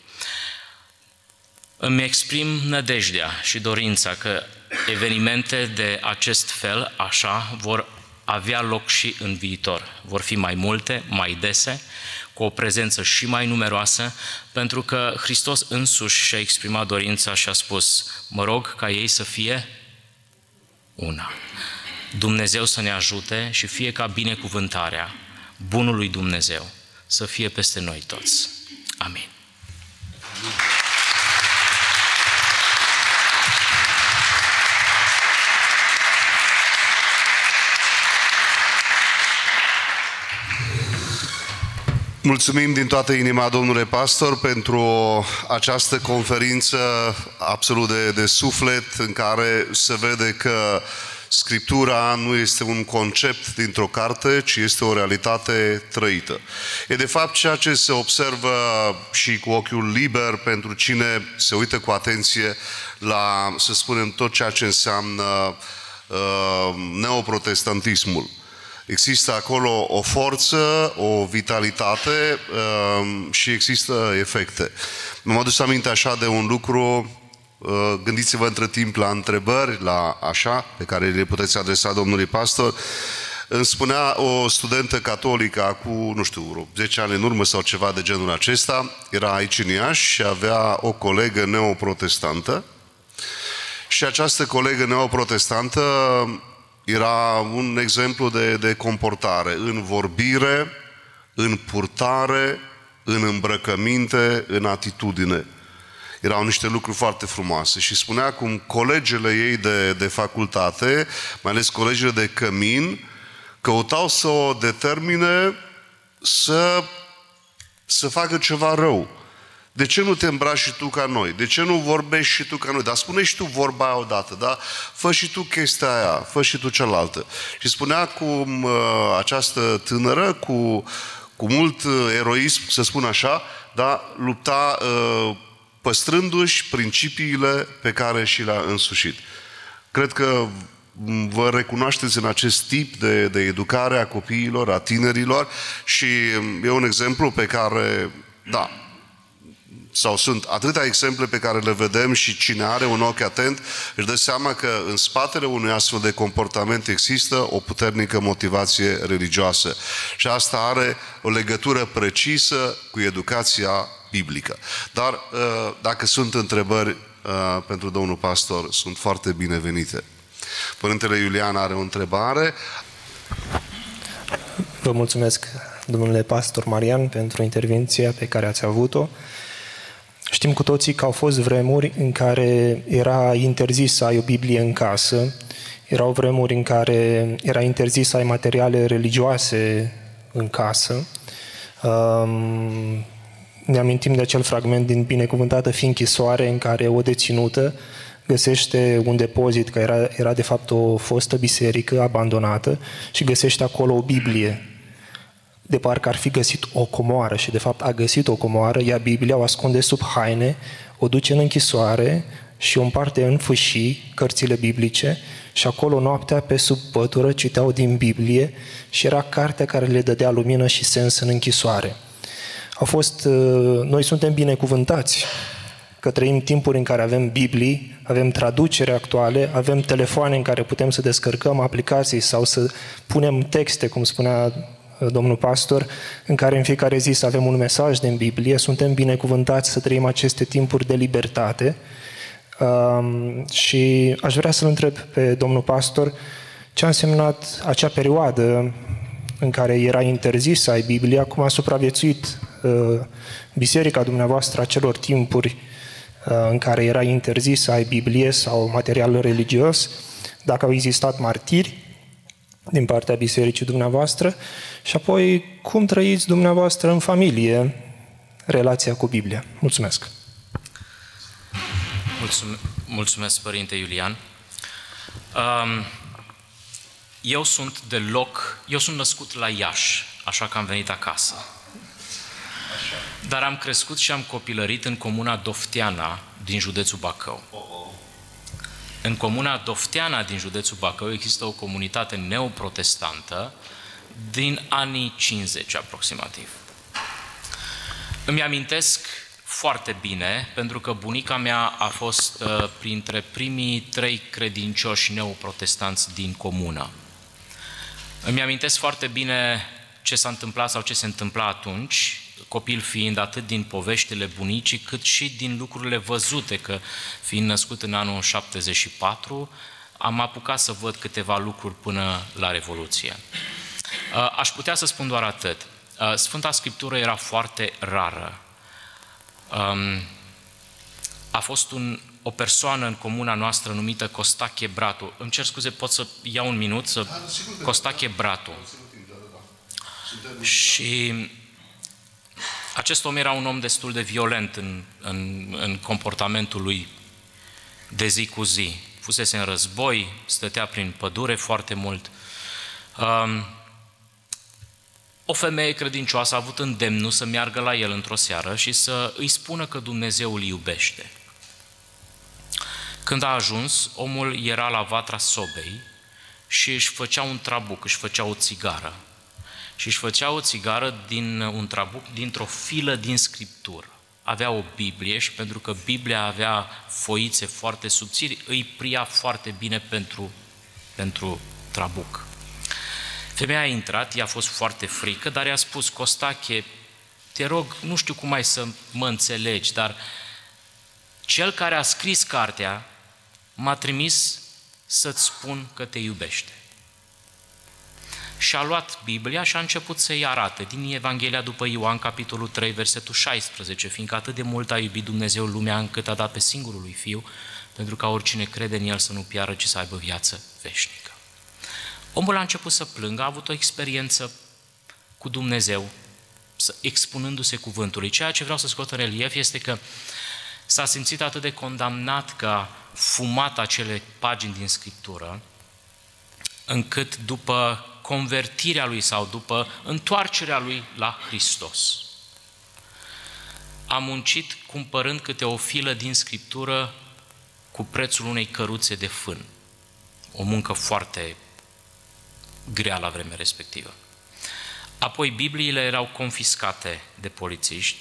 [SPEAKER 9] Îmi exprim nădejdea și dorința că evenimente de acest fel, așa, vor avea loc și în viitor. Vor fi mai multe, mai dese, cu o prezență și mai numeroasă, pentru că Hristos însuși și-a exprimat dorința și a spus: mă rog ca ei să fie una. Dumnezeu să ne ajute și fie ca binecuvântarea bunului Dumnezeu să fie peste noi toți. Amin.
[SPEAKER 1] Mulțumim din toată inima, domnule pastor, pentru această conferință absolut de suflet, în care se vede că Scriptura nu este un concept dintr-o carte, ci este o realitate trăită. E de fapt ceea ce se observă și cu ochiul liber pentru cine se uită cu atenție la, să spunem, tot ceea ce înseamnă neoprotestantismul. Există acolo o forță, o vitalitate și există efecte. M-am adus aminte așa de un lucru, gândiți-vă între timp la întrebări, la așa, pe care le puteți adresa domnului pastor. Îmi spunea o studentă catolică acum, nu știu, 10 ani în urmă sau ceva de genul acesta, era aici în Iași și avea o colegă neoprotestantă și această colegă neoprotestantă era un exemplu de comportare, în vorbire, în purtare, în îmbrăcăminte, în atitudine. Erau niște lucruri foarte frumoase și spunea cum colegele ei de facultate, mai ales colegele de cămin, căutau să o determine să facă ceva rău. De ce nu te îmbraci și tu ca noi? De ce nu vorbești și tu ca noi? Dar spune și tu vorba aia odată, da? Fă și tu chestia aia, fă și tu cealaltă. Și spunea cum această tânără, cu mult eroism, să spun așa, da, lupta păstrându-și principiile pe care și le-a însușit. Cred că vă recunoașteți în acest tip de educare a copiilor, a tinerilor și e un exemplu pe care, da, sau sunt atâtea exemple pe care le vedem și cine are un ochi atent își dă seama că în spatele unui astfel de comportament există o puternică motivație religioasă. Și asta are o legătură precisă cu educația biblică. Dar dacă sunt întrebări pentru domnul pastor, sunt foarte binevenite. Părintele Iulian are o întrebare.
[SPEAKER 10] Vă mulțumesc, domnule pastor Marian, pentru intervenția pe care ați avut-o. Știm cu toții că au fost vremuri în care era interzis să ai o Biblie în casă, erau vremuri în care era interzis să ai materiale religioase în casă. Ne amintim de acel fragment din Binecuvântată fi închisoare, în care o deținută găsește un depozit, că era de fapt o fostă biserică abandonată, și găsește acolo o Biblie. De parcă ar fi găsit o comoară și de fapt a găsit o comoară, ia Biblia, o ascunde sub haine, o duce în închisoare și o împarte în fâșii, cărțile biblice, și acolo noaptea pe sub pătură citeau din Biblie și era cartea care le dădea lumină și sens în închisoare. Noi suntem binecuvântați că trăim timpuri în care avem Biblii, avem traducere actuale, avem telefoane în care putem să descărcăm aplicații sau să punem texte, cum spunea domnul pastor, în care în fiecare zi să avem un mesaj din Biblie. Suntem binecuvântați să trăim aceste timpuri de libertate. Și aș vrea să-l întreb pe domnul pastor ce a însemnat acea perioadă în care era interzis să ai Biblia, cum a supraviețuit biserica dumneavoastră acelor timpuri în care era interzis să ai Biblie sau material religios, dacă au existat martiri din partea bisericii dumneavoastră și apoi cum trăiți dumneavoastră în familie relația cu Biblia. Mulțumesc!
[SPEAKER 9] Mulțumesc, Părinte Iulian. Eu sunt născut la Iași, așa că am venit acasă. Dar am crescut și am copilărit în comuna Dofteana din județul Bacău. În comuna Dofteana din județul Bacău există o comunitate neoprotestantă din anii 50 aproximativ. Îmi amintesc foarte bine, pentru că bunica mea a fost printre primii 3 credincioși neoprotestanți din comună. Îmi amintesc foarte bine ce s-a întâmplat sau ce se întâmpla atunci, copil fiind atât din poveștile bunicii, cât și din lucrurile văzute, că fiind născut în anul 74, am apucat să văd câteva lucruri până la Revoluție. Aș putea să spun doar atât. Sfânta Scriptură era foarte rară. A fost o persoană în comuna noastră numită Costache Bratu. Îmi cer scuze, pot să iau un minut? Costache Bratu. Și acest om era un om destul de violent în comportamentul lui de zi cu zi. Fusese în război, stătea prin pădure foarte mult. O femeie credincioasă a avut îndemnul să meargă la el într-o seară și să îi spună că Dumnezeu îl iubește. Când a ajuns, omul era la vatra sobei și își făcea un trabuc, își făcea o țigară. Și își făcea o țigară din un trabuc dintr-o filă din Scriptură. Avea o Biblie și pentru că Biblia avea foițe foarte subțiri, îi pria foarte bine pentru trabuc. Femeia a intrat, i-a fost foarte frică, dar i-a spus: Costache, te rog, nu știu cum ai să mă înțelegi, dar cel care a scris cartea m-a trimis să-ți spun că te iubește. Și a luat Biblia și a început să-i arate din Evanghelia după Ioan, capitolul 3, versetul 16, fiindcă atât de mult a iubit Dumnezeu lumea încât a dat pe singurul lui Fiu, pentru ca oricine crede în El să nu piară, ci să aibă viață veșnică. Omul a început să plângă, a avut o experiență cu Dumnezeu, expunându-se cuvântului. Ceea ce vreau să scot în relief este că s-a simțit atât de condamnat că a fumat acele pagini din Scriptură, încât după convertirea lui sau după întoarcerea lui la Hristos, a muncit cumpărând câte o filă din Scriptură cu prețul unei căruțe de fân. o muncă foarte grea la vremea respectivă. Apoi Bibliile erau confiscate de polițiști,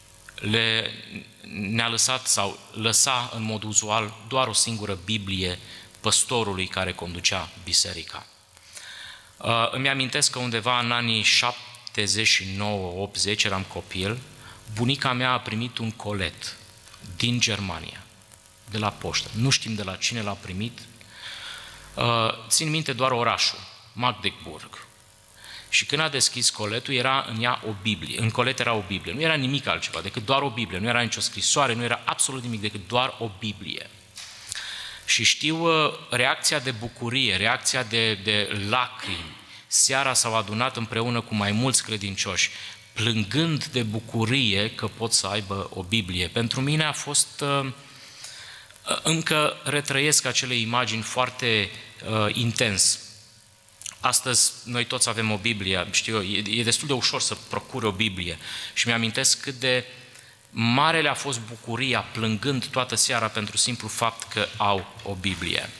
[SPEAKER 9] ne-a lăsat sau lăsa în mod uzual doar o singură Biblie păstorului care conducea biserica. Îmi amintesc că undeva în anii 79-80, eram copil, bunica mea a primit un colet din Germania, de la poștă. Nu știm de la cine l-a primit. Țin minte doar orașul, Magdeburg. Și când a deschis coletul, era în ea o Biblie. În colet era o Biblie. Nu era nimic altceva decât doar o Biblie. Nu era nicio scrisoare, nu era absolut nimic decât doar o Biblie. Și știu reacția de bucurie, reacția de lacrimi. Seara s-au adunat împreună cu mai mulți credincioși, plângând de bucurie că pot să aibă o Biblie. Pentru mine a fost... Încă retrăiesc acele imagini foarte intens. Astăzi noi toți avem o Biblie, știu eu, e destul de ușor să procure o Biblie și mi-amintesc cât de mare le-a fost bucuria plângând toată seara pentru simplu fapt că au o Biblie.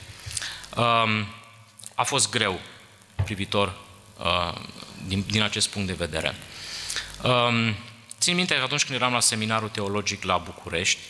[SPEAKER 9] A fost greu privitor din acest punct de vedere. Țin minte că atunci când eram la seminarul teologic la București,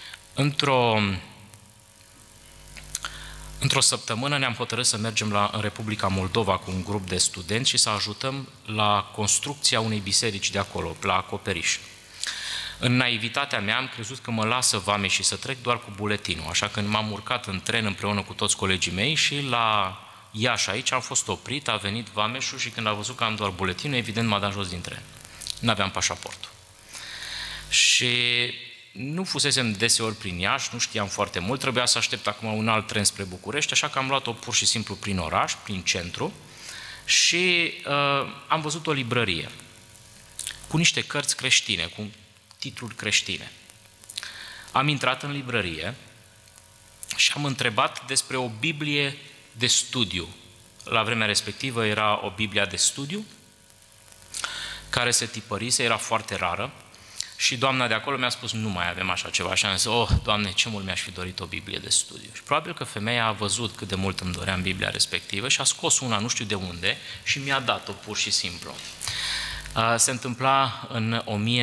[SPEAKER 9] într-o săptămână ne-am hotărât să mergem în Republica Moldova cu un grup de studenți și să ajutăm la construcția unei biserici de acolo, la Acoperiș. În naivitatea mea am crezut că mă lasă vameșii să trec doar cu buletinul, așa că m-am urcat în tren împreună cu toți colegii mei și la Iași aici am fost oprit, a venit vameșul și când a văzut că am doar buletinul, evident m-a dat jos din tren. N-aveam pașaportul. Și nu fusesem deseori prin Iași, nu știam foarte mult, trebuia să aștept acum un alt tren spre București, așa că am luat-o pur și simplu prin oraș, prin centru și am văzut o librărie cu niște cărți creștine, cu titluri creștine. Am intrat în librărie și am întrebat despre o Biblie de studiu. La vremea respectivă era o Biblie de studiu care se tipărise, era foarte rară. Și doamna de acolo mi-a spus, nu mai avem așa ceva. Și am zis, oh, Doamne, ce mult mi-aș fi dorit o Biblie de studiu. Și probabil că femeia a văzut cât de mult îmi doream Biblia respectivă și a scos una, nu știu de unde, și mi-a dat-o pur și simplu. Se întâmpla în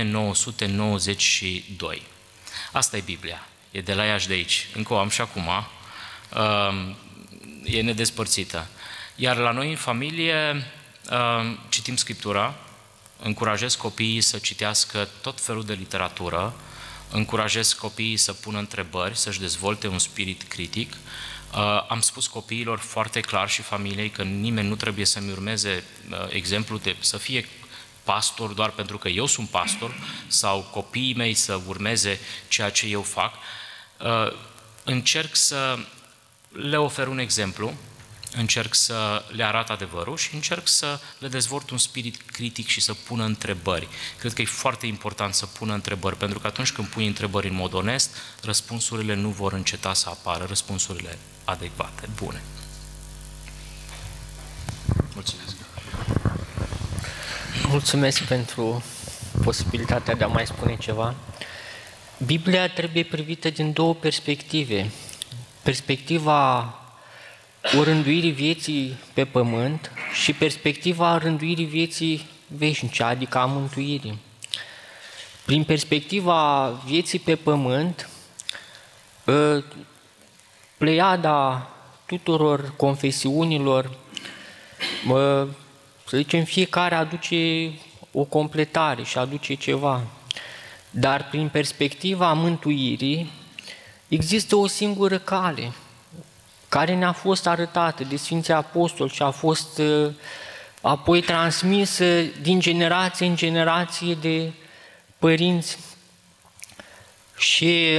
[SPEAKER 9] 1992. Asta e Biblia. E de la Iași de aici. Încă o am și acum. E nedespărțită. Iar la noi în familie citim Scriptura, încurajez copiii să citească tot felul de literatură, încurajez copiii să pună întrebări, să-și dezvolte un spirit critic. Am spus copiilor foarte clar și familiei că nimeni nu trebuie să-mi urmeze exemplul de să fie pastor doar pentru că eu sunt pastor sau copiii mei să urmeze ceea ce eu fac. Încerc să le ofer un exemplu, încerc să le arăt adevărul și încerc să le dezvolt un spirit critic și să pună întrebări. Cred că e foarte important să pună întrebări, pentru că atunci când pui întrebări în mod onest, răspunsurile nu vor înceta să apară, răspunsurile adecvate, bune. Mulțumesc!
[SPEAKER 11] Mulțumesc pentru posibilitatea de a mai spune ceva. Biblia trebuie privită din două perspective. Perspectiva orânduirii vieții pe pământ și perspectiva rânduirii vieții veșnice, adică a mântuirii. Prin perspectiva vieții pe pământ, pleiada tuturor confesiunilor, să zicem, fiecare aduce o completare și aduce ceva. Dar prin perspectiva mântuirii există o singură cale care ne-a fost arătată de Sfinții Apostoli și a fost apoi transmisă din generație în generație de părinți. Și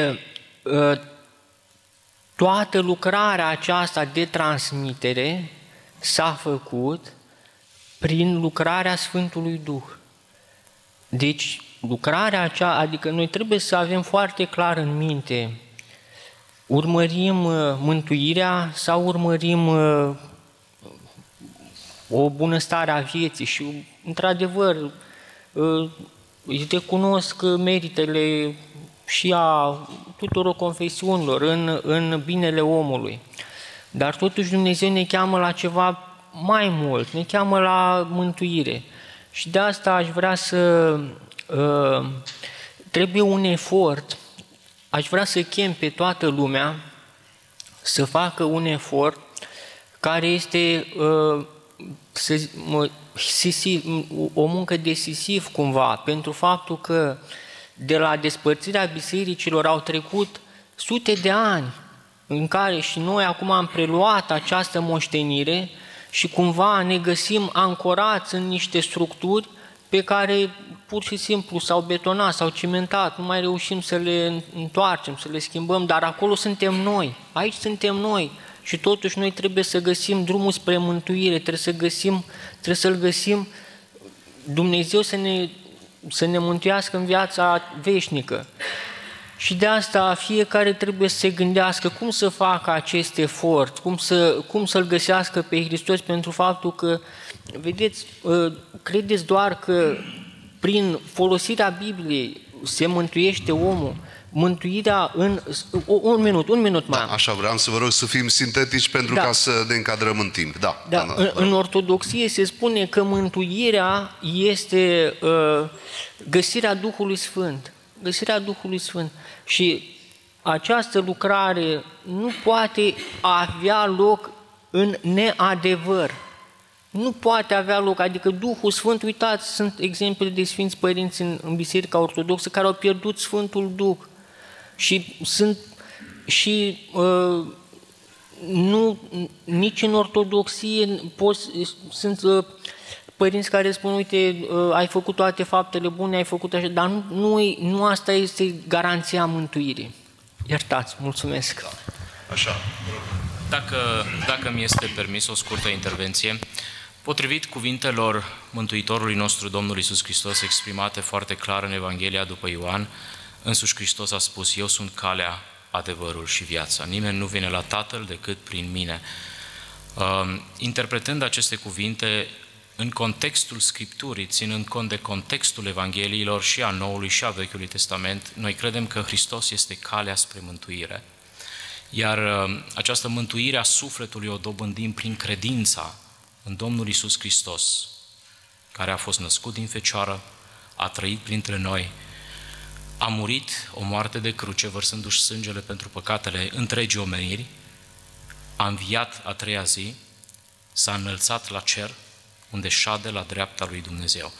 [SPEAKER 11] toată lucrarea aceasta de transmitere s-a făcut prin lucrarea Sfântului Duh. Deci, lucrarea aceea, adică noi trebuie să avem foarte clar în minte, urmărim mântuirea sau urmărim o bunăstare a vieții și, într-adevăr, îi recunosc meritele și a tuturor confesiunilor în binele omului. Dar totuși Dumnezeu ne cheamă la ceva mai mult, ne cheamă la mântuire. Și de asta aș vrea să... trebuie un efort, aș vrea să chem pe toată lumea să facă un efort care este o muncă decisiv cumva, pentru faptul că de la despărțirea bisericilor au trecut sute de ani în care și noi acum am preluat această moștenire și cumva ne găsim ancorați în niște structuri pe care pur și simplu s-au betonat, s-au cimentat, nu mai reușim să le întoarcem, să le schimbăm, dar acolo suntem noi, aici suntem noi și totuși noi trebuie să găsim drumul spre mântuire, trebuie să-L găsim, Dumnezeu să ne mântuiască în viața veșnică. Și de asta fiecare trebuie să se gândească cum să facă acest efort, cum să-L găsească pe Hristos, pentru faptul că, vedeți, credeți doar că prin folosirea Bibliei se mântuiește omul, mântuirea în... Un minut mai.
[SPEAKER 1] Da, așa vreau să vă rog să fim sintetici pentru ca să ne încadrăm în timp.
[SPEAKER 11] În Ortodoxie se spune că mântuirea este găsirea Duhului Sfânt. Găsirea Duhului Sfânt. Și această lucrare nu poate avea loc în neadevăr. Nu poate avea loc, adică Duhul Sfânt, uitați, sunt exemple de Sfinți Părinți în Biserica Ortodoxă care au pierdut Sfântul Duh. Nici în Ortodoxie sunt părinți care spun, uite, ai făcut toate faptele bune, ai făcut așa, dar nu asta este garanția mântuirii. Iertați, mulțumesc.
[SPEAKER 1] Așa.
[SPEAKER 9] Dacă mi este permis o scurtă intervenție, potrivit cuvintelor Mântuitorului nostru, Domnul Iisus Hristos, exprimate foarte clar în Evanghelia după Ioan, însuși Hristos a spus, eu sunt calea, adevărul și viața. Nimeni nu vine la Tatăl decât prin mine. Interpretând aceste cuvinte în contextul Scripturii, ținând cont de contextul Evangheliilor și a Noului și a Vechiului Testament, noi credem că Hristos este calea spre mântuire. Iar această mântuire a sufletului o dobândim prin credința în Domnul Iisus Hristos, care a fost născut din Fecioară, a trăit printre noi, a murit o moarte de cruce, vărsându-și sângele pentru păcatele întregii omeniri, a înviat a treia zi, s-a înălțat la cer, unde șade la dreapta lui Dumnezeu.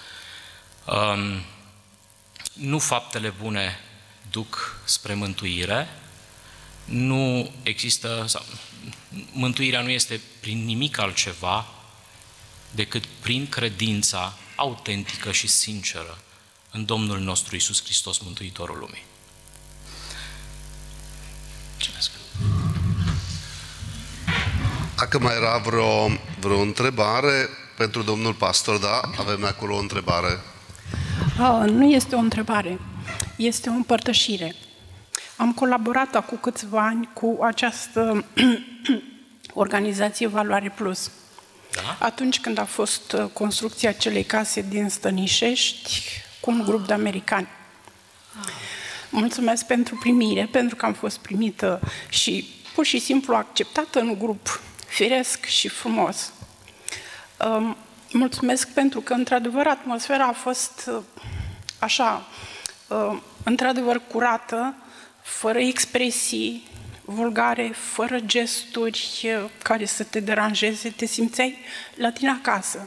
[SPEAKER 9] Nu faptele bune duc spre mântuire, nu există, mântuirea nu este prin nimic altceva decât prin credința autentică și sinceră în Domnul nostru Iisus Hristos, Mântuitorul lumii. Mulțumesc.
[SPEAKER 1] Dacă mai era vreo întrebare pentru domnul pastor, da, avem acolo o întrebare.
[SPEAKER 12] Nu este o întrebare, este o împărtășire. Am colaborat acum câțiva ani cu această organizație Valoare Plus.
[SPEAKER 9] Da?
[SPEAKER 12] Atunci când a fost construcția acelei case din Stănișești, cu un grup de americani. Mulțumesc pentru primire, pentru că am fost primită și pur și simplu acceptată în grup, firesc și frumos. Mulțumesc pentru că, într-adevăr, atmosfera a fost așa, într-adevăr curată, fără expresii vulgare, fără gesturi care să te deranjeze, te simțeai la tine acasă.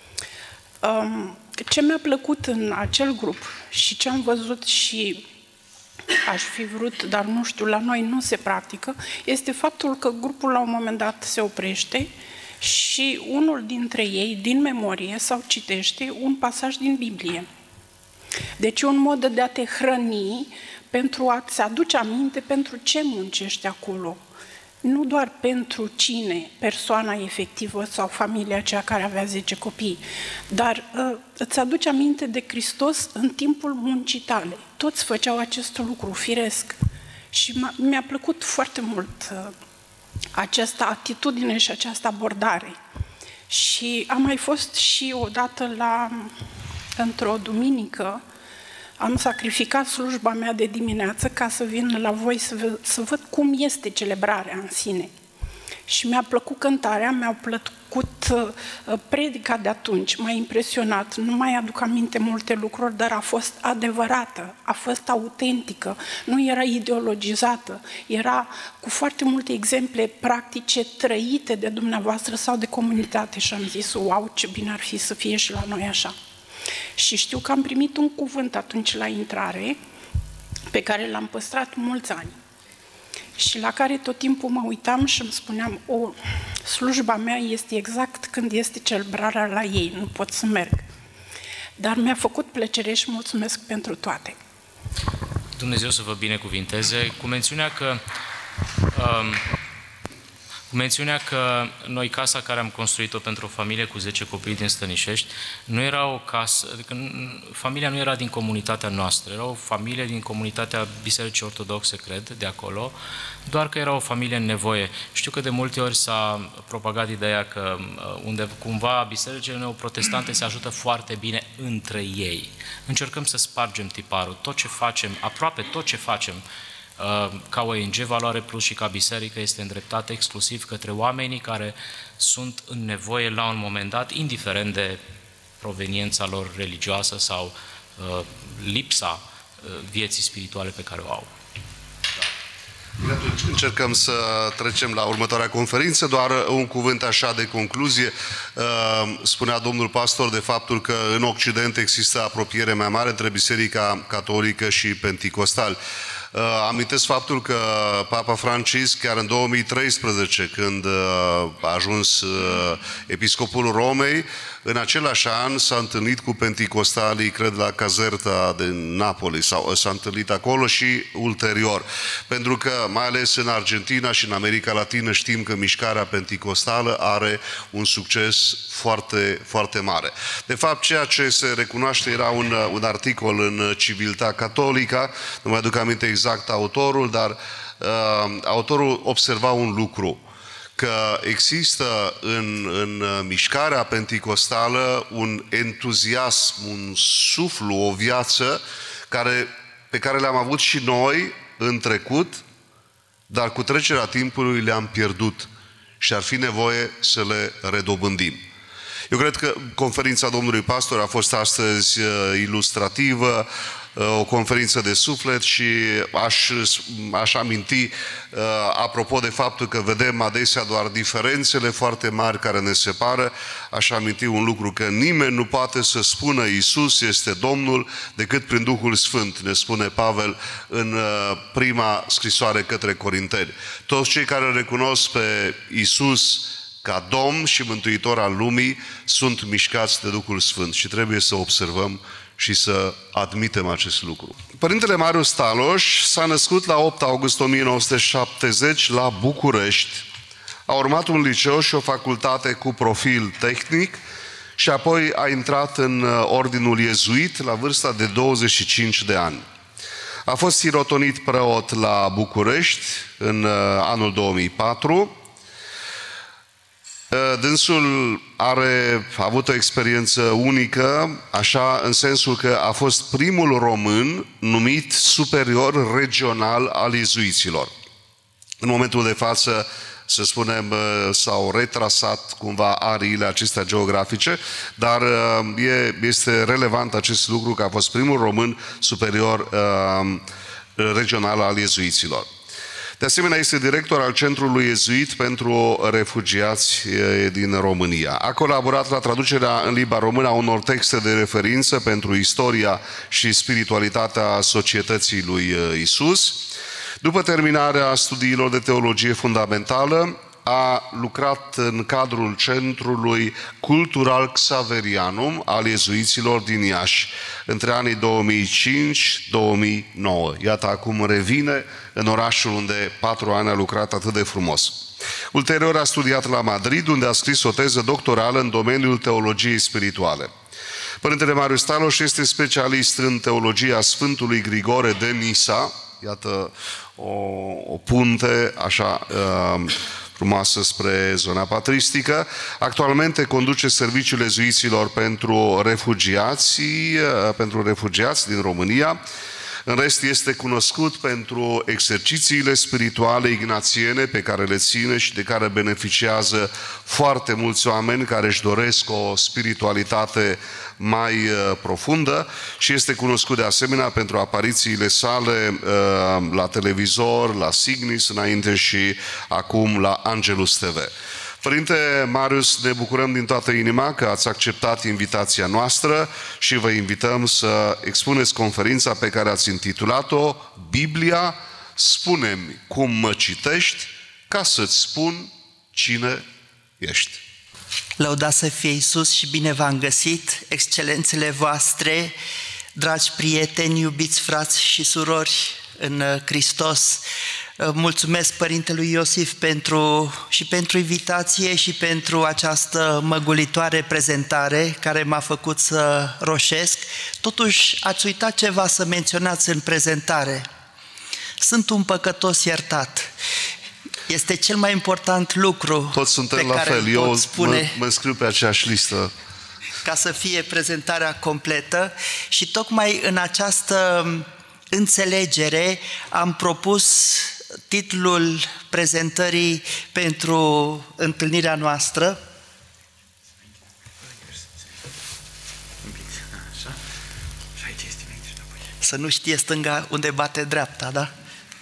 [SPEAKER 12] Ce mi-a plăcut în acel grup și ce am văzut și aș fi vrut, dar nu știu, la noi nu se practică, este faptul că grupul la un moment dat se oprește și unul dintre ei, din memorie sau citește un pasaj din Biblie. Deci un mod de a te hrăni pentru a-ți aduce aminte pentru ce muncești acolo. Nu doar pentru cine, persoana efectivă sau familia aceea care avea 10 copii, dar îți aduce aminte de Hristos în timpul muncii tale. Toți făceau acest lucru firesc și mi-a plăcut foarte mult această atitudine și această abordare. Și am mai fost și odată într-o duminică, am sacrificat slujba mea de dimineață ca să vin la voi să văd cum este celebrarea în sine. Și mi-a plăcut cântarea, mi-a plăcut predica de atunci, m-a impresionat. Nu mai aduc aminte multe lucruri, dar a fost adevărată, a fost autentică, nu era ideologizată, era cu foarte multe exemple practice trăite de dumneavoastră sau de comunitate și am zis, wow, ce bine ar fi să fie și la noi așa. Și știu că am primit un cuvânt atunci la intrare, pe care l-am păstrat mulți ani. Și la care tot timpul mă uitam și îmi spuneam, slujba mea este exact când este celebrarea la ei, nu pot să merg. Dar mi-a făcut plăcere și mulțumesc pentru toate.
[SPEAKER 9] Dumnezeu să vă binecuvinteze, cu mențiunea că noi, casa care am construit-o pentru o familie cu 10 copii din Stănișești, nu era o casă, adică familia nu era din comunitatea noastră, era o familie din comunitatea Bisericii Ortodoxe, cred, de acolo, doar că era o familie în nevoie. Știu că de multe ori s-a propagat ideea că unde cumva bisericile neoprotestante se ajută foarte bine între ei. Încercăm să spargem tiparul. Tot ce facem, aproape tot ce facem, ca ONG Valoare Plus și ca biserică este îndreptată exclusiv către oamenii care sunt în nevoie la un moment dat, indiferent de proveniența lor religioasă sau lipsa vieții spirituale pe care o au.
[SPEAKER 1] Atunci încercăm să trecem la următoarea conferință, doar un cuvânt așa de concluzie. Spunea domnul pastor de faptul că în Occident există apropiere mai mare între Biserica Catolică și Penticostal. Amintesc faptul că Papa Francisc, chiar în 2013, când a ajuns episcopul Romei, în același an s-a întâlnit cu penticostalii, cred, la Caserta din Napoli, sau s-a întâlnit acolo și ulterior. Pentru că, mai ales în Argentina și în America Latină, știm că mișcarea penticostală are un succes foarte, foarte mare. De fapt, ceea ce se recunoaște era un articol în Civiltà Cattolica, nu mai aduc aminte exact autorul, dar autorul observa un lucru, că există în mișcarea penticostală un entuziasm, un suflu, o viață pe care le-am avut și noi în trecut, dar cu trecerea timpului le-am pierdut și ar fi nevoie să le redobândim. Eu cred că conferința domnului pastor a fost astăzi ilustrativă, o conferință de suflet și aș aminti, apropo de faptul că vedem adesea doar diferențele foarte mari care ne separă, aș aminti un lucru, că nimeni nu poate să spună Iisus este Domnul decât prin Duhul Sfânt, ne spune Pavel în prima scrisoare către Corinteni. Toți cei care recunosc pe Iisus ca Domn și Mântuitor al lumii sunt mișcați de Duhul Sfânt și trebuie să observăm și să admitem acest lucru. Părintele Marius Staloș s-a născut la 8 august 1970 la București. A urmat un liceu și o facultate cu profil tehnic și apoi a intrat în ordinul iezuit la vârsta de 25 de ani. A fost sirotonit preot la București în anul 2004. Dânsul a avut o experiență unică, așa, în sensul că a fost primul român numit superior regional al iezuiților. În momentul de față, să spunem, s-au retrasat cumva ariile acestea geografice, dar este relevant acest lucru că a fost primul român superior regional al iezuiților. De asemenea, este director al Centrului Iezuit pentru Refugiați din România. A colaborat la traducerea în limba română a unor texte de referință pentru istoria și spiritualitatea societății lui Isus. După terminarea studiilor de teologie fundamentală, a lucrat în cadrul Centrului Cultural Xaverianum al iezuiților din Iași între anii 2005-2009. Iată, acum revine în orașul unde 4 ani a lucrat atât de frumos. Ulterior a studiat la Madrid, unde a scris o teză doctorală în domeniul teologiei spirituale. Părintele Marius Staloș este specialist în teologia Sfântului Grigore de Nisa, iată o punte așa frumoasă spre zona patristică. Actualmente conduce serviciul iezuiților pentru refugiați din România. În rest, este cunoscut pentru exercițiile spirituale ignațiene pe care le ține și de care beneficiază foarte mulți oameni care își doresc o spiritualitate mai profundă și este cunoscut de asemenea pentru aparițiile sale la televizor, la Signis înainte și acum la Angelus TV. Părinte Marius, ne bucurăm din toată inima că ați acceptat invitația noastră și vă invităm să expuneți conferința pe care ați intitulat-o Biblia, spune-mi cum mă citești ca să-ți spun cine ești.
[SPEAKER 8] Lăudați să fie Iisus și bine v-am găsit, excelențele voastre, dragi prieteni, iubiți frați și surori în Hristos. Mulțumesc Părintelui Iosif pentru invitație și pentru această măgulitoare prezentare care m-a făcut să roșesc. Totuși ați uitat ceva să menționați în prezentare. Sunt un păcătos iertat. Este cel mai important lucru.
[SPEAKER 1] Toți suntem
[SPEAKER 8] pe
[SPEAKER 1] la
[SPEAKER 8] care
[SPEAKER 1] fel. Eu
[SPEAKER 8] spune,
[SPEAKER 1] mă scriu pe aceeași listă.
[SPEAKER 8] Ca să fie prezentarea completă și tocmai în această înțelegere am propus titlul prezentării pentru întâlnirea noastră. Să nu știe stânga unde bate dreapta, da?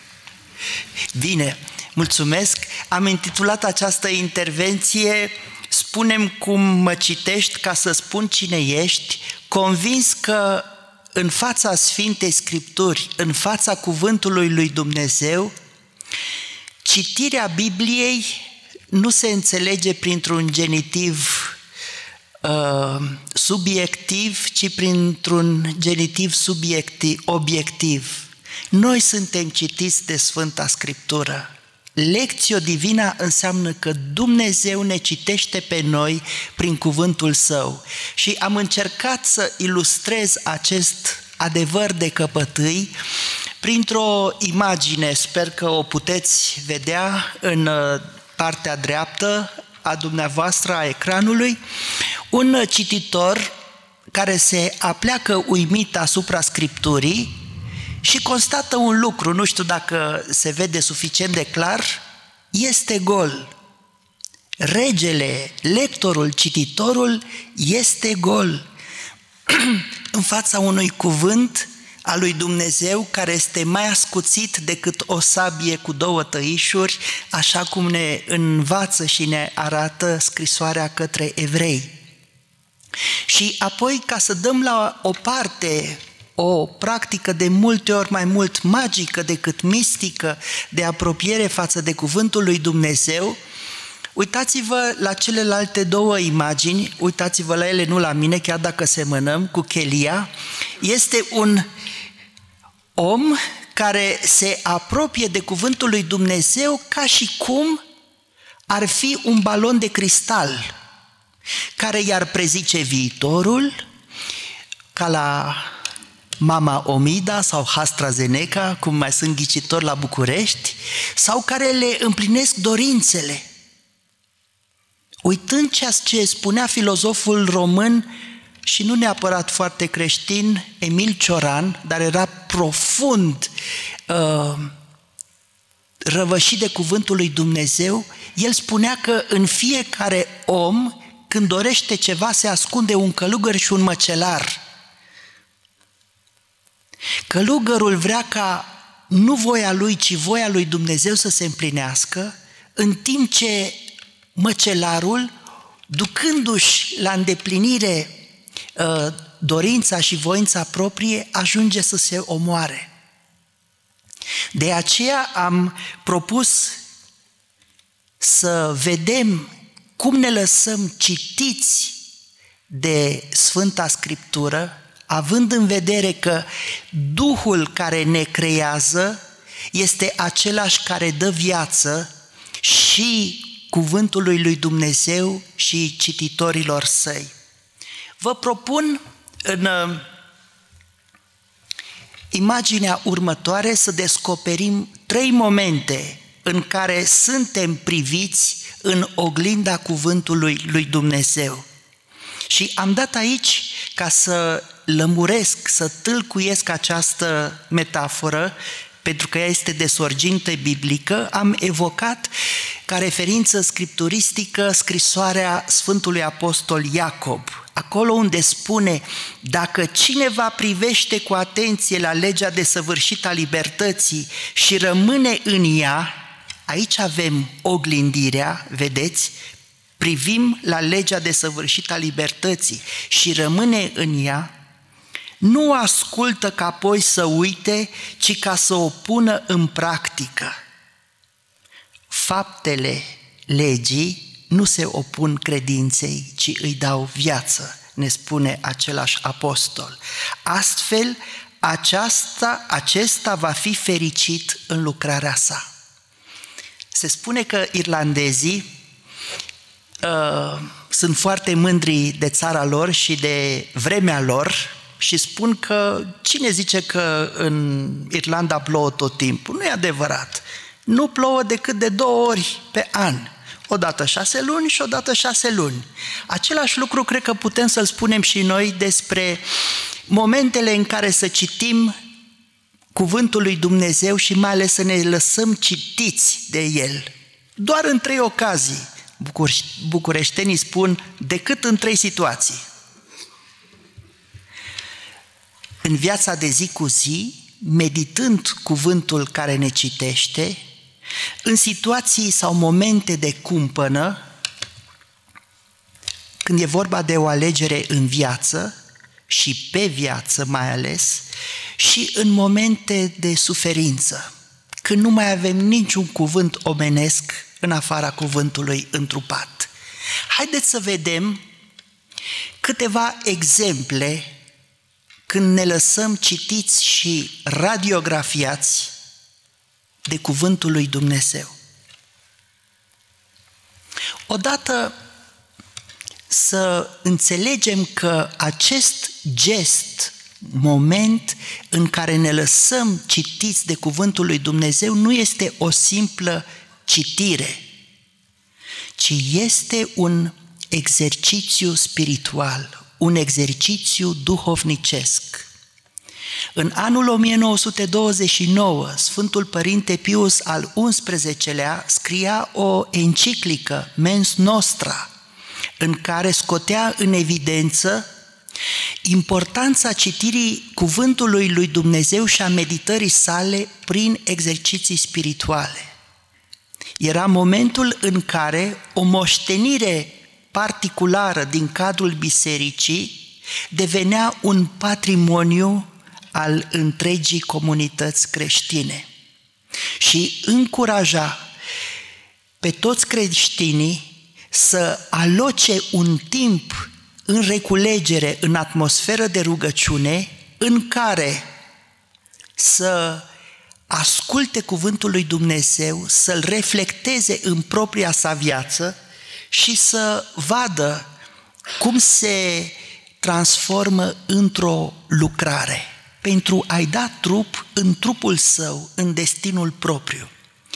[SPEAKER 8] Bine, mulțumesc. Am intitulat această intervenție Spune-mi cum mă citești ca să spun cine ești, convins că în fața Sfintei Scripturi, în fața Cuvântului lui Dumnezeu, citirea Bibliei nu se înțelege printr-un genitiv subiectiv, ci printr-un genitiv obiectiv. Noi suntem citiți de Sfânta Scriptură. Lectio Divina înseamnă că Dumnezeu ne citește pe noi prin cuvântul Său. Și am încercat să ilustrez acest adevăr de căpătâi printr-o imagine, sper că o puteți vedea în partea dreaptă a dumneavoastră a ecranului, un cititor care se apleacă uimit asupra Scripturii și constată un lucru, nu știu dacă se vede suficient de clar, este gol. Regele, lectorul, cititorul este gol în fața unui cuvânt al lui Dumnezeu care este mai ascuțit decât o sabie cu două tăișuri, așa cum ne învață și ne arată scrisoarea către evrei. Și apoi, ca să dăm la o parte o practică de multe ori mai mult magică decât mistică de apropiere față de cuvântul lui Dumnezeu, uitați-vă la celelalte două imagini, uitați-vă la ele, nu la mine, chiar dacă semănăm cu chelia. Este un om care se apropie de cuvântul lui Dumnezeu ca și cum ar fi un balon de cristal care i-ar prezice viitorul, ca la Mama Omida sau AstraZeneca, cum mai sunt ghicitori la București, sau care le împlinesc dorințele. Uitând ce spunea filozoful român și nu neapărat foarte creștin, Emil Cioran, dar era profund răvășit de cuvântul lui Dumnezeu, el spunea că în fiecare om, când dorește ceva, se ascunde un călugăr și un măcelar. Călugărul vrea ca nu voia lui, ci voia lui Dumnezeu să se împlinească, în timp ce măcelarul, ducându-și la îndeplinire dorința și voința proprie, ajunge să se omoare. De aceea am propus să vedem cum ne lăsăm citiți de Sfânta Scriptură, având în vedere că Duhul care ne creează este același care dă viață și cuvântului lui Dumnezeu și cititorilor săi. Vă propun în imaginea următoare să descoperim 3 momente în care suntem priviți în oglinda cuvântului lui Dumnezeu. Și am dat aici ca să lămuresc, să tâlcuiesc această metaforă, pentru că ea este de sorginte biblică, am evocat ca referință scripturistică scrisoarea Sfântului Apostol Iacob, acolo unde spune: dacă cineva privește cu atenție la legea desăvârșită a libertății și rămâne în ea, aici avem oglindirea, vedeți? Privim la legea desăvârșită a libertății și rămâne în ea, nu ascultă ca apoi să uite, ci ca să o pună în practică. Faptele legii nu se opun credinței, ci îi dau viață, ne spune același apostol. Astfel, acesta va fi fericit în lucrarea sa. Se spune că irlandezii sunt foarte mândri de țara lor și de vremea lor și spun că cine zice că în Irlanda plouă tot timpul? Nu e adevărat. Nu plouă decât de 2 ori pe an. Odată 6 luni și odată 6 luni. Același lucru cred că putem să-l spunem și noi despre momentele în care să citim Cuvântul lui Dumnezeu și mai ales să ne lăsăm citiți de El. Doar în 3 ocazii. Bucureștenii spun decât în 3 situații. În viața de zi cu zi, meditând cuvântul care ne citește, în situații sau momente de cumpănă, când e vorba de o alegere în viață și pe viață mai ales, și în momente de suferință, când nu mai avem niciun cuvânt omenesc în afara cuvântului întrupat. Haideți să vedem câteva exemple când ne lăsăm citiți și radiografiați de cuvântul lui Dumnezeu. Odată să înțelegem că acest gest, moment în care ne lăsăm citiți de cuvântul lui Dumnezeu, nu este o simplă citire, ci este un exercițiu spiritual, un exercițiu duhovnicesc. În anul 1929, Sfântul Părinte Pius al XI-lea scria o enciclică, Mens Nostra, în care scotea în evidență importanța citirii cuvântului lui Dumnezeu și a meditării sale prin exerciții spirituale. Era momentul în care o moștenire particulară din cadrul bisericii devenea un patrimoniu al întregii comunități creștine și încuraja pe toți creștinii să aloce un timp în reculegere, în atmosferă de rugăciune, în care să asculte cuvântul lui Dumnezeu, să-l reflecteze în propria sa viață și să vadă cum se transformă într-o lucrare pentru a-i da trup în trupul său, în destinul propriu.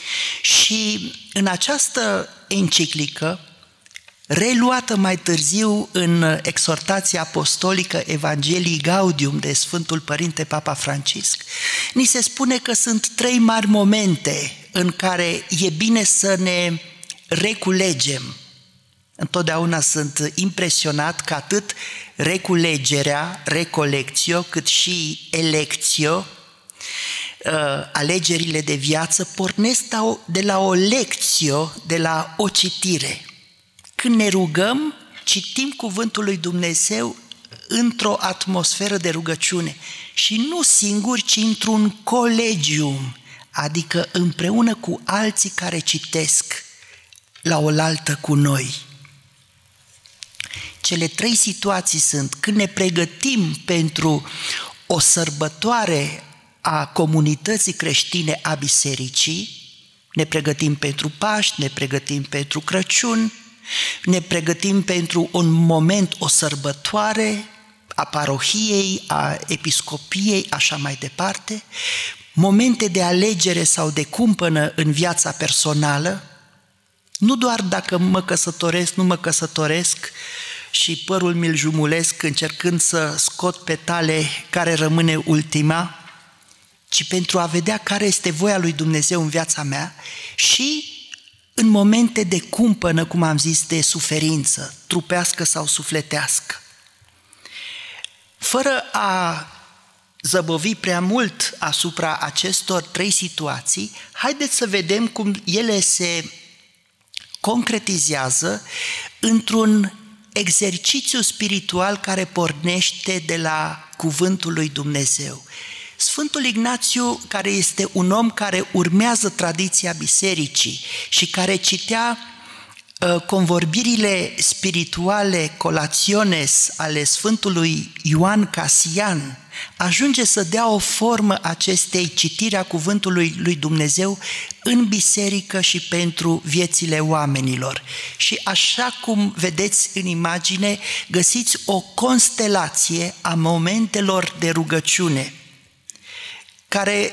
[SPEAKER 8] Și în această enciclică, reluată mai târziu în exhortația apostolică Evangelii Gaudium de Sfântul Părinte Papa Francisc, ni se spune că sunt 3 mari momente în care e bine să ne reculegem. Întotdeauna sunt impresionat că atât reculegerea, recolectio, cât și electio, alegerile de viață, pornesc de la o lectio, de la o citire. Când ne rugăm, citim cuvântul lui Dumnezeu într-o atmosferă de rugăciune și nu singuri, ci într-un colegium, adică împreună cu alții care citesc la oaltă cu noi. Cele 3 situații sunt când ne pregătim pentru o sărbătoare a comunității creștine a bisericii, ne pregătim pentru Paști, ne pregătim pentru Crăciun, ne pregătim pentru un moment, o sărbătoare a parohiei, a episcopiei, așa mai departe, momente de alegere sau de cumpănă în viața personală, nu doar dacă mă căsătoresc, nu mă căsătoresc, și părul mi-l jumulesc încercând să scot petale care rămâne ultima, ci pentru a vedea care este voia lui Dumnezeu în viața mea și în momente de cumpănă, cum am zis, de suferință, trupească sau sufletească. Fără a zăbovi prea mult asupra acestor 3 situații, haideți să vedem cum ele se concretizează într-un exercițiu spiritual care pornește de la cuvântul lui Dumnezeu. Sfântul Ignațiu, care este un om care urmează tradiția bisericii și care citea convorbirile spirituale, colaționes ale Sfântului Ioan Casian, ajunge să dea o formă acestei citiri a cuvântului lui Dumnezeu în biserică și pentru viețile oamenilor. Și așa cum vedeți în imagine, găsiți o constelație a momentelor de rugăciune care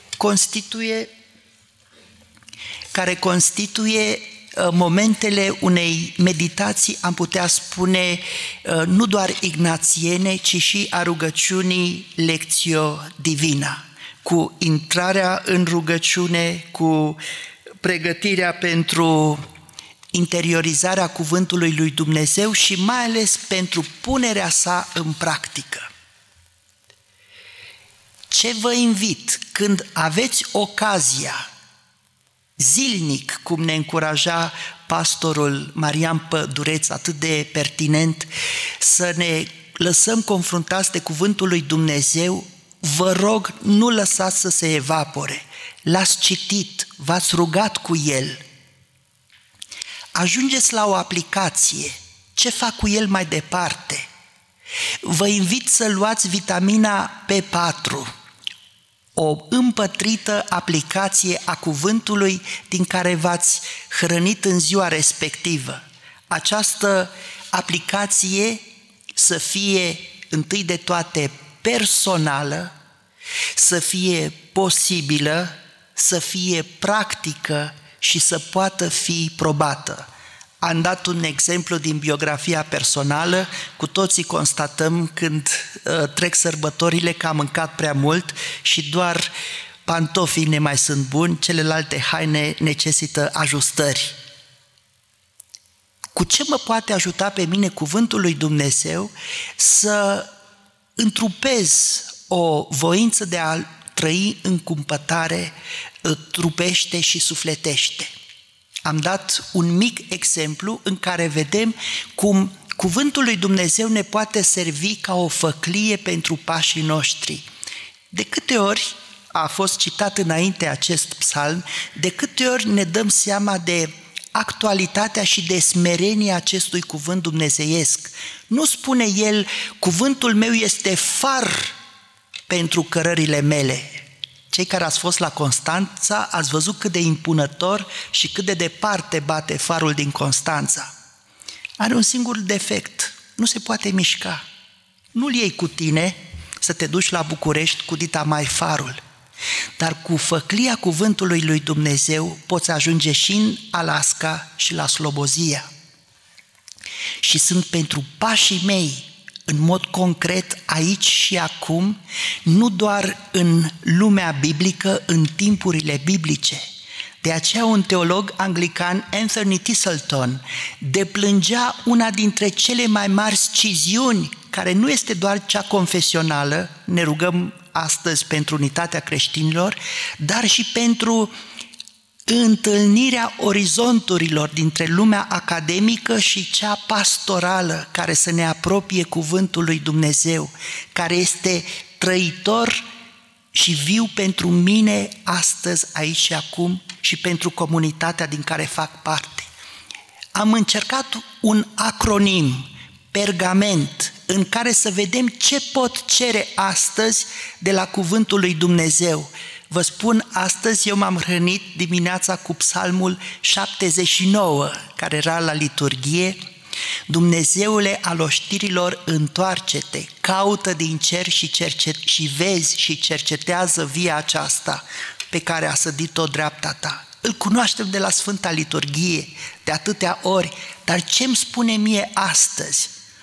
[SPEAKER 8] constituie momentele unei meditații, am putea spune, nu doar ignațiene, ci și a rugăciunii Lectio Divina, cu intrarea în rugăciune, cu pregătirea pentru interiorizarea cuvântului lui Dumnezeu și mai ales pentru punerea sa în practică. Ce vă invit când aveți ocazia, zilnic, cum ne încuraja pastorul Marian Pădureț, atât de pertinent, să ne lăsăm confruntați de cuvântul lui Dumnezeu, vă rog, nu lăsați să se evapore. L-ați citit, v-ați rugat cu el. Ajungeți la o aplicație. Ce fac cu el mai departe? Vă invit să luați vitamina P4, o împătrită aplicație a cuvântului din care v-ați hrănit în ziua respectivă. Această aplicație să fie întâi de toate personală, să fie posibilă, să fie practică și să poată fi probată. Am dat un exemplu din biografia personală, cu toții constatăm când trec sărbătorile că am mâncat prea mult și doar pantofii ne mai sunt buni, celelalte haine necesită ajustări. Cu ce mă poate ajuta pe mine cuvântul lui Dumnezeu să întrupez o voință de a trăi în cumpătare trupește și sufletește? Am dat un mic exemplu în care vedem cum cuvântul lui Dumnezeu ne poate servi ca o făclie pentru pașii noștri. De câte ori a fost citat înainte acest psalm, de câte ori ne dăm seama de actualitatea și de smerenia acestui cuvânt dumnezeiesc. Nu spune el, cuvântul meu este far pentru cărările mele. Cei care ați fost la Constanța ați văzut cât de impunător și cât de departe bate farul din Constanța. Are un singur defect, nu se poate mișca. Nu-l iei cu tine să te duci la București cu dita mai farul, dar cu făclia cuvântului lui Dumnezeu poți ajunge și în Alaska și la Slobozia. Și sunt pentru pașii mei, în mod concret, aici și acum, nu doar în lumea biblică, în timpurile biblice. De aceea un teolog anglican, Anthony Thiselton, deplângea una dintre cele mai mari sciziuni, care nu este doar cea confesională, ne rugăm astăzi pentru unitatea creștinilor, dar și pentru întâlnirea orizonturilor dintre lumea academică și cea pastorală, care să ne apropie cuvântul lui Dumnezeu, care este trăitor și viu pentru mine astăzi, aici și acum și pentru comunitatea din care fac parte. Am încercat un acronim, pergament, în care să vedem ce pot cere astăzi de la cuvântul lui Dumnezeu. Vă spun, astăzi eu m-am hrănit dimineața cu psalmul 79, care era la liturghie. Dumnezeule al oștirilor, întoarce-te, caută din cer și vezi și cercetează via aceasta pe care a sădit-o dreapta ta. Îl cunoaștem de la Sfânta Liturghie, de atâtea ori, dar ce îmi spune mie astăzi?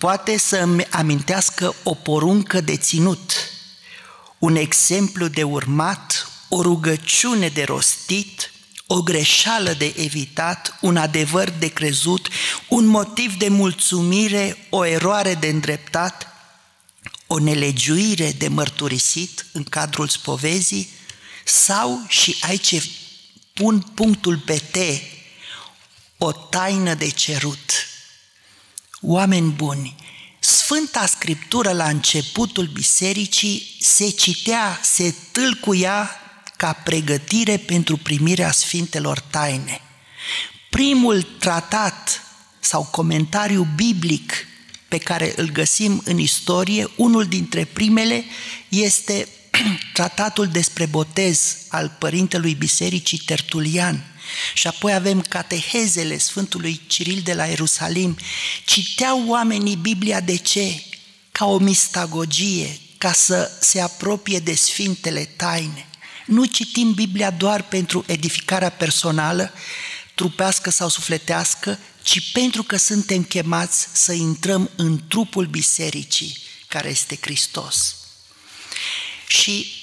[SPEAKER 8] poate să-mi amintească o poruncă de ținut, un exemplu de urmat, o rugăciune de rostit, o greșeală de evitat, un adevăr de crezut, un motiv de mulțumire, o eroare de îndreptat, o nelegiuire de mărturisit în cadrul spovezii, sau, și aici pun punctul pe T, o taină de cerut. Oameni buni, Sfânta Scriptură la începutul bisericii se citea, se tâlcuia ca pregătire pentru primirea Sfintelor Taine. Primul tratat sau comentariu biblic pe care îl găsim în istorie, unul dintre primele, este tratatul despre botez al părintelui bisericii Tertulian. Și apoi avem catehezele Sfântului Ciril de la Ierusalim. Citeau oamenii Biblia de ce? Ca o mistagogie, ca să se apropie de Sfintele Taine. Nu citim Biblia doar pentru edificarea personală, trupească sau sufletească, ci pentru că suntem chemați să intrăm în trupul bisericii, care este Hristos. Și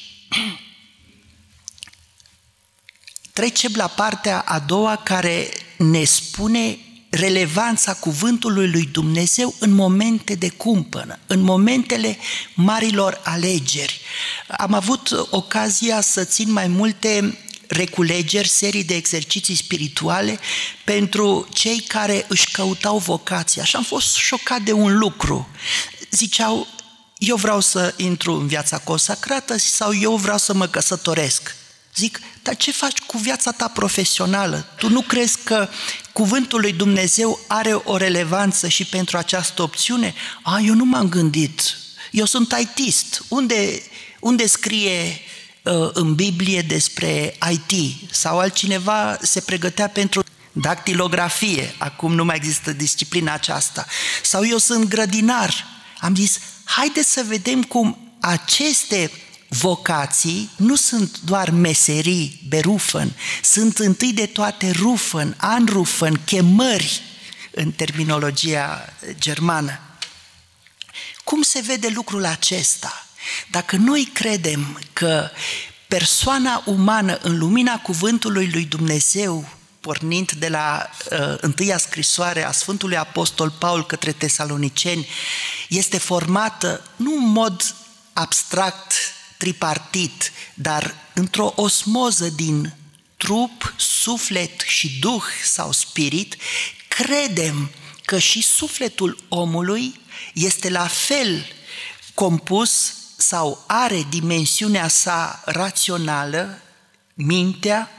[SPEAKER 8] trecem la partea a doua, care ne spune relevanța cuvântului lui Dumnezeu în momente de cumpănă, în momentele marilor alegeri. Am avut ocazia să țin mai multe reculegeri, serii de exerciții spirituale pentru cei care își căutau vocația. Și am fost șocat de un lucru. Ziceau, eu vreau să intru în viața consacrată sau eu vreau să mă căsătoresc. Zic, dar ce faci cu viața ta profesională? Tu nu crezi că cuvântul lui Dumnezeu are o relevanță și pentru această opțiune? Eu nu m-am gândit, eu sunt IT-ist. Unde scrie în Biblie despre IT? Sau altcineva se pregătea pentru dactilografie, acum nu mai există disciplina aceasta. Sau eu sunt grădinar. Am zis, haideți să vedem cum aceste vocații nu sunt doar meserii, berufen, sunt întâi de toate rufen, anrufen, chemări în terminologia germană. Cum se vede lucrul acesta? Dacă noi credem că persoana umană în lumina cuvântului lui Dumnezeu, pornind de la întâia scrisoare a Sfântului Apostol Paul către Tesaloniceni, este formată nu în mod abstract, tripartit, dar într-o osmoză din trup, suflet și duh sau spirit, credem că și sufletul omului este la fel compus sau are dimensiunea sa rațională, mintea,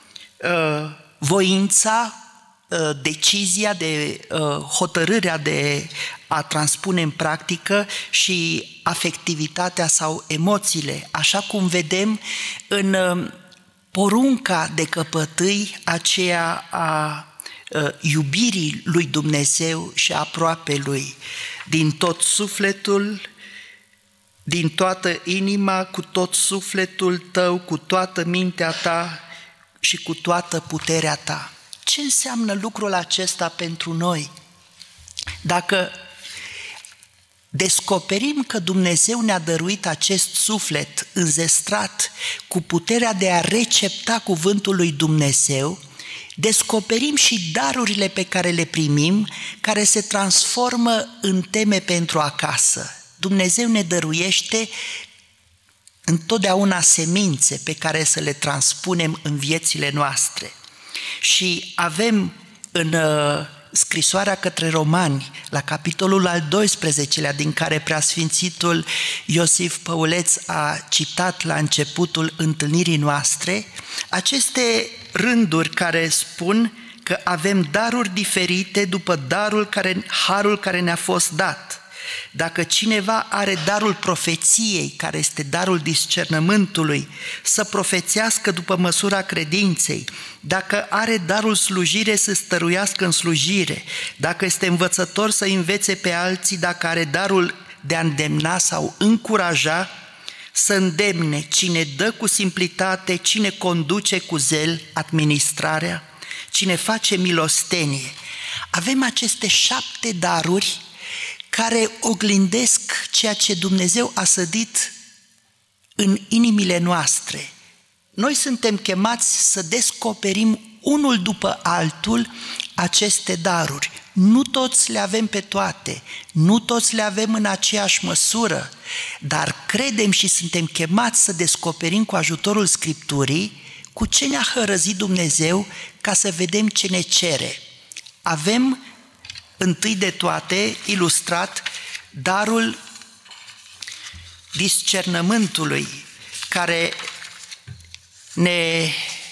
[SPEAKER 8] voința, decizia, hotărârea de a transpune în practică și afectivitatea sau emoțiile, așa cum vedem în porunca de căpătâi aceea a iubirii lui Dumnezeu și aproape lui, din tot sufletul, din toată inima, cu tot sufletul tău, cu toată mintea ta și cu toată puterea ta. Ce înseamnă lucrul acesta pentru noi? Dacă descoperim că Dumnezeu ne-a dăruit acest suflet înzestrat cu puterea de a recepta cuvântul lui Dumnezeu, descoperim și darurile pe care le primim, care se transformă în teme pentru acasă. Dumnezeu ne dăruiește întotdeauna semințe pe care să le transpunem în viețile noastre. Și avem în scrisoarea către Romani, la capitolul al 12-lea, din care preasfințitul Iosif Păuleț a citat la începutul întâlnirii noastre, aceste rânduri care spun că avem daruri diferite după harul care ne-a fost dat. Dacă cineva are darul profeției, care este darul discernământului, să profețească după măsura credinței. Dacă are darul slujire, să stăruiască în slujire. Dacă este învățător, să învețe pe alții. Dacă are darul de a îndemna sau încuraja, să îndemne. Cine dă cu simplitate, cine conduce cu zel administrarea, cine face milostenie. Avem aceste 7 daruri care oglindesc ceea ce Dumnezeu a sădit în inimile noastre. Noi suntem chemați să descoperim unul după altul aceste daruri. Nu toți le avem pe toate, nu toți le avem în aceeași măsură, dar credem și suntem chemați să descoperim cu ajutorul Scripturii cu ce ne-a hărăzit Dumnezeu ca să vedem ce ne cere. Avem întâi de toate ilustrat darul discernământului, care ne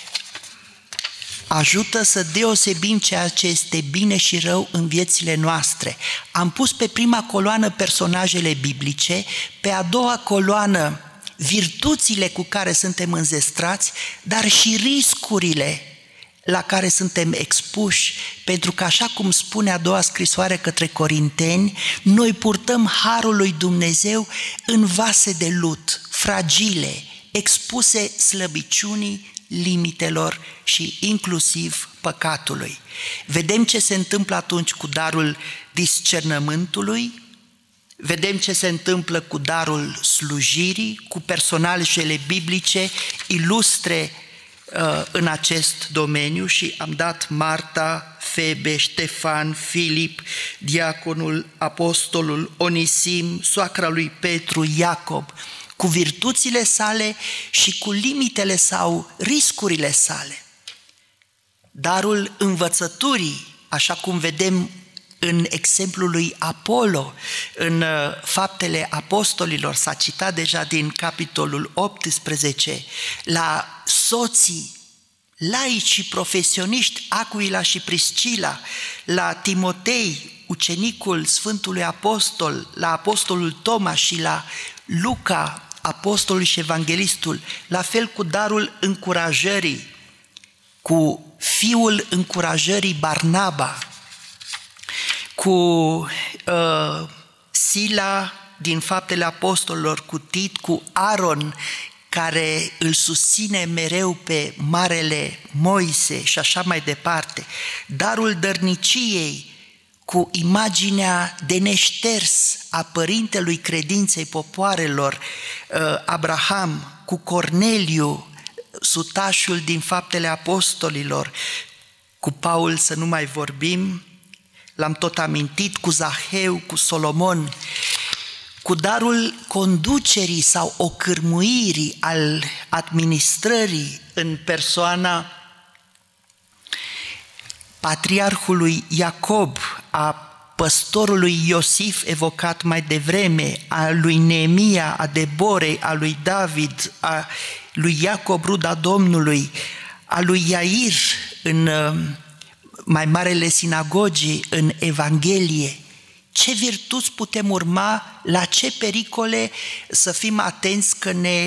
[SPEAKER 8] ajută să deosebim ceea ce este bine și rău în viețile noastre. Am pus pe prima coloană personajele biblice, pe a doua coloană virtuțile cu care suntem înzestrați, dar și riscurile la care suntem expuși, pentru că, așa cum spune a doua scrisoare către Corinteni, noi purtăm harul lui Dumnezeu în vase de lut, fragile, expuse slăbiciunii, limitelor și inclusiv păcatului. Vedem ce se întâmplă atunci cu darul discernământului, vedem ce se întâmplă cu darul slujirii, cu personajele biblice ilustre în acest domeniu și am dat Marta, Febe, Ștefan, Filip, diaconul, apostolul, Onisim, soacra lui Petru, Iacob, cu virtuțile sale și cu limitele sau riscurile sale. Darul învățăturii, așa cum vedem în exemplul lui Apollo, în Faptele Apostolilor, s-a citat deja din capitolul 18, la soții, laici și profesioniști, Acuila și Priscila, la Timotei, ucenicul Sfântului Apostol, la apostolul Toma și la Luca, apostolul și evanghelistul, la fel cu darul încurajării, cu fiul încurajării Barnaba, cu Sila din Faptele Apostolilor, cu Tit, cu Aron, care îl susține mereu pe marele Moise și așa mai departe. Darul dărniciei, cu imaginea de neșters a părintelui credinței popoarelor, Abraham, cu Corneliu, sutașul din Faptele Apostolilor, cu Paul să nu mai vorbim, l-am tot amintit, cu Zaheu, cu Solomon, cu darul conducerii sau ocârmuirii, al administrării în persoana patriarhului Iacob, a păstorului Iosif evocat mai devreme, a lui Neemia, a Deborei, a lui David, a lui Iacob, ruda Domnului, a lui Iair în mai marele sinagogii, în Evanghelie. Ce virtuți putem urma, la ce pericole să fim atenți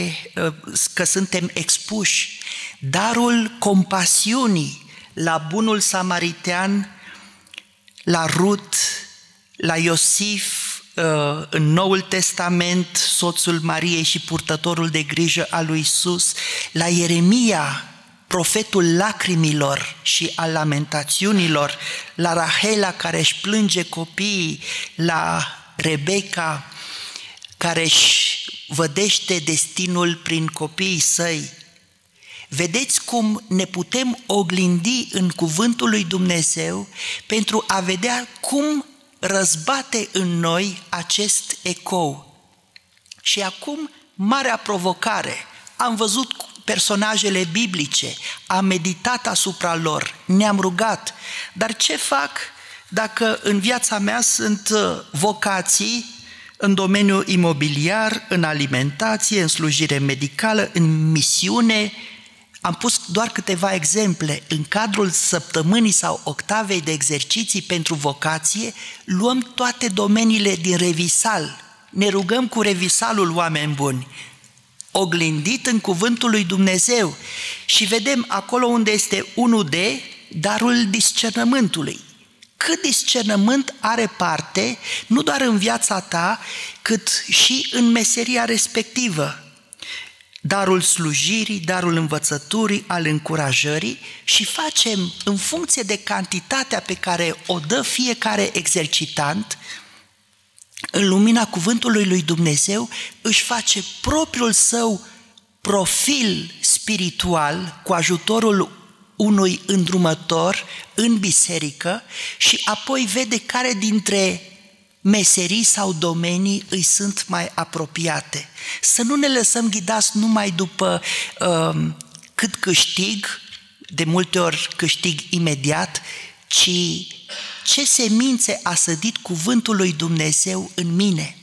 [SPEAKER 8] că suntem expuși. Darul compasiunii, la bunul samaritean, la Rut, la Iosif, în Noul Testament, soțul Mariei și purtătorul de grijă al lui Iisus, la Ieremia, profetul lacrimilor și al lamentațiunilor, la Rahela care își plânge copiii, la Rebecca care își vădește destinul prin copiii săi. Vedeți cum ne putem oglindi în cuvântul lui Dumnezeu pentru a vedea cum răzbate în noi acest ecou. Și acum, marea provocare. Am văzut personajele biblice, am meditat asupra lor, ne-am rugat, dar ce fac dacă în viața mea sunt vocații în domeniul imobiliar, în alimentație, în slujire medicală, în misiune? Am pus doar câteva exemple. În cadrul săptămânii sau octavei de exerciții pentru vocație, luăm toate domeniile din revisal. Ne rugăm cu revisalul, oameni buni, oglindit în cuvântul lui Dumnezeu, și vedem acolo unde este 1D, darul discernământului. Cât discernământ are parte, nu doar în viața ta, cât și în meseria respectivă. Darul slujirii, darul învățăturii, al încurajării, și facem, în funcție de cantitatea pe care o dă fiecare exercitant, în lumina cuvântului lui Dumnezeu, își face propriul său profil spiritual cu ajutorul unui îndrumător în biserică și apoi vede care dintre meserii sau domenii îi sunt mai apropiate. Să nu ne lăsăm ghidați numai după cât câștig, de multe ori câștig imediat, ci ce semințe a sădit cuvântul lui Dumnezeu în mine.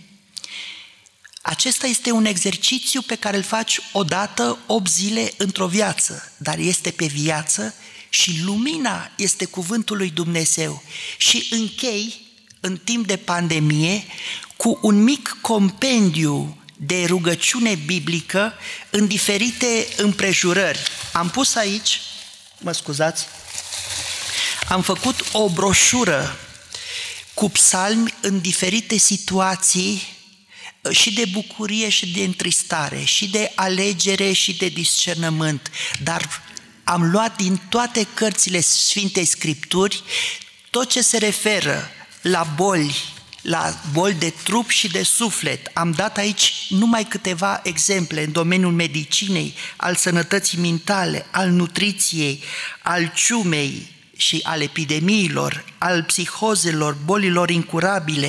[SPEAKER 8] Acesta este un exercițiu pe care îl faci odată 8 zile într-o viață, dar este pe viață și lumina este cuvântul lui Dumnezeu. Și închei în timp de pandemie cu un mic compendiu de rugăciune biblică în diferite împrejurări. Am pus aici, mă scuzați, am făcut o broșură cu psalmi în diferite situații și de bucurie și de întristare, și de alegere și de discernământ, dar am luat din toate cărțile Sfintei Scripturi tot ce se referă la boli de trup și de suflet. Am dat aici numai câteva exemple în domeniul medicinei, al sănătății mentale, al nutriției, al ciumei și al epidemiilor, al psihozelor, bolilor incurabile.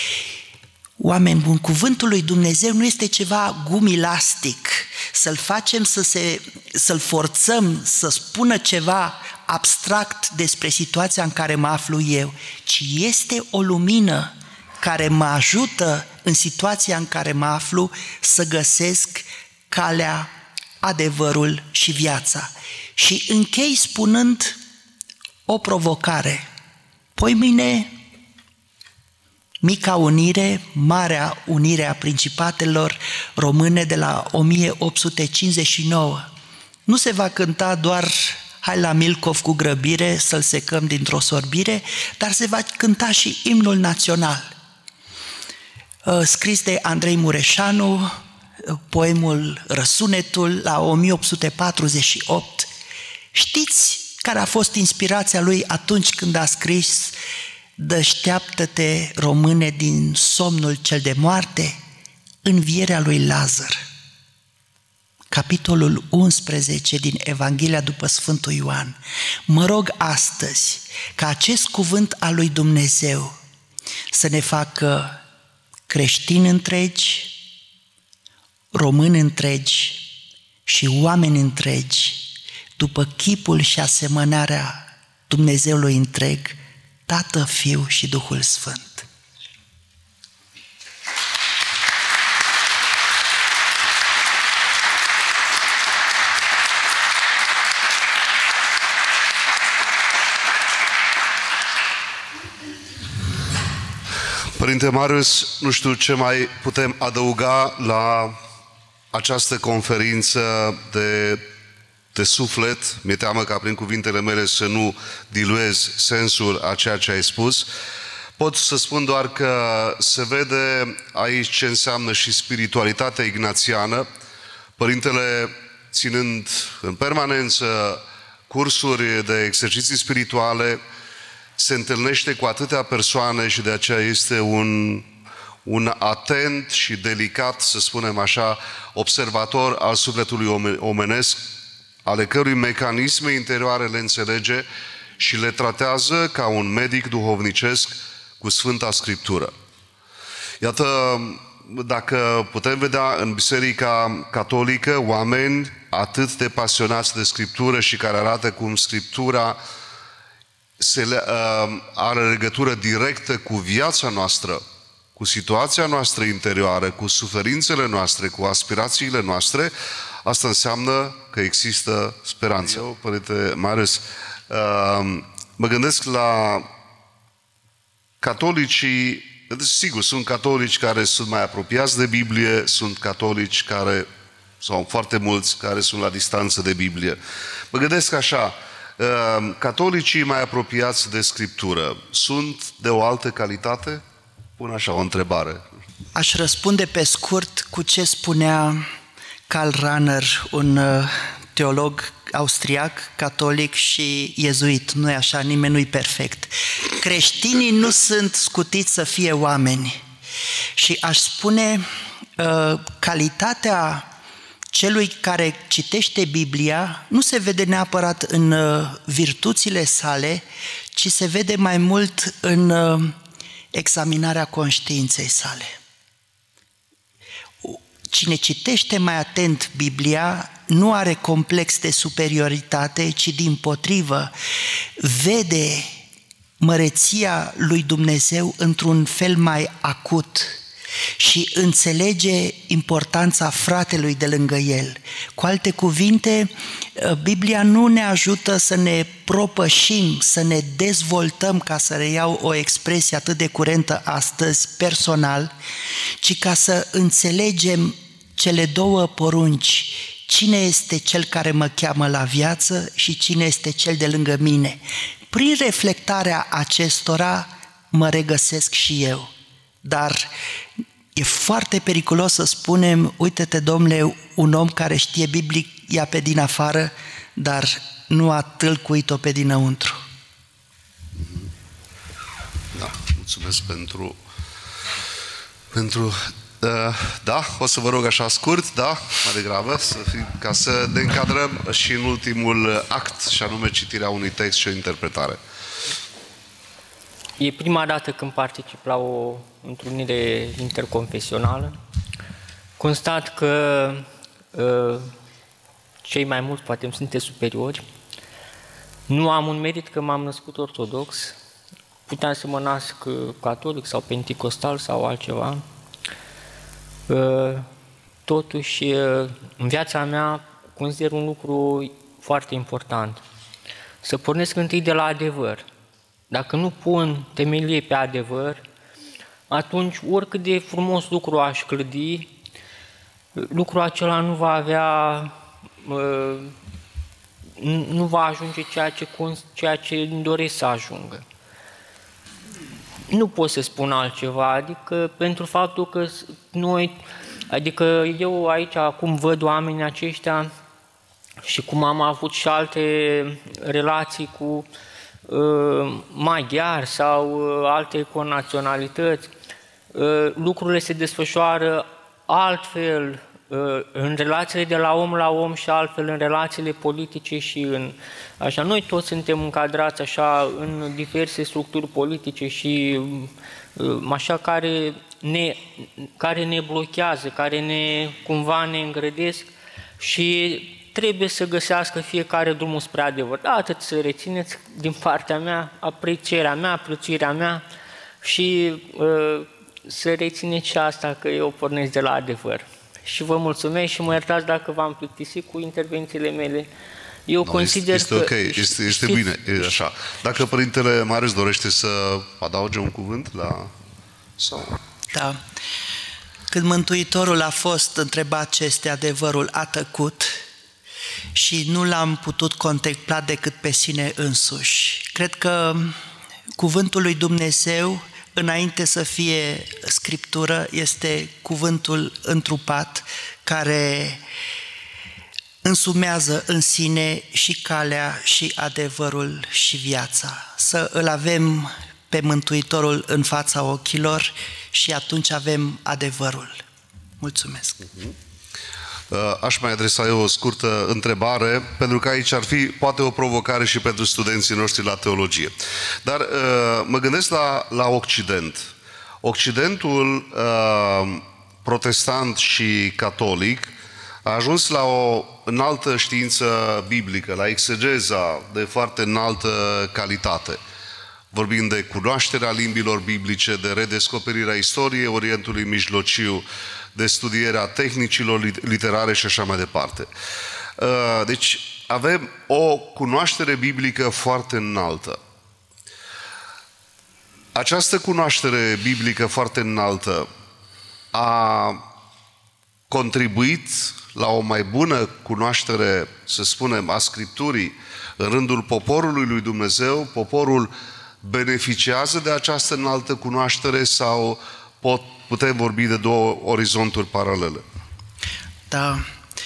[SPEAKER 8] Oameni buni, cuvântul lui Dumnezeu nu este ceva gumilastic, să-l facem să-l forțăm să spună ceva abstract despre situația în care mă aflu eu, ci este o lumină care mă ajută în situația în care mă aflu să găsesc calea, adevărul și viața. Și închei spunând o provocare. Poimâine, mica unire, marea unire a Principatelor Române de la 1859. Nu se va cânta doar Hai la Milcov cu grăbire să-l secăm dintr-o sorbire, dar se va cânta și imnul național. Scris de Andrei Mureșanu, poemul Răsunetul la 1848. Știți care a fost inspirația lui atunci când a scris Dășteaptă-te, române, din somnul cel de moarte? Învierea lui Lazar. Capitolul 11 din Evanghelia după Sfântul Ioan. Mă rog astăzi ca acest cuvânt al lui Dumnezeu să ne facă creștini întregi, români întregi și oameni întregi, după chipul și asemănarea Dumnezeului întreg, Tată, Fiu și Duhul Sfânt.
[SPEAKER 1] Părinte Marius, nu știu ce mai putem adăuga la această conferință de suflet. Mi-e teamă ca prin cuvintele mele să nu diluez sensul a ceea ce ai spus. Pot să spun doar că se vede aici ce înseamnă și spiritualitatea ignațiană. Părintele, ținând în permanență cursuri de exerciții spirituale, se întâlnește cu atâtea persoane și de aceea este un atent și delicat, să spunem așa, observator al sufletului omenesc, ale cărui mecanisme interioare le înțelege și le tratează ca un medic duhovnicesc cu Sfânta Scriptură. Iată, dacă putem vedea în Biserica Catolică oameni atât de pasionați de Scriptură și care arată cum Scriptura are legătură directă cu viața noastră, cu situația noastră interioară, cu suferințele noastre, cu aspirațiile noastre, asta înseamnă că există speranță. Eu, Părinte Marius, mă gândesc la catolicii, sigur, sunt catolici care sunt mai apropiați de Biblie, sunt catolici care, sau foarte mulți, care sunt la distanță de Biblie. Mă gândesc așa, catolicii mai apropiați de Scriptură sunt de o altă calitate? Pun așa o întrebare.
[SPEAKER 8] Aș răspunde pe scurt cu ce spunea Karl Rahner, un teolog austriac, catolic și iezuit. Nu e așa, nimeni nu-i perfect. Creștinii nu sunt scutiți să fie oameni. Și aș spune, calitatea celui care citește Biblia nu se vede neapărat în virtuțile sale, ci se vede mai mult în examinarea conștiinței sale. Cine citește mai atent Biblia nu are complex de superioritate, ci dimpotrivă vede măreția lui Dumnezeu într-un fel mai acut și înțelege importanța fratelui de lângă el. Cu alte cuvinte, Biblia nu ne ajută să ne propășim, să ne dezvoltăm, ca să reiau o expresie atât de curentă astăzi, personal, ci ca să înțelegem cele două porunci: cine este cel care mă cheamă la viață și cine este cel de lângă mine. Prin reflectarea acestora mă regăsesc și eu. Dar e foarte periculos să spunem: uite-te, domnule, un om care știe Biblia pe din afară, dar nu a tâlcuit-o pe dinăuntru.
[SPEAKER 1] Da, mulțumesc pentru da, o să vă rog așa scurt, da, mai degrabă, ca să ne încadrăm și în ultimul act, și anume citirea unui text și o interpretare.
[SPEAKER 11] E prima dată când particip la o întrunire interconfesională. Constat că cei mai mulți, poate sunteți superiori. Nu am un merit că m-am născut ortodox. Puteam să mă nasc catolic sau penticostal sau altceva. Totuși, în viața mea consider un lucru foarte important. Să pornesc întâi de la adevăr. Dacă nu pun temelie pe adevăr, atunci oricât de frumos lucru aș clădi, lucrul acela nu va avea, nu va ajunge ceea ce îmi doresc să ajungă. Nu pot să spun altceva, adică pentru faptul că noi, adică eu aici acum văd oamenii aceștia și cum am avut și alte relații cu maghiari sau alte conaționalități, lucrurile se desfășoară altfel în relațiile de la om și altfel în relațiile politice și în așa. Noi toți suntem încadrați așa în diverse structuri politice și așa care ne blochează, care cumva ne îngrădesc și trebuie să găsească fiecare drumul spre adevăr. Da, atât să rețineți din partea mea, aprecierea mea, plăcerea mea și să rețineți și asta, că eu pornesc de la adevăr. Și vă mulțumesc și mă iertați dacă v-am plictisit cu intervențiile mele. Eu consider
[SPEAKER 1] este
[SPEAKER 11] că...
[SPEAKER 1] ok, este bine, e așa. Dacă Părintele Marius dorește să adauge un cuvânt la... Sau...
[SPEAKER 8] Da. Când Mântuitorul a fost întrebat ce este adevărul, a tăcut și nu l-am putut contempla decât pe sine însuși. Cred că cuvântul lui Dumnezeu, înainte să fie Scriptură, este cuvântul întrupat care însumează în sine și calea și adevărul și viața. Să îl avem pe Mântuitorul în fața ochilor și atunci avem adevărul. Mulțumesc!
[SPEAKER 1] Aș mai adresa eu o scurtă întrebare, pentru că aici ar fi poate o provocare și pentru studenții noștri la teologie. Dar mă gândesc la Occident. Occidentul protestant și catolic a ajuns la o înaltă știință biblică, la exegeza de foarte înaltă calitate. Vorbim de cunoașterea limbilor biblice, de redescoperirea istoriei Orientului Mijlociu, de studierea tehnicilor literare și așa mai departe. Deci avem o cunoaștere biblică foarte înaltă. Această cunoaștere biblică foarte înaltă a contribuit la o mai bună cunoaștere, să spunem, a Scripturii în rândul poporului lui Dumnezeu. Poporul beneficiază de această înaltă cunoaștere sau putem vorbi de două orizonturi paralele?
[SPEAKER 8] Da.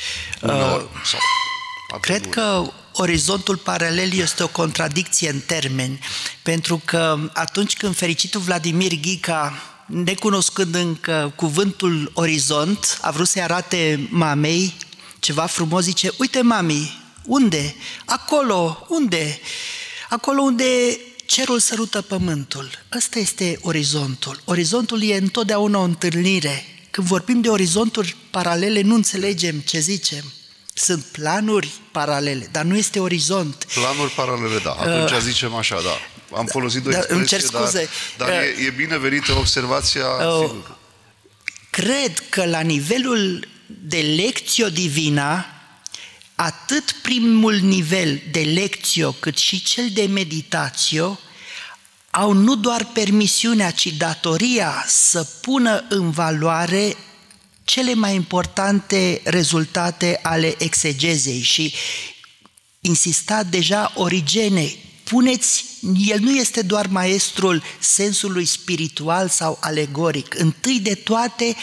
[SPEAKER 8] Cred că orizontul paralel este o contradicție în termeni, pentru că atunci când fericitul Vladimir Ghica necunoscând încă cuvântul orizont, a vrut să-i arate mamei ceva frumos, zice, uite mami, unde? Acolo, unde? Acolo unde cerul sărută pământul. Ăsta este orizontul. Orizontul e întotdeauna o întâlnire. Când vorbim de orizonturi paralele, nu înțelegem ce zicem. Sunt planuri paralele, dar nu este orizont.
[SPEAKER 1] Planuri paralele, da. Atunci zicem așa, da. Am folosit o expresie, dar e binevenită observația.
[SPEAKER 8] Cred că la nivelul de lectio divina, atât primul nivel de lectio cât și cel de meditatio au nu doar permisiunea, ci datoria să pună în valoare cele mai importante rezultate ale exegezei. Și insista deja Origene, el nu este doar maestrul sensului spiritual sau alegoric. Întâi de toate,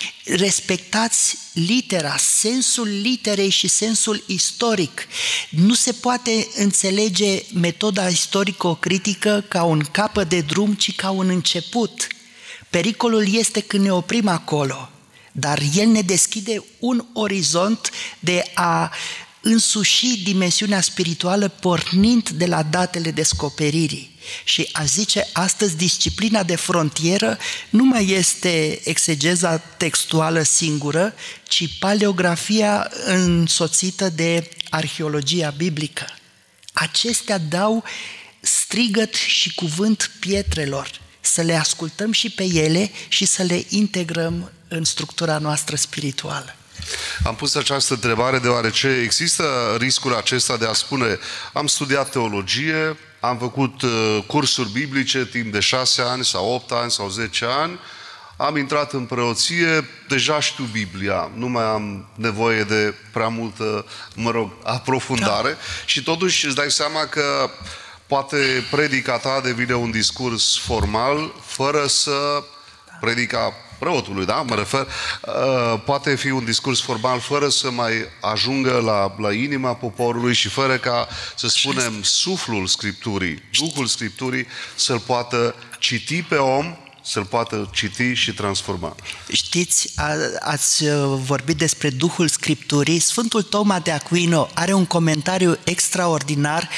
[SPEAKER 8] respectați litera, sensul literei și sensul istoric. Nu se poate înțelege metoda istorico-critică ca un capăt de drum, ci ca un început. Pericolul este când ne oprim acolo, dar el ne deschide un orizont de a însuși dimensiunea spirituală pornind de la datele descoperirii. Și a zice, astăzi disciplina de frontieră nu mai este exegeza textuală singură, ci paleografia însoțită de arheologia biblică. Acestea dau strigăt și cuvânt pietrelor, să le ascultăm și pe ele și să le integrăm în structura noastră spirituală.
[SPEAKER 1] Am pus această întrebare deoarece există riscul acesta de a spune am studiat teologie, am făcut cursuri biblice timp de 6 ani sau 8 ani sau 10 ani, am intrat în preoție, deja știu Biblia, nu mai am nevoie de prea multă, aprofundare, da. Și totuși îți dai seama că poate predica ta devine un discurs formal fără să predica preotului, da? Mă refer, poate fi un discurs formal fără să mai ajungă la inima poporului și fără ca, să spunem, suflul Scripturii, Duhul Scripturii să-l poată citi pe om, să-l poată citi și transforma.
[SPEAKER 8] Știți, ați vorbit despre Duhul Scripturii. Sfântul Toma de Aquino are un comentariu extraordinar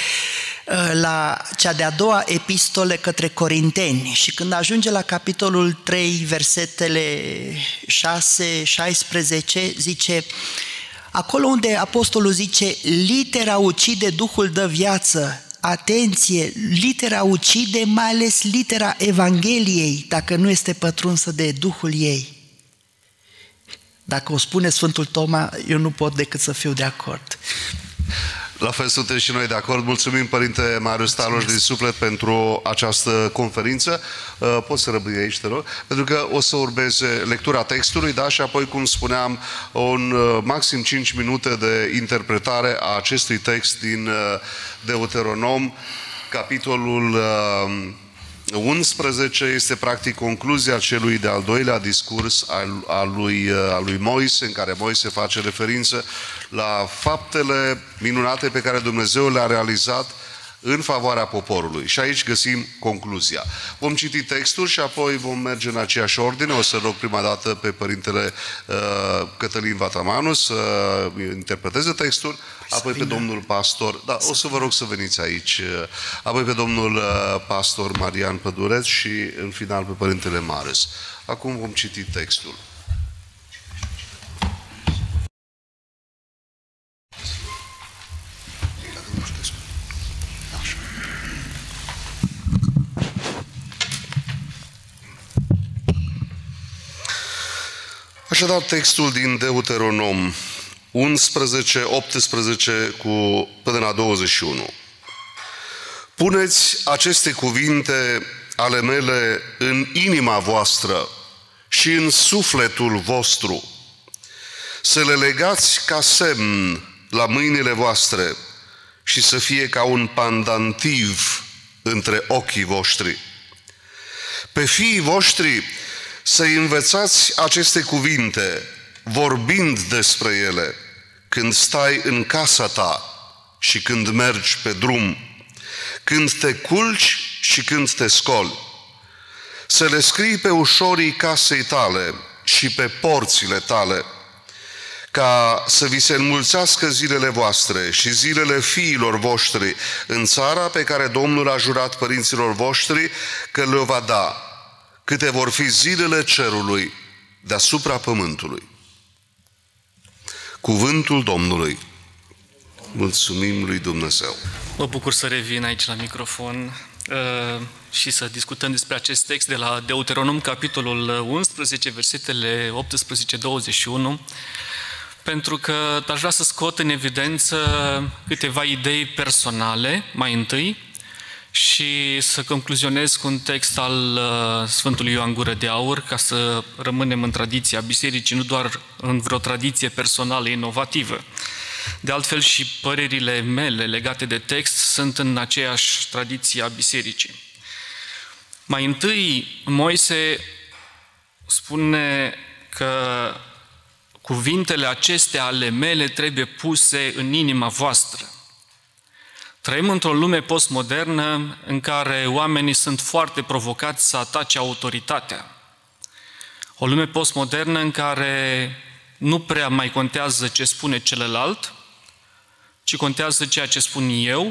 [SPEAKER 8] la cea de-a doua epistole către Corinteni și când ajunge la capitolul 3, versetele 6-16, zice, acolo unde apostolul zice, litera ucide, Duhul dă viață. Atenție, litera ucide, mai ales litera Evangheliei, dacă nu este pătrunsă de Duhul ei. Dacă o spune Sfântul Toma, eu nu pot decât să fiu de acord.
[SPEAKER 1] La fel suntem și noi de acord. Mulțumim, Părinte Marius Taloș, din suflet pentru această conferință. Poți să rămâi aici, te rog, pentru că o să urmeze lectura textului, da? Și apoi, cum spuneam, un maxim 5 minute de interpretare a acestui text din Deuteronom, capitolul 11 este practic concluzia celui de-al doilea discurs al lui Moise, în care Moise face referință la faptele minunate pe care Dumnezeu le-a realizat în favoarea poporului. Și aici găsim concluzia. Vom citi textul și apoi vom merge în aceeași ordine. O să rog prima dată pe Părintele Cătălin Vatamanu să interpreteze textul, apoi pe domnul pastor, da, o să vă rog să veniți aici, apoi pe domnul pastor Marian Pădureț și în final pe Părintele Marius. Acum vom citi textul. Așadar, textul din Deuteronom 11, 18 până la 21. Puneți aceste cuvinte ale mele în inima voastră și în sufletul vostru, să le legați ca semn la mâinile voastre și să fie ca un pandantiv între ochii voștri. Pe fiii voștri să-i învățați aceste cuvinte, vorbind despre ele, când stai în casa ta și când mergi pe drum, când te culci și când te scoli, să le scrii pe ușorii casei tale și pe porțile tale, ca să vi se înmulțească zilele voastre și zilele fiilor voștri în țara pe care Domnul a jurat părinților voștri că le va da, câte vor fi zilele cerului deasupra pământului. Cuvântul Domnului. Mulțumim lui Dumnezeu.
[SPEAKER 7] Mă bucur să revin aici la microfon și să discutăm despre acest text de la Deuteronom, capitolul 11, versetele 18-21, pentru că aș vrea să scot în evidență câteva idei personale, mai întâi, și să concluzionez cu un text al Sfântului Ioan Gură de Aur, ca să rămânem în tradiția bisericii, nu doar în vreo tradiție personală inovativă. De altfel și părerile mele legate de text sunt în aceeași tradiție a bisericii. Mai întâi, Moise spune că cuvintele acestea ale mele trebuie puse în inima voastră. Trăim într-o lume postmodernă în care oamenii sunt foarte provocați să atace autoritatea. O lume postmodernă în care nu prea mai contează ce spune celălalt, ci contează ceea ce spun eu.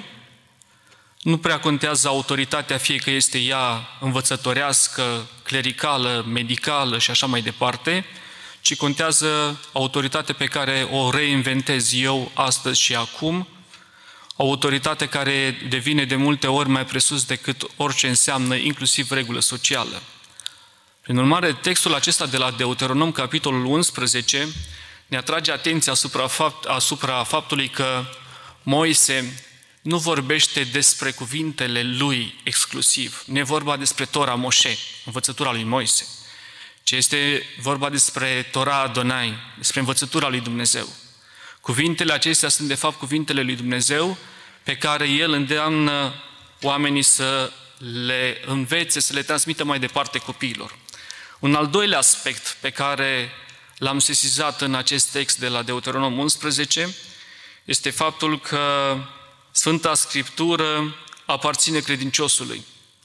[SPEAKER 7] Nu prea contează autoritatea, fie că este ea învățătorească, clericală, medicală și așa mai departe, ci contează autoritatea pe care o reinventez eu astăzi și acum, o autoritate care devine de multe ori mai presus decât orice înseamnă, inclusiv regulă socială. Prin urmare, textul acesta de la Deuteronom, capitolul 11, ne atrage atenția asupra faptului că Moise nu vorbește despre cuvintele lui exclusiv. Nu e vorba despre Tora Moșe, învățătura lui Moise, ci este vorba despre Tora Adonai, despre învățătura lui Dumnezeu. Cuvintele acestea sunt de fapt cuvintele lui Dumnezeu pe care El îndeamnă oamenii să le învețe, să le transmită mai departe copiilor. Un al doilea aspect pe care l-am sesizat în acest text de la Deuteronom 11 este faptul că Sfânta Scriptură aparține credinciosului.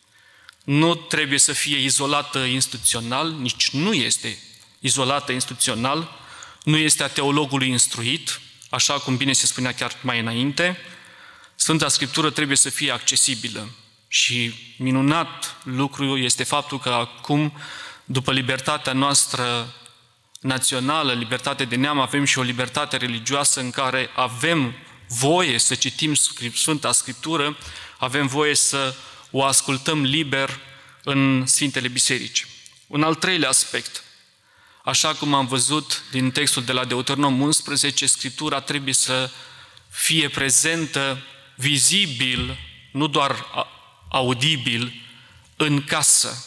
[SPEAKER 7] Nu trebuie să fie izolată instituțional, nici nu este izolată instituțional, nu este a teologului instruit, așa cum bine se spunea chiar mai înainte. Sfânta Scriptură trebuie să fie accesibilă și minunat lucru este faptul că acum, după libertatea noastră națională, libertate de neam, avem și o libertate religioasă în care avem voie să citim Sfânta Scriptură, avem voie să o ascultăm liber în Sfintele Biserici. Un al treilea aspect. Așa cum am văzut din textul de la Deuteronom 11, Scriptura trebuie să fie prezentă vizibil, nu doar audibil, în casă.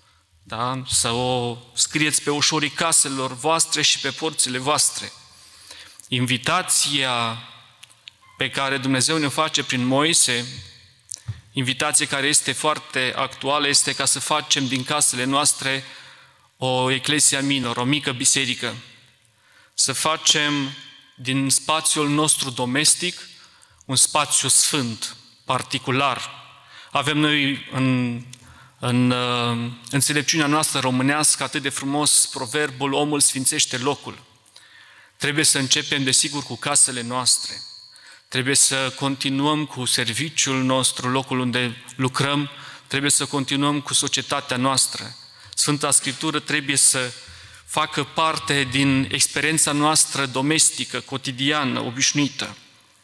[SPEAKER 7] Da? Să o scrieți pe ușorii caselor voastre și pe porțile voastre. Invitația pe care Dumnezeu ne-o face prin Moise, invitație care este foarte actuală, este ca să facem din casele noastre o eclesia minor, o mică biserică. Să facem din spațiul nostru domestic un spațiu sfânt, particular. Avem noi în înțelepciunea noastră românească atât de frumos proverbul omul sfințește locul. Trebuie să începem, desigur, cu casele noastre. Trebuie să continuăm cu serviciul nostru, locul unde lucrăm, trebuie să continuăm cu societatea noastră. Sfânta Scriptură trebuie să facă parte din experiența noastră domestică, cotidiană, obișnuită.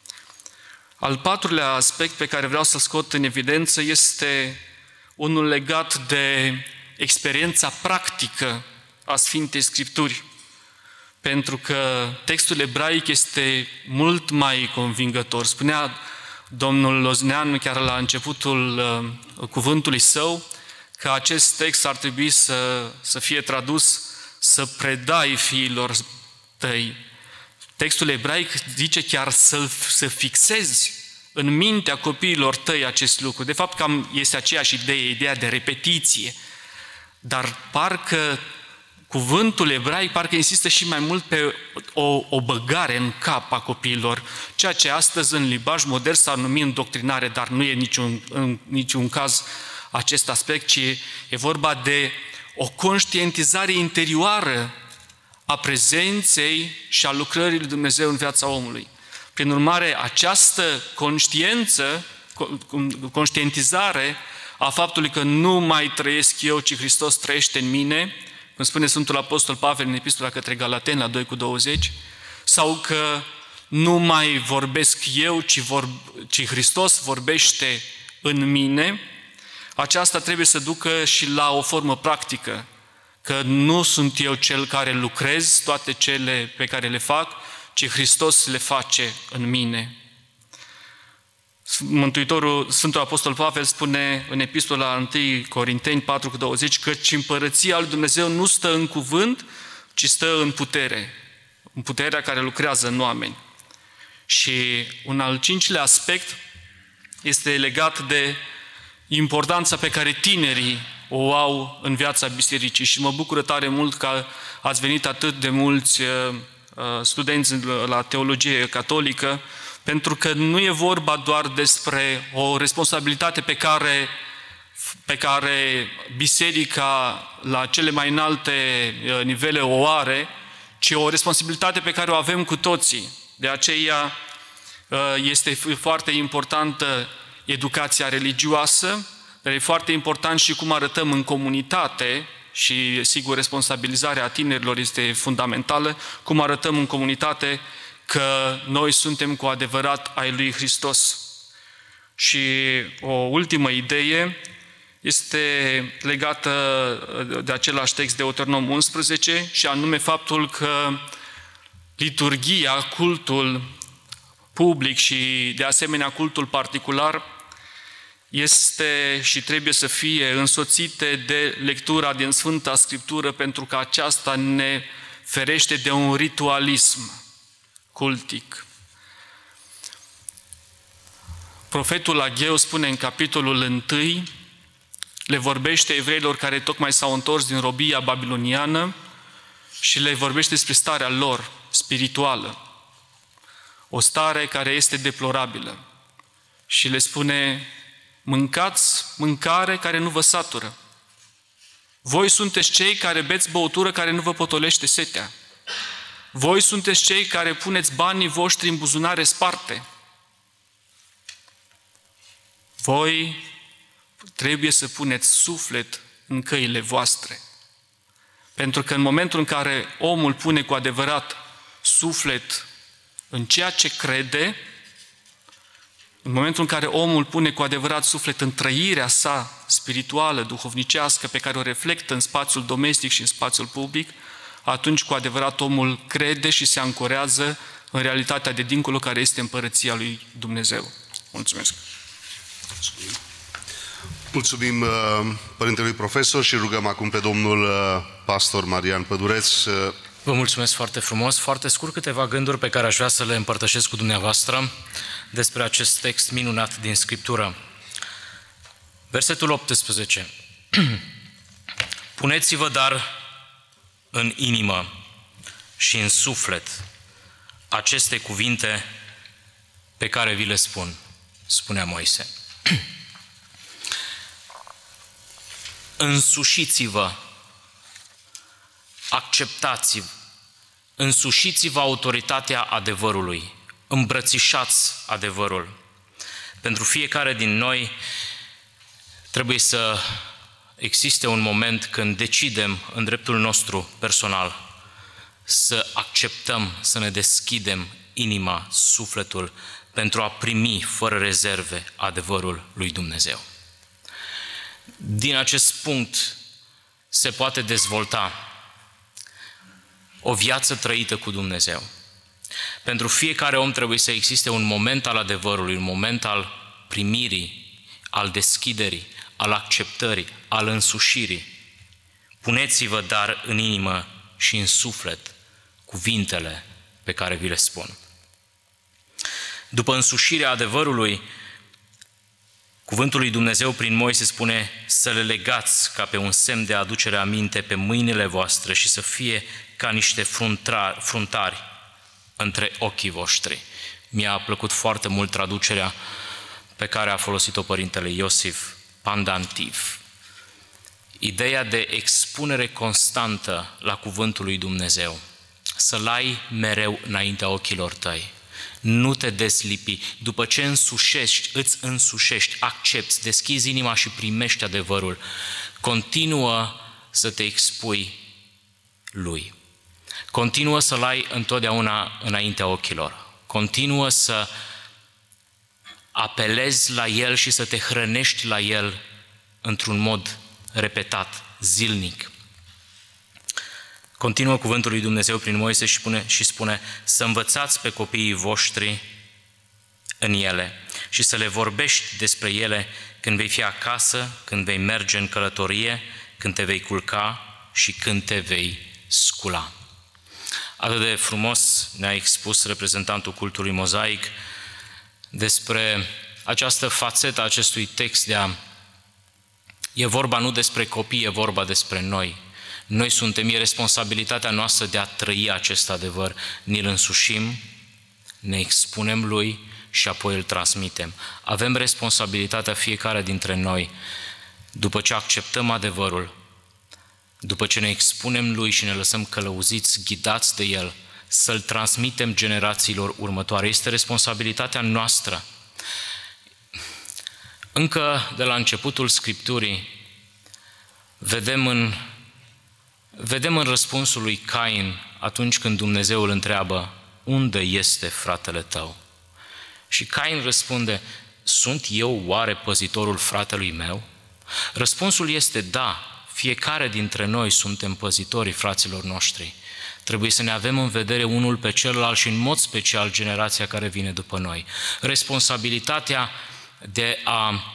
[SPEAKER 7] Al patrulea aspect pe care vreau să-l scot în evidență este unul legat de experiența practică a Sfintei Scripturi. Pentru că textul ebraic este mult mai convingător. Spunea domnul Loznean chiar la începutul cuvântului său că acest text ar trebui să fie tradus să predai fiilor tăi. Textul ebraic zice chiar să fixezi în mintea copiilor tăi acest lucru. De fapt, cam este aceeași idee, ideea de repetiție. Dar parcă cuvântul ebraic parcă insistă și mai mult pe o băgare în cap a copiilor, ceea ce astăzi în limbaj modern s-ar numi îndoctrinare, dar nu e în niciun caz acest aspect, ci e vorba de o conștientizare interioară a prezenței și a lucrării lui Dumnezeu în viața omului. Prin urmare, această conștientizare a faptului că nu mai trăiesc eu, ci Hristos trăiește în mine, cum spune Sfântul Apostol Pavel în Epistola către Galateni la 2:20, sau că nu mai vorbesc eu, ci Hristos vorbește în mine, aceasta trebuie să ducă și la o formă practică, că nu sunt eu cel care lucrez toate cele pe care le fac, ci Hristos le face în mine. Mântuitorul, Sfântul Apostol Pavel spune în Epistola 1 Corinteni 4:20 căci împărăția lui Dumnezeu nu stă în cuvânt, ci stă în putere, în puterea care lucrează în oameni. Și un al cincilea aspect este legat de importanța pe care tinerii o au în viața bisericii și mă bucură tare mult că ați venit atât de mulți studenți la teologie catolică, pentru că nu e vorba doar despre o responsabilitate pe care biserica la cele mai înalte nivele o are, ci o responsabilitate pe care o avem cu toții. De aceea este foarte importantă educația religioasă, dar e foarte important și cum arătăm în comunitate și, sigur, responsabilizarea tinerilor este fundamentală, cum arătăm în comunitate că noi suntem cu adevărat ai lui Hristos. Și o ultimă idee este legată de același text de Deuteronom 11 și anume faptul că liturghia, cultul public și de asemenea cultul particular este și trebuie să fie însoțite de lectura din Sfânta Scriptură, pentru că aceasta ne ferește de un ritualism cultic. Profetul Ageu spune în capitolul 1, le vorbește evreilor care tocmai s-au întors din robia babiloniană și le vorbește despre starea lor spirituală. O stare care este deplorabilă. Și le spune: mâncați mâncare care nu vă satură. Voi sunteți cei care beți băutură care nu vă potolește setea. Voi sunteți cei care puneți banii voștri în buzunare sparte. Voi trebuie să puneți suflet în căile voastre. Pentru că în momentul în care omul pune cu adevărat suflet în ceea ce crede, în momentul în care omul pune cu adevărat suflet în trăirea sa spirituală, duhovnicească, pe care o reflectă în spațiul domestic și în spațiul public, atunci cu adevărat omul crede și se ancorează în realitatea de dincolo, care este împărăția lui Dumnezeu. Mulțumesc!
[SPEAKER 1] Mulțumim părintelui profesor și rugăm acum pe domnul pastor Marian Pădureț.
[SPEAKER 9] Vă mulțumesc foarte frumos. Foarte scurt câteva gânduri pe care aș vrea să le împărtășesc cu dumneavoastră despre acest text minunat din Scriptură. Versetul 18. Puneți-vă dar în inimă și în suflet aceste cuvinte pe care vi le spun, spunea Moise. Însușiți-vă, acceptați-vă, însușiți-vă autoritatea adevărului, îmbrățișați adevărul. Pentru fiecare din noi trebuie să existe un moment când decidem în dreptul nostru personal să acceptăm, să ne deschidem inima, sufletul, pentru a primi fără rezerve adevărul lui Dumnezeu. Din acest punct se poate dezvolta o viață trăită cu Dumnezeu. Pentru fiecare om trebuie să existe un moment al adevărului, un moment al primirii, al deschiderii, al acceptării, al însușirii. Puneți-vă dar în inimă și în suflet cuvintele pe care vi le spun. După însușirea adevărului, cuvântul lui Dumnezeu prin Moise spune să le legați ca pe un semn de aducere aminte pe mâinile voastre și să fie ca niște fruntari între ochii voștri. Mi-a plăcut foarte mult traducerea pe care a folosit-o Părintele Iosif pandantiv. Ideea de expunere constantă la cuvântul lui Dumnezeu. Să-l ai mereu înaintea ochilor tăi. Nu te deslipi. După ce îți însușești, accepți, deschizi inima și primești adevărul, continuă să te expui lui. Continuă să-l ai întotdeauna înaintea ochilor. Continuă să apelezi la el și să te hrănești la el într-un mod repetat, zilnic. Continuă cuvântul lui Dumnezeu prin Moise și spune să învățați pe copiii voștri în ele și să le vorbești despre ele când vei fi acasă, când vei merge în călătorie, când te vei culca și când te vei scula. Atât de frumos ne-a expus reprezentantul cultului mozaic despre această fațetă a acestui text e vorba nu despre copii, e vorba despre noi. Noi suntem, e responsabilitatea noastră de a trăi acest adevăr. Ni-l însușim, ne expunem lui și apoi îl transmitem. Avem responsabilitatea fiecare dintre noi, după ce acceptăm adevărul, după ce ne expunem lui și ne lăsăm călăuziți, ghidați de el, să-l transmitem generațiilor următoare. Este responsabilitatea noastră. Încă de la începutul Scripturii vedem în răspunsul lui Cain atunci când Dumnezeu îl întreabă: unde este fratele tău? Și Cain răspunde: sunt eu oare păzitorul fratelui meu? Răspunsul este da, fiecare dintre noi suntem păzitorii fraților noștri. Trebuie să ne avem în vedere unul pe celălalt și în mod special generația care vine după noi. Responsabilitatea de a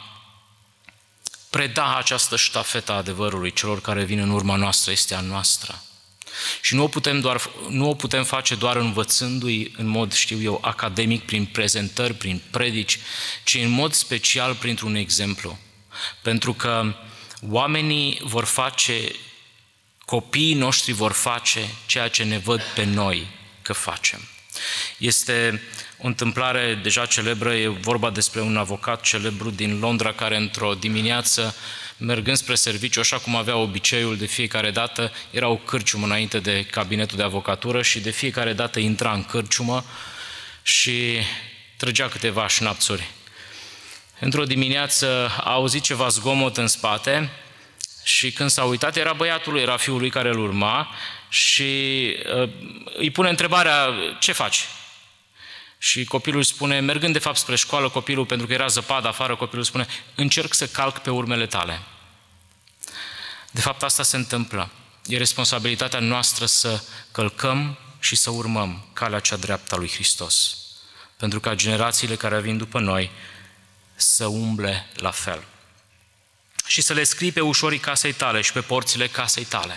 [SPEAKER 9] preda această ștafetă a adevărului celor care vin în urma noastră este a noastră. Și nu o putem face doar învățându-i în mod, academic, prin prezentări, prin predici, ci în mod special printr-un exemplu. Pentru că oamenii vor face, copiii noștri vor face ceea ce ne văd pe noi că facem. Este o întâmplare deja celebră, e vorba despre un avocat celebru din Londra care într-o dimineață, mergând spre serviciu, așa cum avea obiceiul de fiecare dată, era o cârciumă înainte de cabinetul de avocatură și de fiecare dată intra în cârciumă și trăgea câteva șnapțuri. Într-o dimineață a auzit ceva zgomot în spate și când s-a uitat, era băiatul lui, era fiul lui care îl urma și îi pune întrebarea: ce faci? Și copilul îi spune, mergând de fapt spre școală, copilul, pentru că era zăpadă afară, copilul spune: încerc să calc pe urmele tale. De fapt asta se întâmplă. E responsabilitatea noastră să călcăm și să urmăm calea cea dreaptă a lui Hristos, pentru ca generațiile care vin după noi să umble la fel. Și să le scrii pe ușorii casei tale și pe porțile casei tale.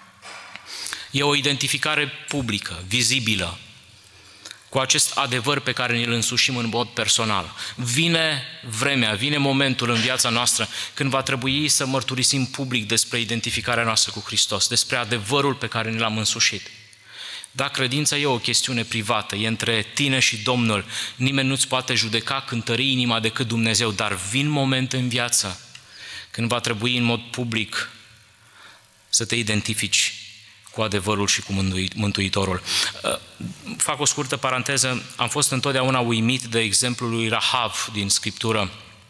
[SPEAKER 9] E o identificare publică, vizibilă, cu acest adevăr pe care ne-l însușim în mod personal. Vine vremea, vine momentul în viața noastră când va trebui să mărturisim public despre identificarea noastră cu Hristos, despre adevărul pe care ne l-am însușit. Da, credința e o chestiune privată, e între tine și Domnul. Nimeni nu-ți poate judeca, cântări inima decât Dumnezeu, dar vin momente în viață când va trebui în mod public să te identifici cu adevărul și cu Mântuitorul. Fac o scurtă paranteză, am fost întotdeauna uimit de exemplul lui Rahav din Scriptură,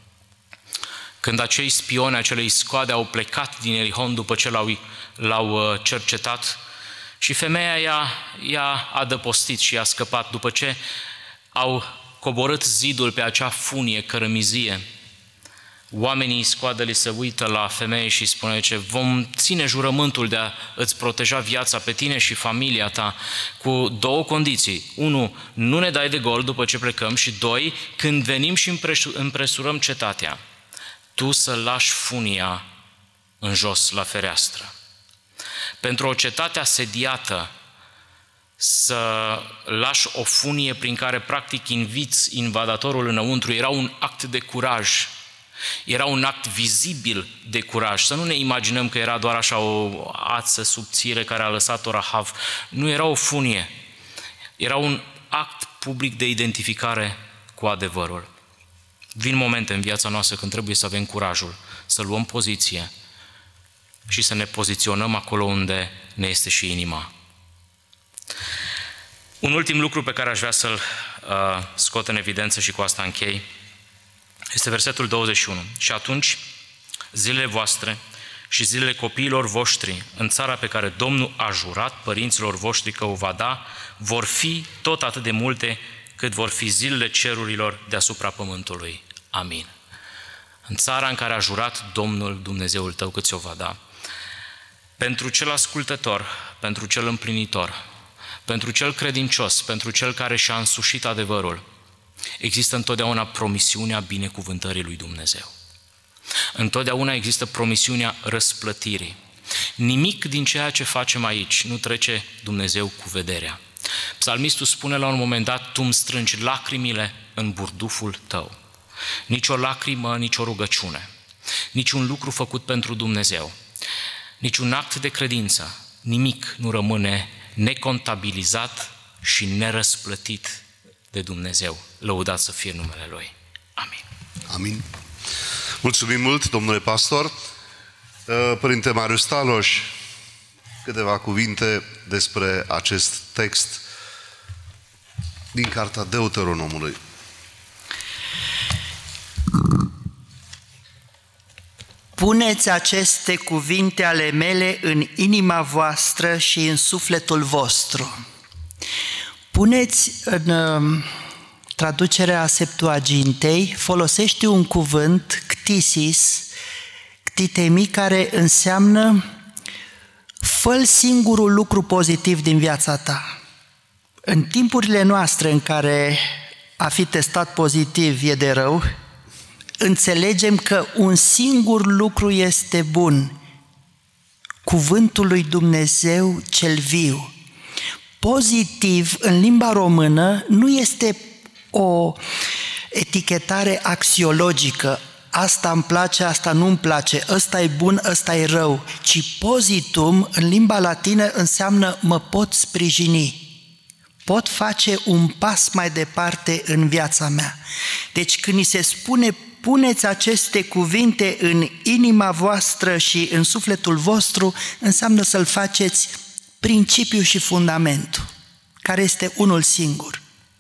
[SPEAKER 9] când acei spioni, acelei scoade au plecat din Erihon după ce l-au cercetat și femeia i-a adăpostit și i-a scăpat după ce au coborât zidul pe acea funie, cărămizie. Oamenii scoadă-li se uită la femeie și spune ce vom ține jurământul de a îți proteja viața pe tine și familia ta cu două condiții. 1, nu ne dai de gol după ce plecăm și 2, când venim și împresurăm cetatea, tu să lași funia în jos la fereastră. Pentru o cetate asediată să lași o funie prin care practic inviți invadatorul înăuntru era un act de curaj. Era un act vizibil de curaj. Să nu ne imaginăm că era doar așa o ață subțire care a lăsat-o Rahav. Nu era o funie. Era un act public de identificare cu adevărul. Vin momente în viața noastră când trebuie să avem curajul să luăm poziție și să ne poziționăm acolo unde ne este și inima. Un ultim lucru pe care aș vrea să-l scot în evidență și cu asta închei este versetul 21. Și atunci zilele voastre și zilele copiilor voștri în țara pe care Domnul a jurat părinților voștri că o va da, vor fi tot atât de multe cât vor fi zilele cerurilor deasupra pământului. Amin. În țara în care a jurat Domnul Dumnezeul tău că ți-o va da. Pentru cel ascultător, pentru cel împlinitor, pentru cel credincios, pentru cel care și-a însușit adevărul, există întotdeauna promisiunea binecuvântării lui Dumnezeu. Întotdeauna există promisiunea răsplătirii. Nimic din ceea ce facem aici nu trece Dumnezeu cu vederea. Psalmistul spune la un moment dat: tu îmi strângi lacrimile în burduful tău. Nici o lacrimă, nici o rugăciune, nici un lucru făcut pentru Dumnezeu, nici un act de credință, nimic nu rămâne necontabilizat și nerăsplătit de Dumnezeu. Lăudat să fie numele Lui. Amin.
[SPEAKER 1] Amin. Mulțumim mult, domnule pastor. Părinte Marius Staloș, câteva cuvinte despre acest text din Cartea Deuteronomului.
[SPEAKER 8] Puneți aceste cuvinte ale mele în inima voastră și în sufletul vostru. Puneți în traducerea Septuagintei, folosește un cuvânt, ctisis, ctitemi, care înseamnă fă singurul lucru pozitiv din viața ta. În timpurile noastre în care a fi testat pozitiv e de rău, înțelegem că un singur lucru este bun: cuvântul lui Dumnezeu cel viu. Pozitiv în limba română nu este o etichetare axiologică, asta îmi place, asta nu-mi place, ăsta e bun, ăsta e rău, ci pozitum în limba latină înseamnă mă pot sprijini, pot face un pas mai departe în viața mea. Deci când ni se spune puneți aceste cuvinte în inima voastră și în sufletul vostru, înseamnă să-l faceți principiu și fundamentul, care este unul singur.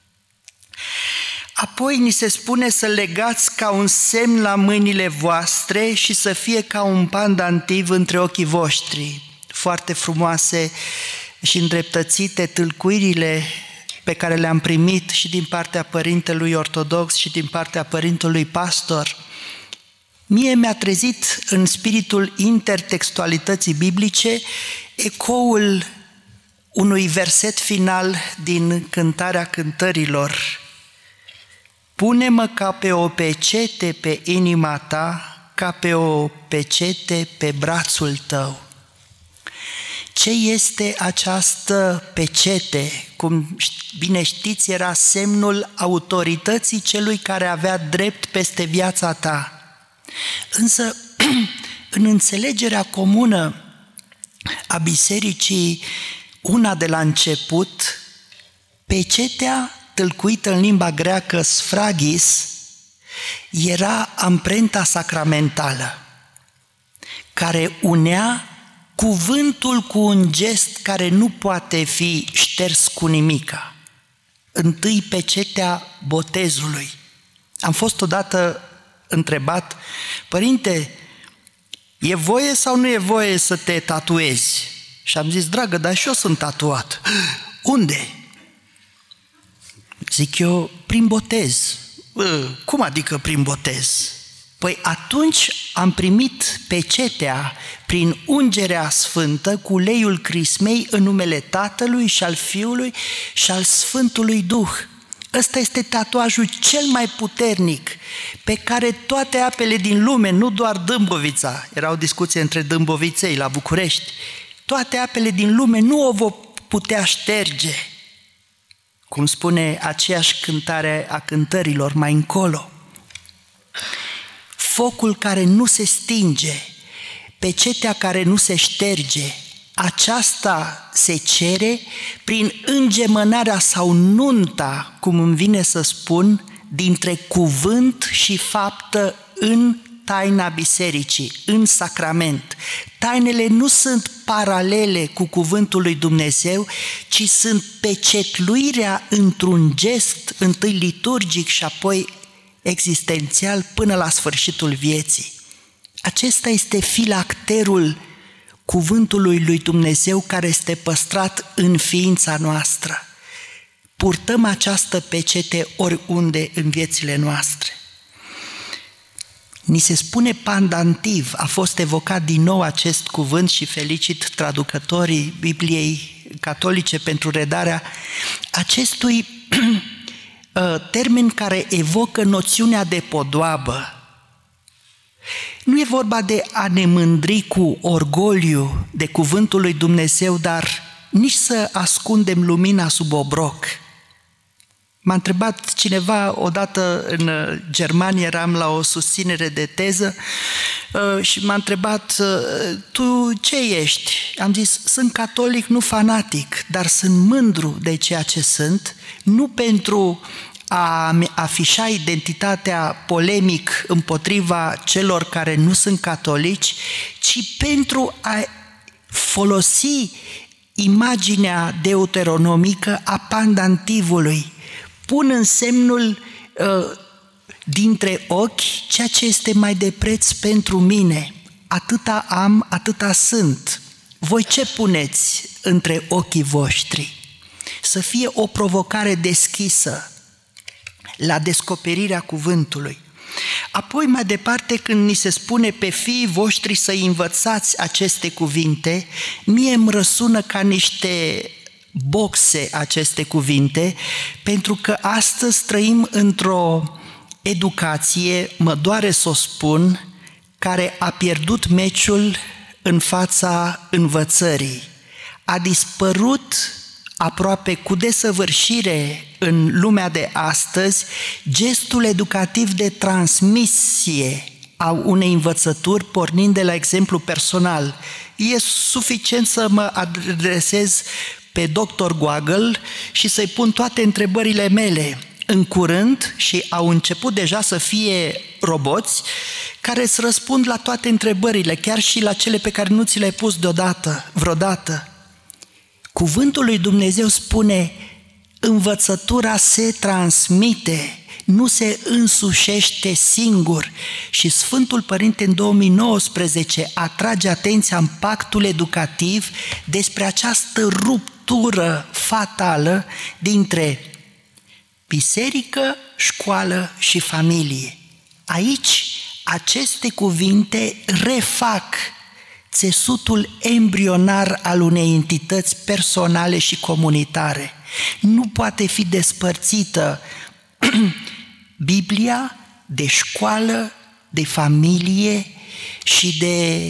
[SPEAKER 8] Apoi ni se spune să legați ca un semn la mâinile voastre și să fie ca un pandantiv între ochii voștri. Foarte frumoase și îndreptățite tâlcuirile pe care le-am primit și din partea părintelui ortodox și din partea părintelui pastor. Mie mi-a trezit în spiritul intertextualității biblice ecoul unui verset final din Cântarea Cântărilor. Pune-mă ca pe o pecete pe inima ta, ca pe o pecete pe brațul tău. Ce este această pecete? Cum bine știți, era semnul autorității celui care avea drept peste viața ta. Însă, în înțelegerea comună a bisericii, una de la început, pecetea, tâlcuită în limba greacă sfragis, era amprenta sacramentală, care unea cuvântul cu un gest care nu poate fi șters cu nimica. Întâi pecetea botezului. Am fost odată întrebat: părinte, e voie sau nu e voie să te tatuezi? Și am zis: dragă, dar și eu sunt tatuat. Unde? Zic eu: prin botez. Cum adică prin botez? Păi atunci am primit pecetea prin ungerea sfântă cu uleiul crismei în numele Tatălui și al Fiului și al Sfântului Duh. Ăsta este tatuajul cel mai puternic pe care toate apele din lume, nu doar Dâmbovița, era o discuție între dâmboviței la București, toate apele din lume nu o vor putea șterge, cum spune aceeași cântare a cântărilor mai încolo. Focul care nu se stinge, pecetea care nu se șterge, aceasta se cere prin îngemănarea sau nunta, cum îmi vine să spun, dintre cuvânt și faptă în taina bisericii, în sacrament. Tainele nu sunt paralele cu cuvântul lui Dumnezeu, ci sunt pecetluirea într-un gest, întâi liturgic și apoi existențial până la sfârșitul vieții. Acesta este filacterul cuvântului lui Dumnezeu care este păstrat în ființa noastră. Purtăm această pecete oriunde în viețile noastre. Ni se spune pandantiv, a fost evocat din nou acest cuvânt și felicit traducătorii Bibliei catolice pentru redarea acestui termen care evocă noțiunea de podoabă. Nu e vorba de a ne mândri cu orgoliu de cuvântul lui Dumnezeu, dar nici să ascundem lumina sub obroc. M-a întrebat cineva odată în Germania, eram la o susținere de teză și m-a întrebat: tu ce ești? Am zis: sunt catolic, nu fanatic, dar sunt mândru de ceea ce sunt, nu pentru a afișa identitatea polemic împotriva celor care nu sunt catolici, ci pentru a folosi imaginea deuteronomică a pandantivului. Pun în semnul dintre ochi ceea ce este mai de preț pentru mine. Atâta am, atâta sunt. Voi ce puneți între ochii voștri? Să fie o provocare deschisă la descoperirea cuvântului. Apoi, mai departe, când ni se spune pe fiii voștri să învățați aceste cuvinte, mie îmi răsună ca niște boxe aceste cuvinte, pentru că astăzi trăim într-o educație, mă doare să o spun, care a pierdut meciul în fața învățării. A dispărut aproape cu desăvârșire în lumea de astăzi gestul educativ de transmisie a unei învățături pornind de la exemplu personal. E suficient să mă adresez pe Dr. Google și să-i pun toate întrebările mele. În curând, și au început deja să fie roboți care îți răspund la toate întrebările, chiar și la cele pe care nu ți le-ai pus vreodată. Cuvântul lui Dumnezeu spune: învățătura se transmite, nu se însușește singur. Și Sfântul Părinte în 2019 atrage atenția în pactul educativ despre această ruptură fatală dintre biserică, școală și familie. Aici aceste cuvinte refac țesutul embrionar al unei entități personale și comunitare. Nu poate fi despărțită Biblia de școală, de familie și de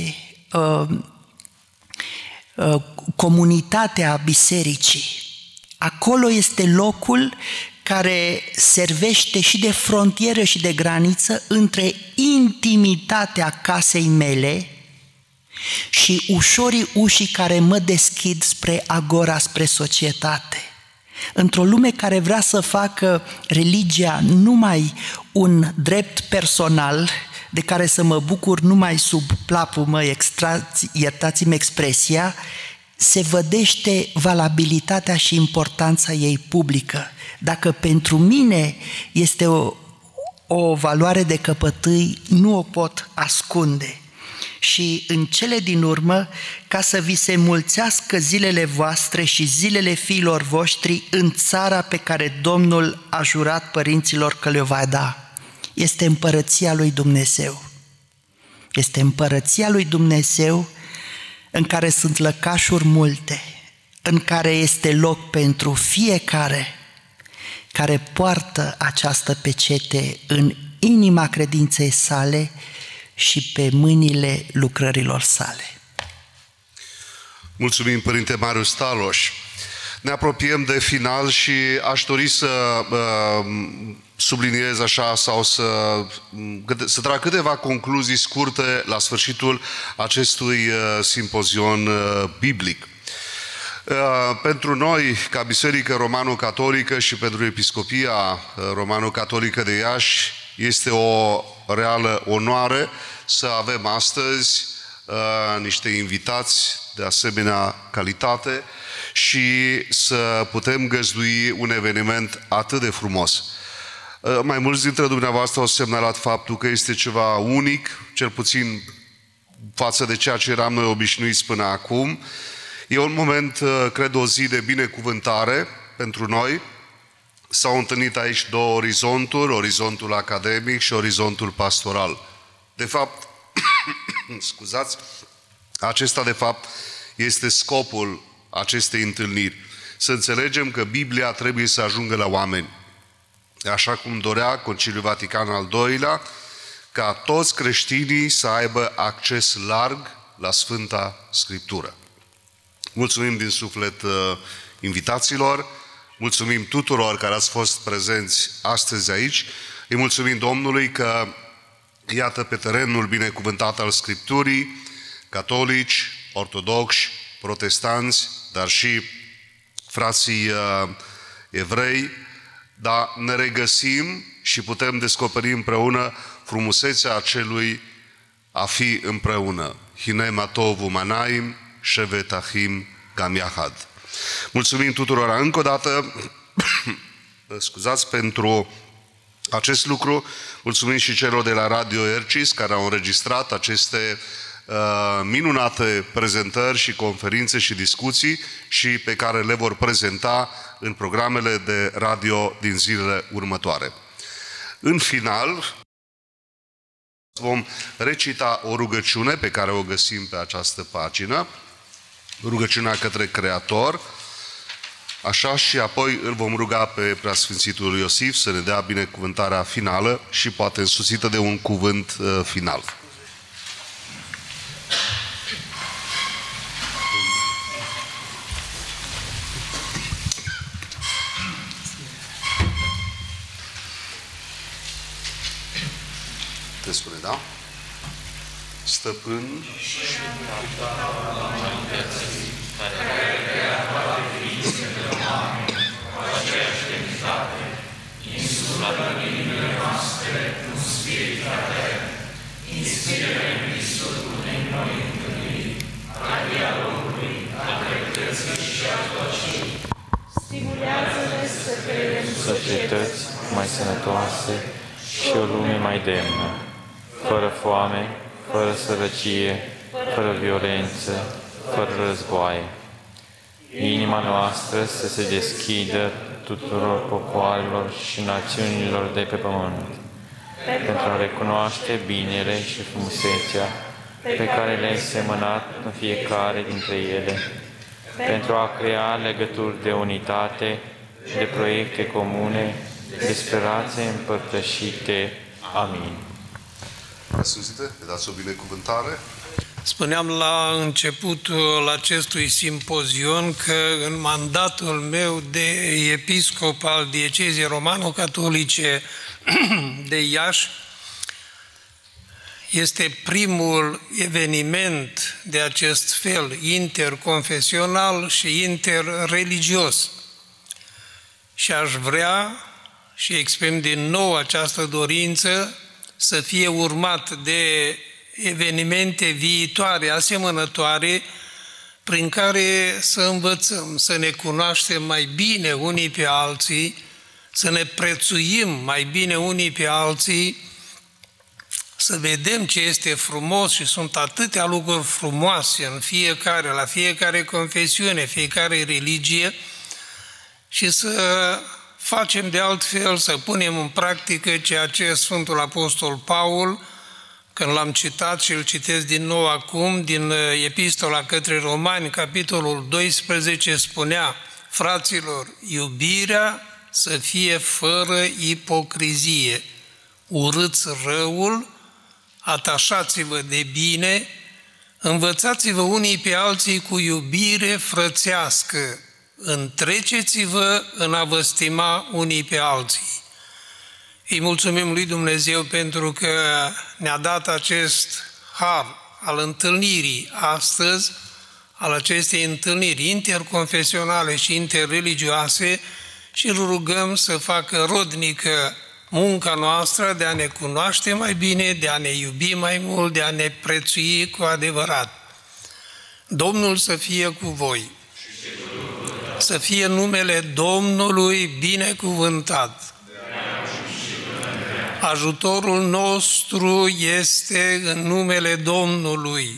[SPEAKER 8] comunitatea bisericii. Acolo este locul care servește și de frontieră și de graniță între intimitatea casei mele și ușorii ușii care mă deschid spre agora, spre societate. Într-o lume care vrea să facă religia numai un drept personal, de care să mă bucur numai sub plapumă, iertați-mi expresia, se vădește valabilitatea și importanța ei publică. Dacă pentru mine este o valoare de căpătâi, nu o pot ascunde. Și în cele din urmă, ca să vi se mulțească zilele voastre și zilele fiilor voștri în țara pe care Domnul a jurat părinților că le-o va da. Este împărăția lui Dumnezeu. Este împărăția lui Dumnezeu în care sunt lăcașuri multe, în care este loc pentru fiecare care poartă această pecete în inima credinței sale și pe mâinile lucrărilor sale.
[SPEAKER 1] Mulțumim, Părinte Marius Staloș. Ne apropiem de final și aș dori să subliniez așa sau să trag câteva concluzii scurte la sfârșitul acestui simpozion biblic. Pentru noi, ca Biserică Romano-Catolică și pentru Episcopia Romano-Catolică de Iași, Este o reală onoare să avem astăzi niște invitați de asemenea calitate și să putem găzdui un eveniment atât de frumos. Mai mulți dintre dumneavoastră au semnalat faptul că este ceva unic, cel puțin față de ceea ce eram noi obișnuiți până acum. E un moment, cred, o zi de binecuvântare pentru noi. S-au întâlnit aici două orizonturi, orizontul academic și orizontul pastoral. De fapt, scuzați, acesta de fapt este scopul acestei întâlniri. Să înțelegem că Biblia trebuie să ajungă la oameni. Așa cum dorea Conciliul Vatican al II-lea, ca toți creștinii să aibă acces larg la Sfânta Scriptură. Mulțumim din suflet invitațiilor, mulțumim tuturor care ați fost prezenți astăzi aici, îi mulțumim Domnului că, iată, pe terenul binecuvântat al Scripturii, catolici, ortodoxi, protestanți, dar și frații evrei, dar ne regăsim și putem descoperi împreună frumusețea acelui a fi împreună. Hinema tovu manaim, shevetachim gam yahad. Mulțumim tuturor încă o dată, scuzați, pentru acest lucru. Mulțumim și celor de la Radio Ercis care au înregistrat aceste minunate prezentări și conferințe și discuții și pe care le vor prezenta în programele de radio din zilele următoare. În final, vom recita o rugăciune pe care o găsim pe această pagină, rugăciunea către Creator, așa, și apoi îl vom ruga pe Preasfințitul Iosif să ne dea binecuvântarea finală și poate însuțită de un cuvânt final. Te spune, da? Stăpân și
[SPEAKER 13] societăți mai sănătoase și o lume mai demnă, fără foame, fără sărăcie, fără violență, fără războaie. Inima noastră să se deschidă tuturor popoarelor și națiunilor de pe pământ, pentru a recunoaște binele și frumusețea pe care le-ai semănat în fiecare dintre ele, pentru a crea legături de unitate, de proiecte comune, de speranțe împărtășite. Amin.
[SPEAKER 1] Preasfințite, ne dați o binecuvântare?
[SPEAKER 2] Spuneam la începutul acestui simpozion că în mandatul meu de episcop al diecezii romano-catolice de Iași este primul eveniment de acest fel interconfesional și interreligios. Și aș vrea și exprim din nou această dorință să fie urmat de evenimente viitoare, asemănătoare, prin care să învățăm, să ne cunoaștem mai bine unii pe alții, să ne prețuim mai bine unii pe alții, să vedem ce este frumos și sunt atâtea lucruri frumoase în fiecare, la fiecare confesiune, fiecare religie, și să facem de altfel, să punem în practică ceea ce Sfântul Apostol Paul, când l-am citat și îl citesc din nou acum, din Epistola către Romani, capitolul 12, spunea: fraților, iubirea să fie fără ipocrizie, urâți răul, atașați-vă de bine, învățați-vă unii pe alții cu iubire frățească, întreceți-vă în a vă stima unii pe alții. Îi mulțumim lui Dumnezeu pentru că ne-a dat acest har al întâlnirii astăzi, al acestei întâlniri interconfesionale și interreligioase, și îl rugăm să facă rodnică munca noastră de a ne cunoaște mai bine, de a ne iubi mai mult, de a ne prețui cu adevărat. Domnul să fie cu voi. Să fie numele Domnului binecuvântat. Ajutorul nostru este în numele Domnului.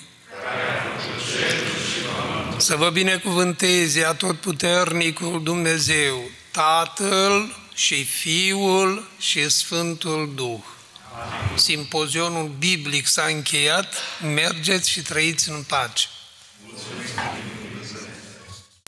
[SPEAKER 2] Să vă binecuvânteze Atotputernicul Dumnezeu, Tatăl și Fiul și Sfântul Duh. Simpozionul biblic s-a încheiat, mergeți și trăiți în pace. Mulțumesc.